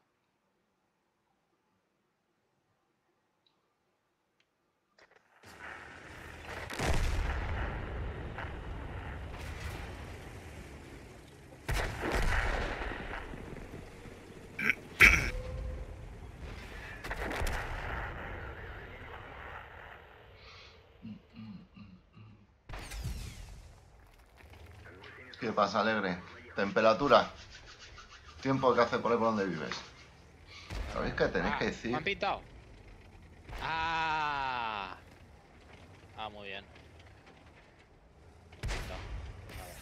¿Qué pasa, alegre? Temperatura. Tiempo que hace por ahí por donde vives. ¿Sabéis que tenéis Ah, que ¿me han decir? pintado? Ah. Ah, muy bien. Me han pintado. Pues nada,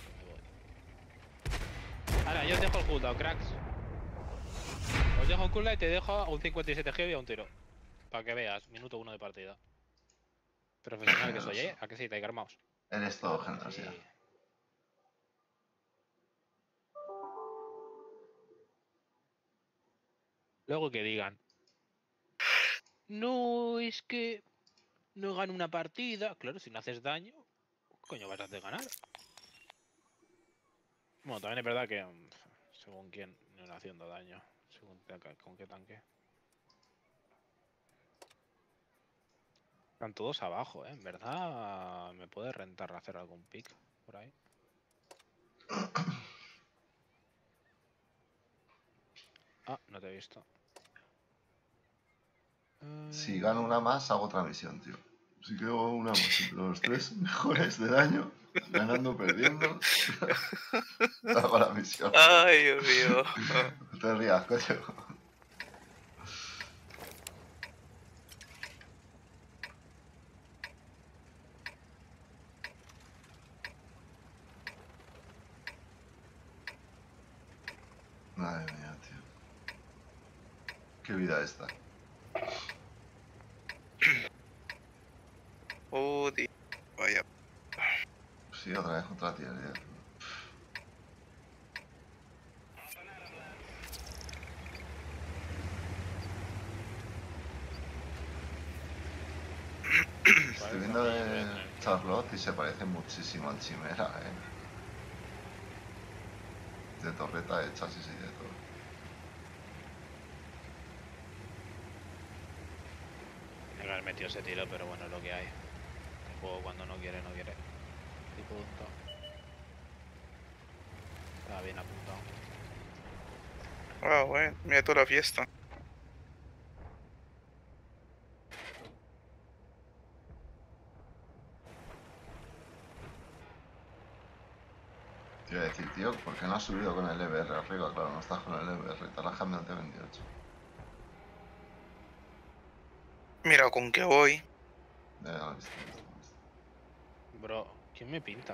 me voy. Ahora, yo os dejo el cooldown, cracks. Os dejo un cooldown y te dejo a un cincuenta y siete G y a un tiro. Para que veas, minuto uno de partida. Profesional que soy, ¿eh? ¿A qué sí? Tiger Mouse. Eres todo generosidad. Sí. Luego que digan, no, es que no gano una partida. Claro, si no haces daño, coño vas a hacer ganar. Bueno, también es verdad que mm, según quién no le haciendo daño, según tanque- con qué tanque. Están todos abajo, ¿eh? En verdad me puede rentar hacer algún pick por ahí. Ah, no te he visto. Si gano una más, hago otra misión, tío. Si quedo una más entre los tres mejores de daño, ganando o perdiendo, hago la misión. Ay, Dios mío. No te rías, coño. Madre mía, tío. Qué vida esta. Oh, tío. Vaya. Sí, otra vez otra tía. Ya. Estoy viendo de Charlotte y se parece muchísimo al Chimera, eh. De torreta, de chasis y de todo. Tengo que haber metido ese tiro, pero bueno, es lo que hay. El juego cuando no quiere, no quiere. Y punto. Estaba bien apuntado. Ah, bueno, mira toda la fiesta. Te iba a decir, tío, ¿por qué no has subido con el E B R arriba? Claro, no estás con el E B R, te la has cambiado de veintiocho. Mira con qué voy. Ya, ya lo he visto, lo he visto, lo he visto. Bro, ¿quién me pinta?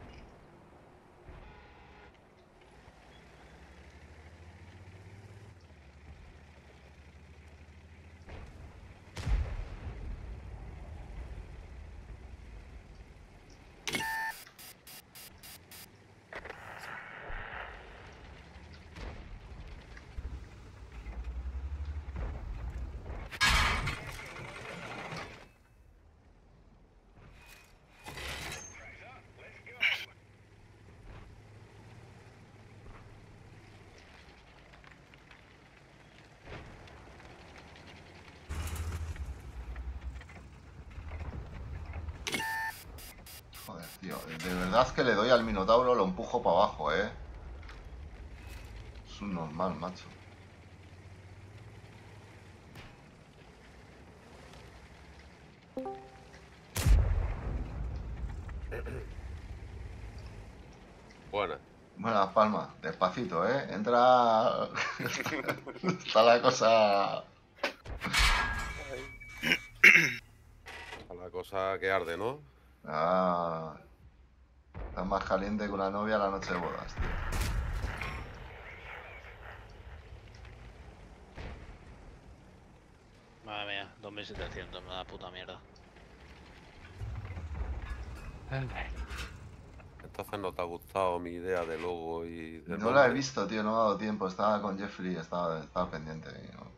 Joder, tío, de verdad que le doy al Minotauro, lo empujo para abajo, eh. Es un normal, macho. Buena. Buenas palmas, despacito, eh. Entra. Está la cosa. A la cosa que arde, ¿no? Ah. Está más caliente que una novia la noche de bodas, tío. Madre mía, dos mil setecientos, me da puta mierda. Entonces no te ha gustado mi idea de logo y de No la he nombre? visto, tío, no me ha dado tiempo. Estaba con Jeffrey, estaba, estaba pendiente. Y no.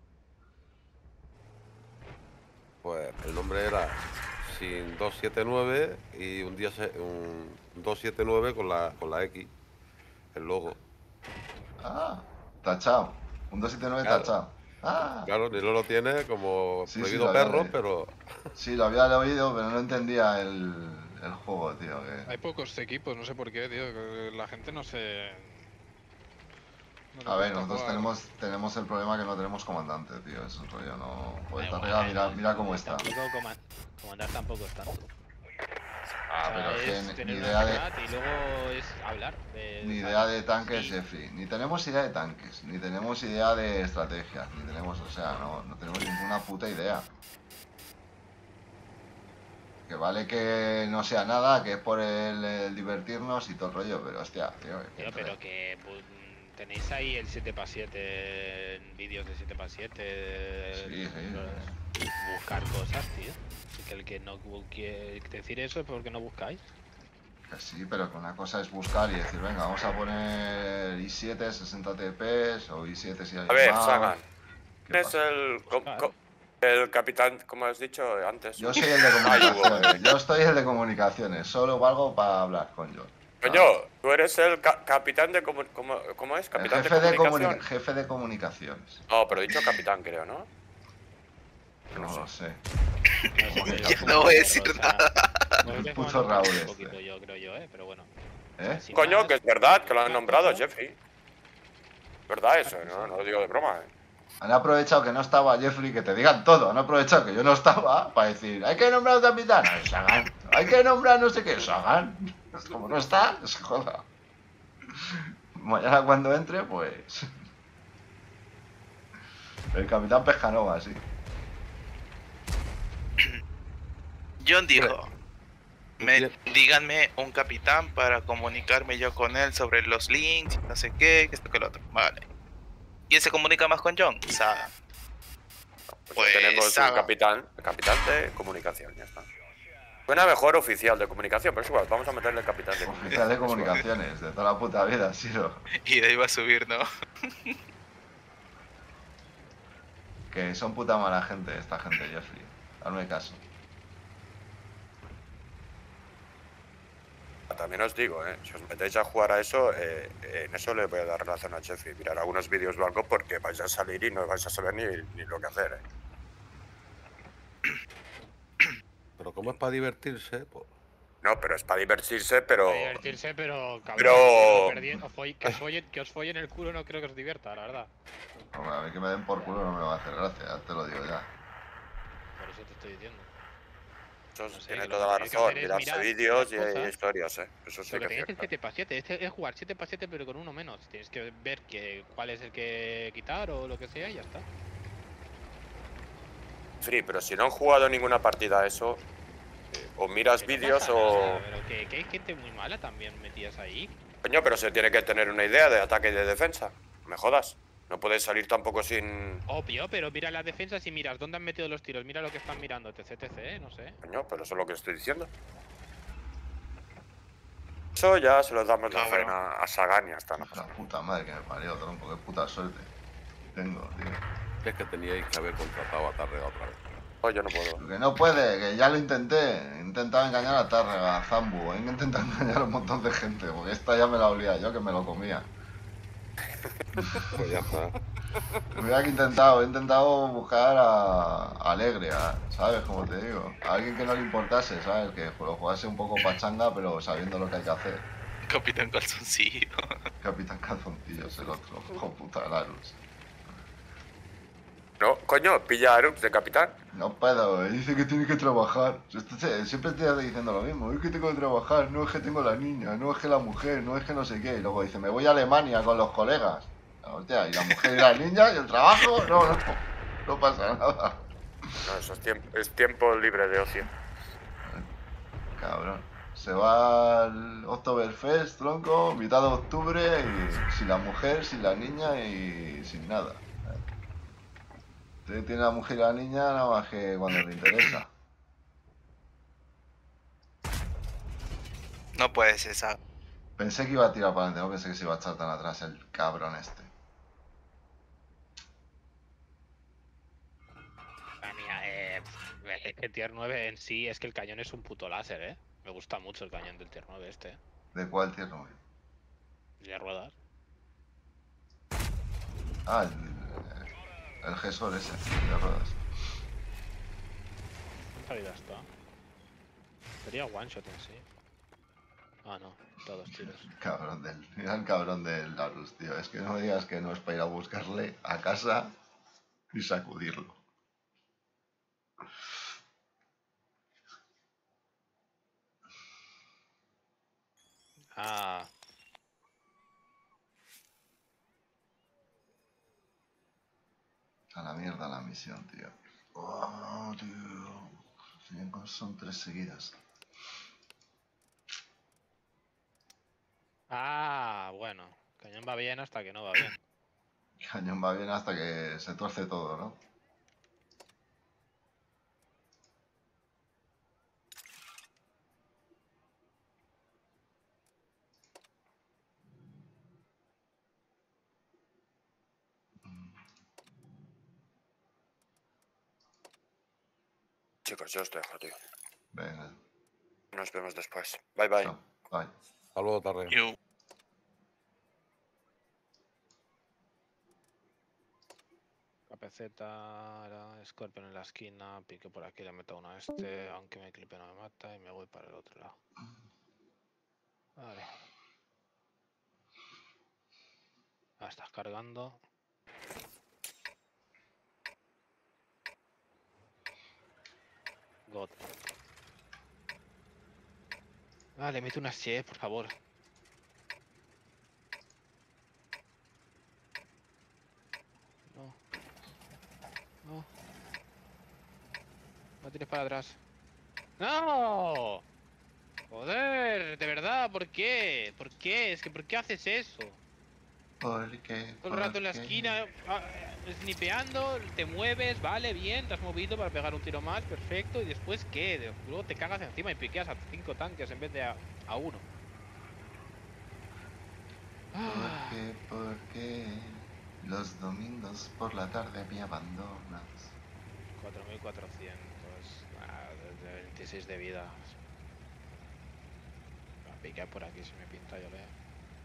Pues el nombre era sin doscientos setenta y nueve y un día se, un doscientos setenta y nueve con la, con la X, el logo. Ah, tachado. Un doscientos setenta y nueve Claro. tachado. Ah. Claro, ni lo tiene como Sí, sí, prohibido lo había perros, leído. pero Sí, lo había oído, pero no entendía el, el juego, tío. Que... Hay pocos equipos, no sé por qué, tío. que La gente no se. No le A ver, gusta nosotros jugar. tenemos, tenemos el problema que no tenemos comandante, tío. Es un rollo, no. Pues Da esta igual, regla, eh, mira, no, mira cómo está. Tampoco coman- comandar tampoco está. Ah, O sea, pero es que es ni- tener ni una idea de, ciudad y luego es hablar. De, ni o sea, idea de tanques, sí. Jeffrey. Ni tenemos idea de tanques, ni tenemos idea de estrategia, ni tenemos, o sea, no, no tenemos ninguna puta idea. Que vale que no sea nada, que es por el, el divertirnos y todo el rollo, pero hostia, tío. que Tío, entre- pero que bu- tenéis ahí el siete por siete, en vídeos de siete por siete. Sí, sí, eh, Buscar cosas, tío. Y que el que no quiere decir eso es porque no buscáis. Que sí, pero que una cosa es buscar y decir, venga, vamos a poner i siete sesenta T P s o i siete si hay A ver, más. Sagan, ¿Qué ¿Quién es pasa? el, co- co- el capitán, como has dicho antes? Yo soy el de comunicaciones. Yo estoy el de comunicaciones. Solo valgo para hablar con John. Coño, tú eres el ca- capitán de... comu- ¿Cómo, cómo es? El ¿Capitán de jefe de, comunicación? comuni- jefe de comunicaciones. No, pero he dicho capitán, creo, ¿no? No lo sé. No sé, Ya yo no voy a decir o sea, nada. me voy a Puto fumar un Raúl un este. poquito yo, creo yo, eh, pero bueno. ¿Eh? Sin Coño, más, que es verdad, que lo han una nombrado, cosa- Jeffrey. ¿Verdad eso? No, no lo digo de broma, ¿eh? Han aprovechado que no estaba Jeffrey, que te digan todo. Han aprovechado que yo no estaba para decir, hay que nombrar a capitán. Ah, Sagan. Hay que nombrar no sé qué. Sagan. Como no está, se joda. Mañana cuando entre, pues... El capitán Pescanova, sí. John dijo, me, Bien. díganme un capitán para comunicarme yo con él sobre los links, no sé qué, que esto que lo otro. Vale. ¿Quién se comunica más con John? Saga. Pues, Pues, ya tenemos Saga. un capitán, el capitán de comunicación, ya está. Suena mejor oficial de comunicación, pero es igual, vamos a meterle el capitán de Oficial de comunicación. comunicaciones, de toda la puta vida, ha sido. Y de ahí va a subir, ¿no? Que son puta mala gente esta gente, Jeffrey. Hazme caso. También os digo, ¿eh? Si os metéis a jugar a eso, eh, en eso le voy a dar relación a Jeffrey. Mirar algunos vídeos o algo porque vais a salir y no vais a saber ni, ni lo que hacer, ¿eh? Pero como es para divertirse, pues... No, pero es para divertirse, pero... Para divertirse, pero cabrón, Pero- que, perdi- os foll- que, os follen, que os follen el culo no creo que os divierta, la verdad. Hombre, a mí que me den por culo no me va a hacer gracia, ya te lo digo ya. Por eso te estoy diciendo. Eso No sé, tiene que lo toda que la tenéis que razón, hacer es mirarse mirar vídeos y, las y cosas. historias, ¿eh? Eso sí Lo que que es tenéis es cierto. siete para siete, este es jugar siete para siete pero con uno menos. Tienes que ver que, cuál es el que quitar o lo que sea y ya está. Free, pero si no han jugado ninguna partida a eso, eh, o miras Que no vídeos pasa o... nada, pero que, que hay gente muy mala también metías ahí. Coño, pero se tiene que tener una idea de ataque y de defensa. No me jodas. No puedes salir tampoco sin... Obvio, pero mira las defensas y miras dónde han metido los tiros, mira lo que están mirando, etc, etc, ¿eh? No sé. Coño, pero eso es lo que estoy diciendo. Eso ya se lo damos la Cabrón. faena a Sagan y ya está, no La pasa nada. puta madre que me parió, tronco, qué puta suerte. Tengo, tío. Es que teníais que haber contratado a Tárrega otra vez. Oh, yo no puedo. Que no puede, que ya lo intenté. He intentado engañar a Tárrega, a Zambu, he intentado engañar a un montón de gente, porque esta ya me la olía yo, que me lo comía. Pues ya está. Mira que he intentado, he intentado buscar a a Alegre, a- ¿sabes? Como te digo. A alguien que no le importase, ¿sabes? Que lo jugase un poco pachanga, pero sabiendo lo que hay que hacer. Capitán Calzoncillo. Capitán Calzoncillos, el otro. Hijo puta, Larus. No, coño, pilla a Arux de capitán. No puedo, dice que tiene que trabajar. Esto se- siempre estoy diciendo lo mismo. Es que tengo que trabajar, no es que tengo la niña, no es que la mujer, no es que no sé qué. Y luego dice, me voy a Alemania con los colegas. Hostia, y la mujer y la niña y el trabajo, no, no, no pasa nada. No, eso es tiempo, es tiempo libre de ocio. Cabrón. Se va al Oktoberfest, tronco, mitad de octubre y sin la mujer, sin la niña y sin nada. Usted tiene la mujer y la niña nada más que cuando le interesa. No puede ser esa. Pensé que iba a tirar para adelante, no pensé que se iba a echar tan atrás el cabrón este. Ah, mira, eh, es que el tier nueve en sí es que el cañón es un puto láser, ¿eh? Me gusta mucho el cañón del tier nueve este, ¿eh? ¿De cuál tierno? De ruedas. Ah, el, el Gesor ese, de ruedas. ¿Cuánta vida está? Sería one shot en sí. Ah, no, todos tiros. Cabrón del. Mira el cabrón del Larus, tío. Es que no me digas que no es para ir a buscarle a casa y sacudirlo. Ah, A la mierda la misión, tío. Oh, tío. Son tres seguidas. ah, bueno. Cañón va bien hasta que no va bien. Cañón va bien hasta que se tuerce todo, ¿no? chicos, yo os dejo, tío. Venga. Nos vemos después. Bye, bye. Chao. Bye. Hasta luego, tarde. Yo. Capeceta, era Scorpion en la esquina, pique por aquí, le meto uno a este, aunque me clipe no me mata y me voy para el otro lado. Vale. Ah, estás cargando. God. Vale, mete unas che, por favor. No. No. No tires para atrás. ¡No! Joder, de verdad, ¿por qué? ¿Por qué? Es que ¿por qué haces eso? ¿Por qué? Todo el rato en la ¿Por qué? esquina, ah, snipeando, te mueves, vale, bien, te has movido para pegar un tiro más, perfecto, y después ¿qué? De- Luego te cagas encima y piqueas a cinco tanques en vez de a, a uno. Ah, ¿Por qué? ¿Por qué? Los domingos por la tarde me abandonas. cuatro mil cuatrocientos, ah, de veintiséis de vida. Voy a piquear por aquí si me pinta, yo leo.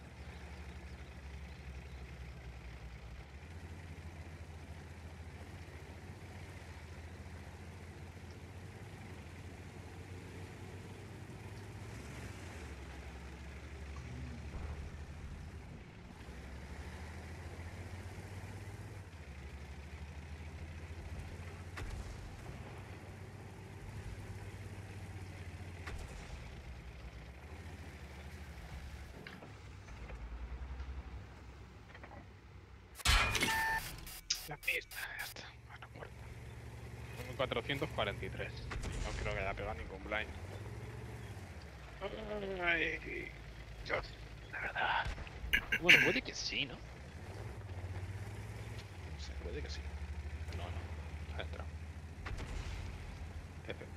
La pista, ya está. Bueno, muerto. mil cuatrocientos cuarenta y tres. No creo que haya pegado ningún blind. Ay, Dios, la verdad. Bueno, puede que sí, ¿no? No sé, puede que sí. No, no. Ha entrado. F.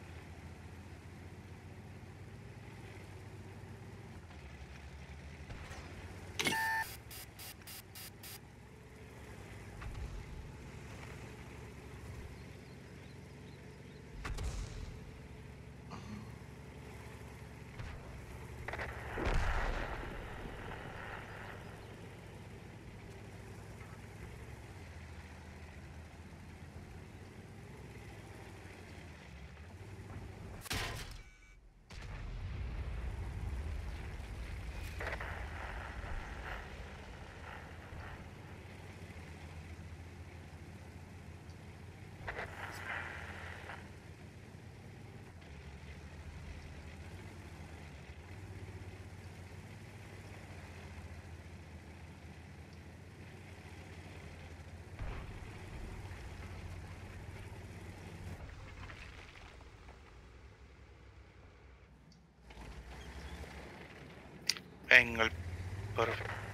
En el... Por...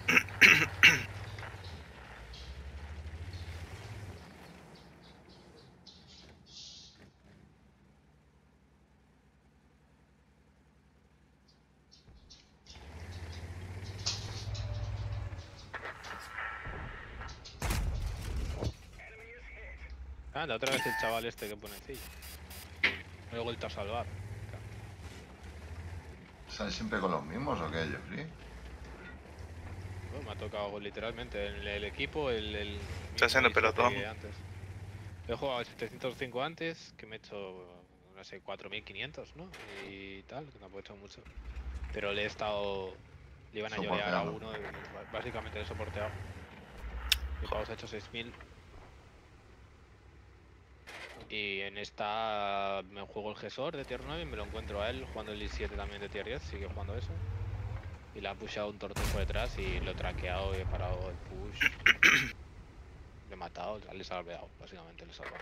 Ah, la otra vez el chaval este que pone sí. Me he vuelto a salvar. ¿Sales siempre con los mismos o qué, Jeffrey? Bueno, me ha tocado literalmente en el equipo el... el Está haciendo mismo pelotón. que antes. He jugado a setecientos cinco antes, que me he hecho, no sé, cuatro mil quinientos, ¿no? Y tal, que tampoco he hecho mucho. Pero le he estado... Le iban a llorear a Soporteando. uno, y básicamente le he soporteado. Mi pavo se ha hecho seis mil. Y en esta me juego el Gesor de tier nueve y me lo encuentro a él jugando el I siete también de tier diez, sigue jugando eso. Y le ha pushado un torto por detrás y lo he traqueado y he parado el push. Le he matado, o sea, le he salveado, básicamente le he salvado.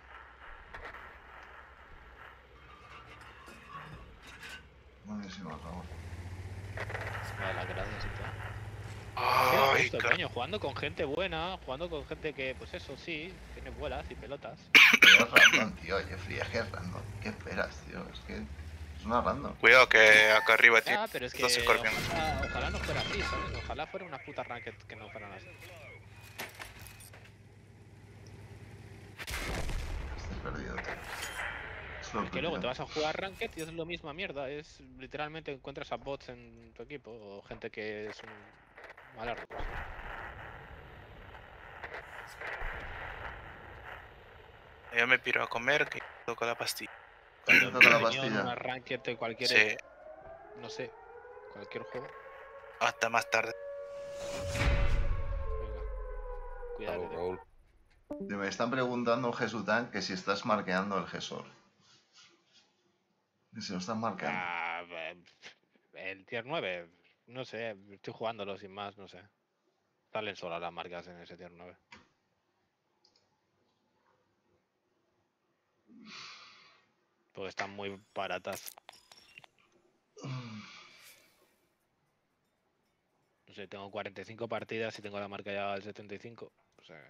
Buenísimo, Raúl. Vale, las gracias y tal. Ay, Esto, car- coño, jugando con gente buena, jugando con gente que, pues eso, sí, tiene bolas y pelotas. Pero es random, tío, Jeffrey, es que es random. ¿Qué esperas, tío? Es que es una random. Cuidado que acá arriba tiene Ya, pero es que dos escorpiones. ojalá, ojalá no fuera así, ¿sabes? Ojalá fuera una puta ranked que no fueran así. Estás perdido, tío. Solo Es que luego te tío. vas a jugar Ranked y es lo misma mierda. Es literalmente encuentras a bots en tu equipo o gente que es un malardo. Yo me piro a comer, que toco la pastilla. Cuando Toca la me venido en pastilla. una Ranked de cualquier, Sí, no sé, cualquier juego. hasta más tarde. Venga, Hasta cuidado. luego, Raúl. Me están preguntando, Jesután, que si estás marqueando el Gesor. Que si lo estás marcando. Ah, eh, el tier nueve, no sé, estoy jugándolo sin más, no sé. Salen solas las marcas en ese tier nueve. Porque están muy baratas. No sé, tengo cuarenta y cinco partidas y tengo la marca ya al setenta y cinco. O sea,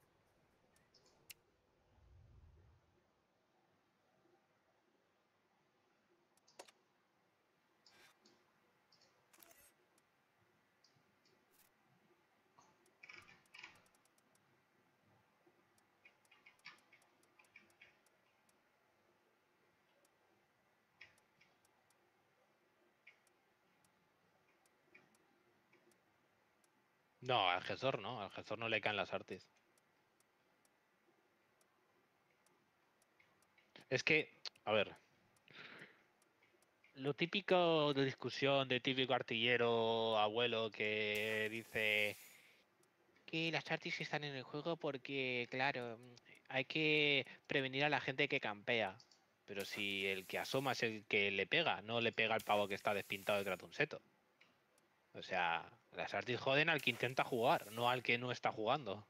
no, al Gesor no, al Gesor no le caen las artes. Es que, a ver, lo típico de discusión de típico artillero abuelo que dice que las artes están en el juego porque, claro, hay que prevenir a la gente que campea. Pero si el que asoma es el que le pega, no le pega al pavo que está despintado detrás de un seto. O sea, las artes joden al que intenta jugar, no al que no está jugando.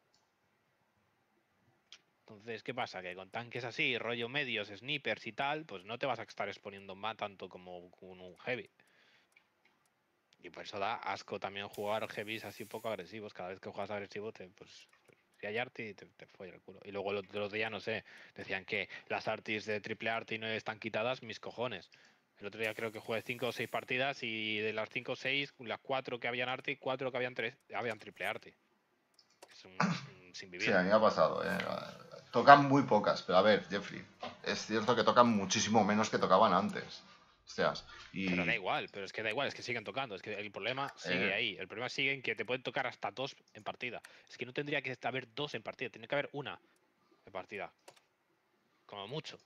Entonces, ¿qué pasa? Que con tanques así, rollo medios, snipers y tal, pues no te vas a estar exponiendo más tanto como con un heavy. Y por eso da asco también jugar heavies así poco agresivos. Cada vez que juegas agresivo, te, pues, si hay arti, te, te folla el culo. Y luego el otro día, no sé, decían que las artis de triple arti no están quitadas, mis cojones. El otro día creo que jugué cinco o seis partidas y de las cinco o seis, las cuatro que habían arti, cuatro que habían tres, habían triple arti. Es un, un sin vivir. Sí, a mí me ha pasado, ¿eh? Tocan muy pocas, pero a ver, Jeffrey, es cierto que tocan muchísimo menos que tocaban antes. Hostias, y... Pero da igual, pero es que da igual, es que siguen tocando. Es que el problema sigue Eh. ahí. El problema sigue en que te pueden tocar hasta dos en partida. Es que no tendría que haber dos en partida, tendría que haber una en partida. Como mucho.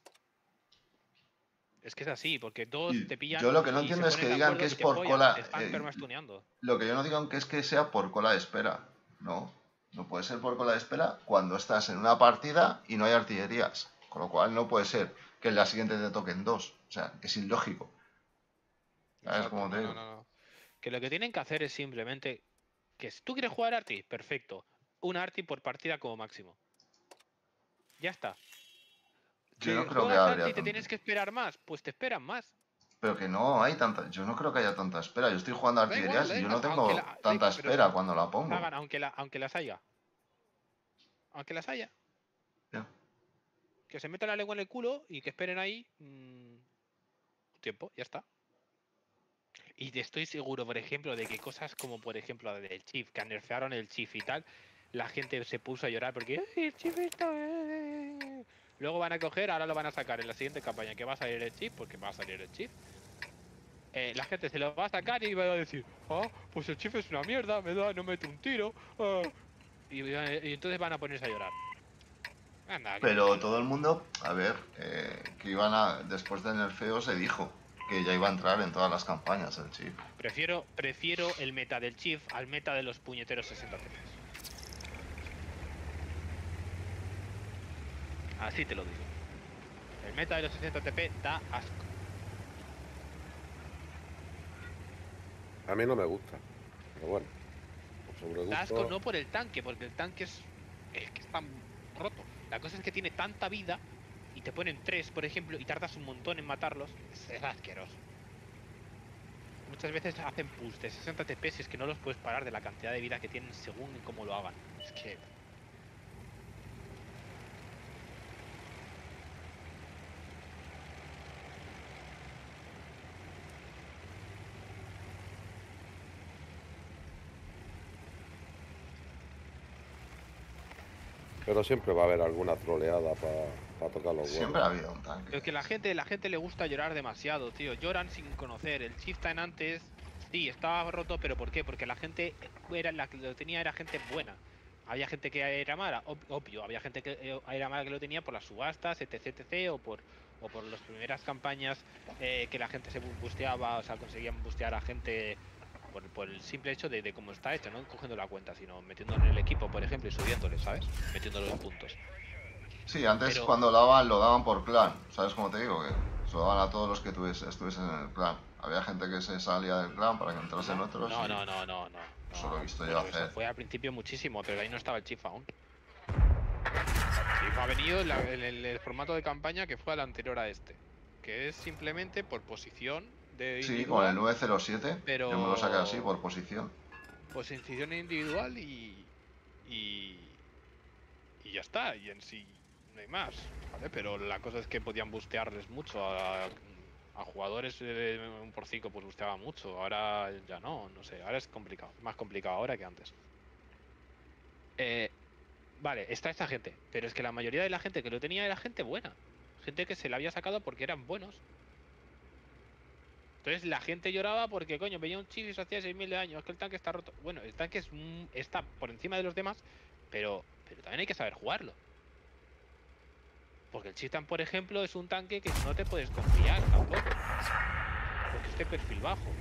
Es que es así, porque dos y te pillan yo lo que no y se entiendo es ponen que de digan acuerdo que y es te por follan. cola... Te están eh, permastuneando. lo que yo no digo que es que sea por cola de espera. No, no puede ser por cola de espera cuando estás en una partida y no hay artillerías. Con lo cual no puede ser que en la siguiente te toquen dos. O sea, es ilógico. ¿Sabes Exacto, cómo te no, no, digo? no, no. Que lo que tienen que hacer es simplemente que si tú quieres jugar arti, perfecto. Una arti por partida como máximo. Ya está. Yo no ¿Que creo que juegas arti habría y te tanto. tienes que esperar más? Pues te esperan más. Pero que no hay tanta... Yo no creo que haya tanta espera. Yo estoy jugando a Da igual, artillerías da y yo igual, no aunque tengo la, da tanta igual, pero si espera cuando la pongo. hagan, aunque, la, aunque las haya. Aunque las haya. Ya. Que se metan la lengua en el culo y que esperen ahí mmm, un tiempo, ya está. Y te estoy seguro, por ejemplo, de que cosas como, por ejemplo, la del Chief, que nerfearon el Chief y tal, la gente se puso a llorar porque "Ay, el Chief está... eh". Luego van a coger, ahora lo van a sacar en la siguiente campaña, que va a salir el Chief, porque va a salir el Chief. Eh, la gente se lo va a sacar y va a decir, ah, pues el Chief es una mierda, me da, no mete un tiro. ah". Y, y entonces van a ponerse a llorar. Anda, que te Pero calles. todo el mundo, a ver, eh, que iban a... Después del nerfeo se dijo que ya iba a entrar en todas las campañas el chip. Prefiero, prefiero el meta del Chief al meta de los puñeteros sesenta T Ps. Así te lo digo. El meta de los sesenta T P da asco. A mí no me gusta. Pero bueno. Por sobre Da asco gusto. no por el tanque, porque el tanque es, es que está roto. La cosa es que tiene tanta vida y te ponen tres, por ejemplo, y tardas un montón en matarlos. Es, es asqueroso. Muchas veces hacen push de sesenta T P si es que no los puedes parar de la cantidad de vida que tienen según cómo lo hagan. Es que... Pero siempre va a haber alguna troleada para tocar los Siempre ha huevos. habido un tanque. Pero es que la gente, la gente le gusta llorar demasiado, tío. Lloran sin conocer. El Chieftain antes, sí, estaba roto, pero ¿por qué? Porque la gente era la que lo tenía era gente buena. Había gente que era mala, ob- obvio. Había gente que eh, era mala que lo tenía por las subastas, etc, etc, o por o por las primeras campañas eh, que la gente se bu- busteaba, o sea, conseguían bustear a gente por, por el simple hecho de, de cómo está hecho, no cogiendo la cuenta, sino metiéndolo en el equipo, por ejemplo, y subiéndole, ¿sabes? Metiéndolo en puntos. Sí, antes Pero cuando lo daban, lo daban por clan. ¿Sabes cómo te digo? Que se lo daban a todos los que tuvies- estuviesen en el clan. Había gente que se salía del clan para que entrasen no, otros no, y no, no, no, no, eso lo he no. visto yo Bueno, eso hacer. fue al principio muchísimo, pero ahí no estaba el Chief aún. Chief ha venido en, la- en el, el formato de campaña que fue al anterior a este, que es simplemente por posición de Sí, con el individual, nueve cero siete yo me lo saqué así, pero por posición. posición individual y, y y ya está, y en sí no hay más, ¿vale? Pero la cosa es que podían bustearles mucho a, a jugadores eh, un por cinco pues busteaba mucho, ahora ya no, no sé, ahora es complicado, es más complicado ahora que antes. Eh, vale, está esta gente, pero es que la mayoría de la gente que lo tenía era gente buena, gente que se la había sacado porque eran buenos. Entonces la gente lloraba porque, coño, veía un chico y se hacía seis mil de daño, es que el tanque está roto. Bueno, el tanque es, mm, está por encima de los demás, pero, pero también hay que saber jugarlo. Porque el Chieftain, por ejemplo, es un tanque que no te puedes confiar tampoco. Porque es de perfil bajo.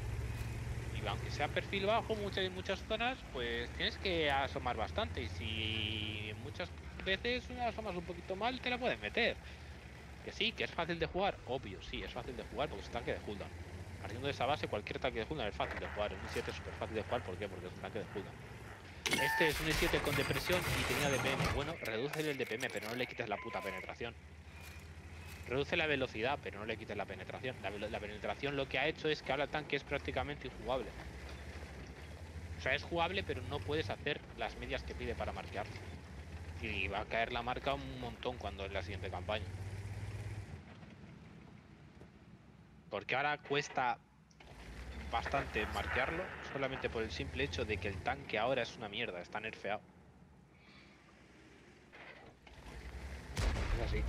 Y aunque sea perfil bajo, muchas, en muchas zonas, pues tienes que asomar bastante. Y si muchas veces asomas un poquito mal, te la pueden meter. Que sí, que es fácil de jugar. Obvio, sí, es fácil de jugar porque es un tanque de cooldown. Partiendo de esa base, cualquier tanque de cooldown es fácil de jugar. Un i siete es súper fácil de jugar. ¿Por qué? Porque es un tanque de cooldown. Este es un i siete con depresión y tenía D P M. Bueno, reduce el D P M, pero no le quites la puta penetración. Reduce la velocidad, pero no le quites la penetración. La, la penetración lo que ha hecho es que ahora el tanque es prácticamente injugable. O sea, es jugable, pero no puedes hacer las medias que pide para marcarlo. Y va a caer la marca un montón cuando en la siguiente campaña. Porque ahora cuesta bastante marcarlo, solamente por el simple hecho de que el tanque ahora es una mierda, está nerfeado. Es así.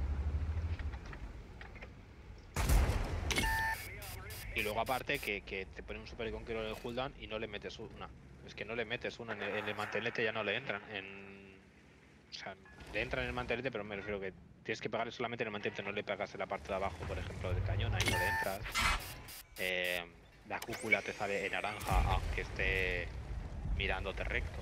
Y luego aparte que, que te pone un super conquero en el cooldown y no le metes una. Es que no le metes una, en el, en el mantelete ya no le entran. En... O sea, le entran en el mantelete, pero me refiero que tienes que pegarle solamente en el mantelete, no le pegas en la parte de abajo, por ejemplo, del cañón, ahí no le entras. Eh, la cúpula te sale en naranja aunque esté mirándote recto.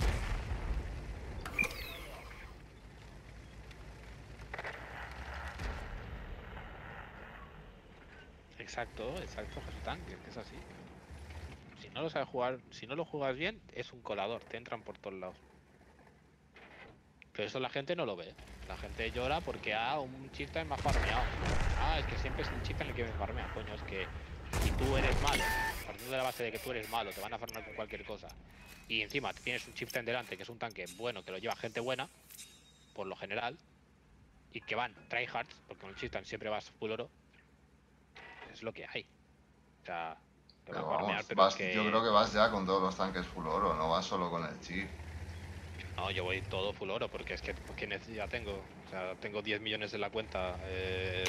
Exacto, exacto, Jesús Tanque, que es así. Si no lo sabes jugar, si no lo juegas bien, es un colador, te entran por todos lados. Pero eso la gente no lo ve. La gente llora porque ah, un chieftain me ha farmeado. Ah, es que siempre es un chieftain el que me farmea. Coño, es que si tú eres malo, partiendo de la base de que tú eres malo, te van a farmear con cualquier cosa. Y encima tienes un chieftain delante, que es un tanque bueno, que lo lleva gente buena, por lo general, y que van tryhards, porque con el chieftain siempre vas full oro, es lo que hay. O sea, te va a Pero farmear, vamos, pero es vas, yo creo que... que vas ya con todos los tanques full oro, no vas solo con el chip. No, yo voy todo full oro, porque es que ¿qué necesidad tengo? O sea, tengo diez millones en la cuenta. Eh...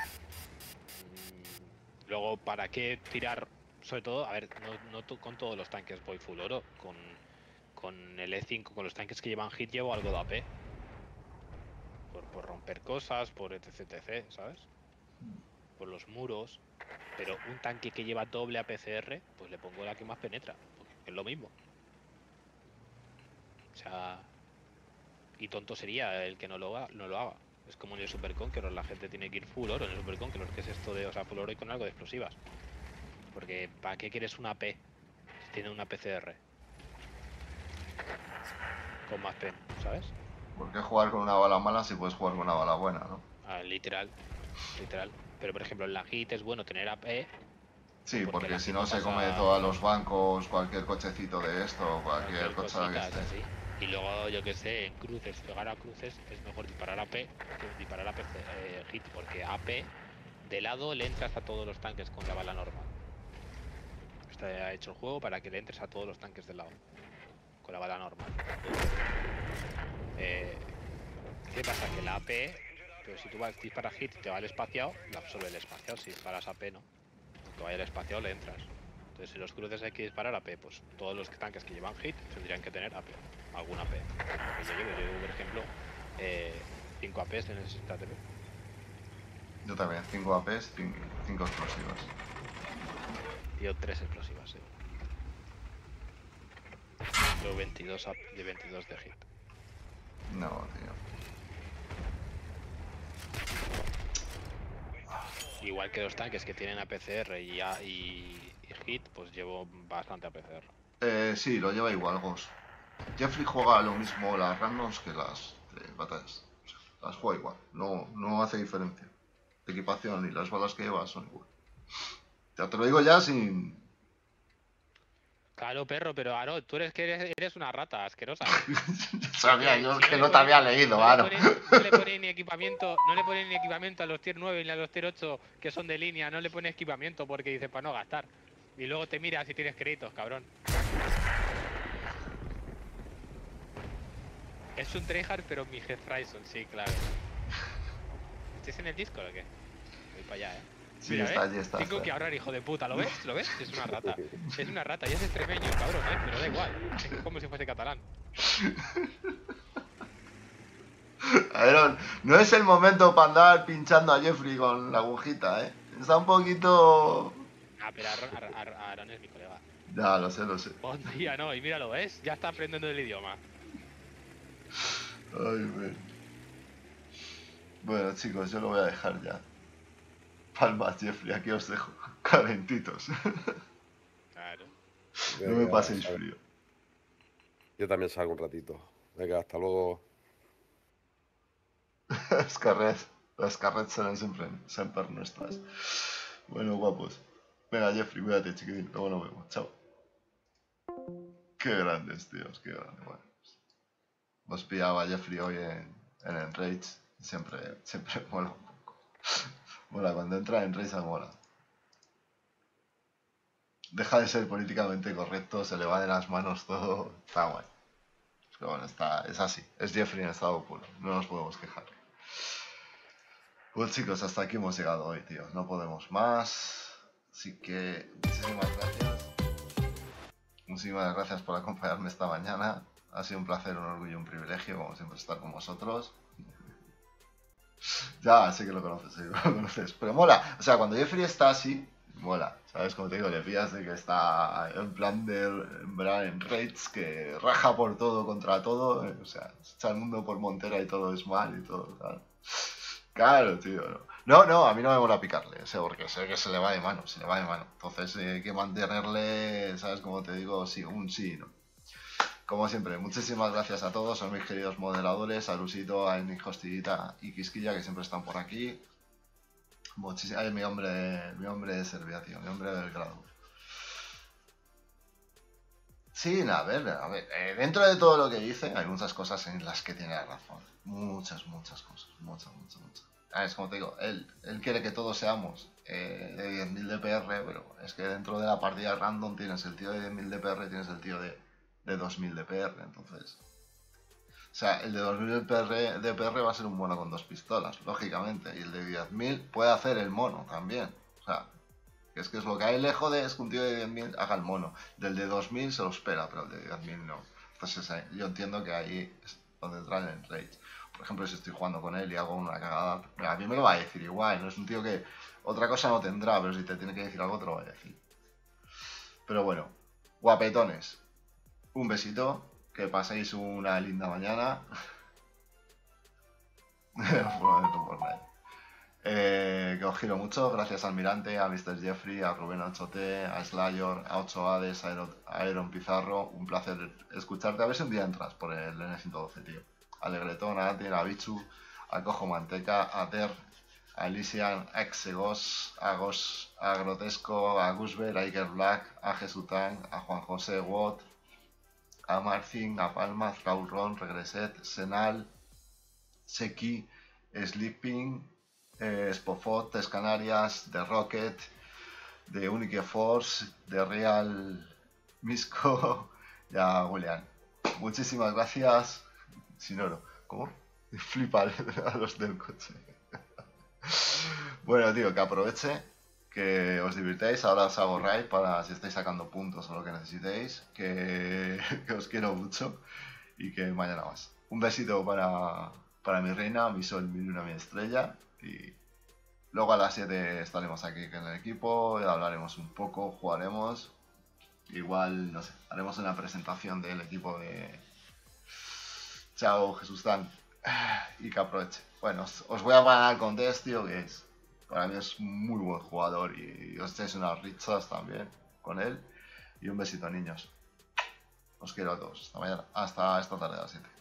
Luego, ¿para qué tirar? Sobre todo, a ver, no, no to- con todos los tanques voy full oro. Con, con el E cinco, con los tanques que llevan hit, llevo algo de A P. Por, por romper cosas, por etc, etc, ¿sabes? Por los muros. Pero un tanque que lleva doble A P C R, pues le pongo la que más penetra. Porque es lo mismo. O sea, y tonto sería el que no lo haga. No lo haga. Es como en el Super Conqueror, la gente tiene que ir full oro en el Super Conqueror, que es esto de, o sea, full oro y con algo de explosivas. Porque ¿para qué quieres una P si tiene una P C R? Con más pen, ¿sabes? ¿Por qué jugar con una bala mala si puedes jugar con una bala buena, no? Ah, literal, literal. Pero por ejemplo en la hit es bueno tener A P. Sí, Porque porque la si hit no no se come pasa todos los bancos, cualquier cochecito de esto, cualquier cualquier cosa que cosita, es esté. así. Y luego, yo que sé, en cruces, pegar a cruces es mejor disparar A P que disparar a P C, eh, hit, porque A P de lado le entras a todos los tanques con la bala normal. Está hecho el juego para que le entres a todos los tanques de lado. con la bala normal. Eh, ¿Qué pasa? Que la A P, pero si tú vas, disparas hit y te va el espaciado, la absorbe el espaciado. Si disparas A P, no. Aunque vaya el espaciado, le entras. Entonces, si los cruces hay que disparar A P, pues todos los tanques que llevan hit tendrían que tener A P. Alguna A P. Yo llevo, yo llevo por ejemplo, cinco A Ps en ese T P. Yo también, cinco A Ps, cinco explosivas. Yo tres explosivas, sí. Yo veintidós de veintidós de hit. No, tío. Igual que los tanques que tienen A P C R y, A y, y hit, pues llevo bastante A P C R. Eh, sí, lo lleva igual, Ghost. Jeffrey juega lo mismo las randoms que las eh, batallas. O sea, las juega igual, no, no hace diferencia. La equipación y las balas que lleva son igual. Ya te lo digo ya sin... Claro, perro, pero Aro, tú eres que eres, eres una rata asquerosa. Sabía yo Si que no no le te había pones- leído, no le Aro. pones- No le pones ni equipamiento, no le pones ni equipamiento a los tier nueve ni a los tier ocho que son de línea, no le pones equipamiento porque dices para no gastar. Y luego te miras si tienes créditos, cabrón. Es un tryhard, pero mi Heath Ryson, sí, claro. ¿Estás en el Discord o qué? Voy para allá, eh. Sí, Mira, está ¿ves? allí, está. Tengo está. que ahorrar, hijo de puta, ¿lo ves? ¿Lo ves? Es una rata. Es una rata, y es extremeño, cabrón, ¿eh? Pero da igual. Es como si fuese catalán. A ver, no es el momento para andar pinchando a Jeffrey con la agujita, ¿eh? Está un poquito... Ah, pero Aaron, Aaron- Aaron- Aaron es mi colega. Ya, lo sé, lo sé. Buen día, no, y míralo, ¿ves? Ya está aprendiendo el idioma. Ay, güey. Bueno, chicos, yo lo voy a dejar ya. Palmas, Jeffrey, aquí os dejo. Calentitos. Claro. No me Venga, paséis sal- frío. Yo también salgo un ratito. Venga, hasta luego. Las carreras, las carreras serán siempre, siempre nuestras. Bueno, guapos. Venga, Jeffrey, cuídate, chiquitín. Luego nos vemos. Chao. Qué grandes, tíos, qué grandes. Bueno, os pillaba a Jeffrey hoy en, en Enrage. Siempre, siempre mola un poco. Mola, cuando entra en Enrage mola. Deja de ser políticamente correcto, se le va de las manos todo. Está guay. Pero bueno, está, es así. Es Jeffrey en estado puro. No nos podemos quejar. Pues chicos, hasta aquí hemos llegado hoy, tío. No podemos más. Así que muchísimas gracias. Muchísimas gracias por acompañarme esta mañana. Ha sido un placer, un orgullo y un privilegio, como siempre, estar con vosotros. Ya, sé que lo conoces, sé que lo conoces. Pero mola. O sea, cuando Jeffrey está así, mola. ¿Sabes? Como te digo, le pillas de que está en plan de en Raids, que raja por todo contra todo. O sea, se echa el mundo por montera y todo es mal y todo, claro. Claro, tío. No, no, no, a mí no me mola picarle, o sea, porque sé que se le va de mano, se le va de mano. Entonces eh, hay que mantenerle, ¿sabes? Como te digo, sí, un sí, ¿no? Como siempre, muchísimas gracias a todos, a mis queridos moderadores, a Lusito, a Nick Hostillita y Quisquilla, que siempre están por aquí. Muchísimas... Ay, mi hombre, mi hombre de Serbia, tío, mi hombre del grado. Sí, a ver, a ver, eh, dentro de todo lo que dice, hay muchas cosas en las que tiene razón. Muchas, muchas cosas, muchas, muchas, muchas. Ah, es como te digo, él, él quiere que todos seamos eh, de diez mil D P R, pero es que dentro de la partida random tienes el tío de diez mil D P R y tienes el tío de, de dos mil D P R, entonces... O sea, el de dos mil D P R va a ser un mono con dos pistolas, lógicamente, y el de diez mil puede hacer el mono también, o sea... Es que es lo que hay lejos de es que un tío de diez mil haga el mono. Del de dos mil se lo espera, pero el de diez mil no. Entonces yo entiendo que ahí es donde entran en Rage. Por ejemplo, si estoy jugando con él y hago una cagada, a mí me lo va a decir igual. No es un tío que otra cosa no tendrá, pero si te tiene que decir algo te lo va a decir. Pero bueno, guapetones. Un besito. Que paséis una linda mañana. Eh, que os giro mucho, gracias a Almirante, a mister Jeffrey, a Rubén ocho T, a Slayor, a ocho Hades, a Aeron, a Aeron Pizarro, un placer escucharte, a ver si un día entras por el N ciento doce, tío. A Legretón, a Atin, a Bichu, a Cojo Manteca, a Ter, a Elysian, a Exegos, a Gos, a Grotesco, a Gusber, a Iker Black, a Jesután, a Juan José Watt, a Marcin, a Palma, Raúl Ron, Regreset, Senal, Seki, Sleeping, Eh, Spofot, Test Canarias, The Rocket, de Unique Force, de Real Misco y a William. muchísimas gracias. Sin oro. ¿Cómo? Flipa a los del coche. Bueno, tío, que aproveche, que os divirtáis. Ahora os hago raid para si estáis sacando puntos o lo que necesitéis. Que, que os quiero mucho y que mañana más. Un besito para, para mi reina, mi sol, mi luna, mi estrella. Y luego a las siete estaremos aquí con el equipo, hablaremos un poco, jugaremos. Igual, no sé, haremos una presentación del equipo de... Chao, Jesús Dan. Y que aproveche. Bueno, os, os voy a ganar con Des, tío, que es... Para mí es muy buen jugador y os echáis unas richas también con él. Y un besito, niños. Os quiero a todos. Hasta mañana. Hasta esta tarde a las siete.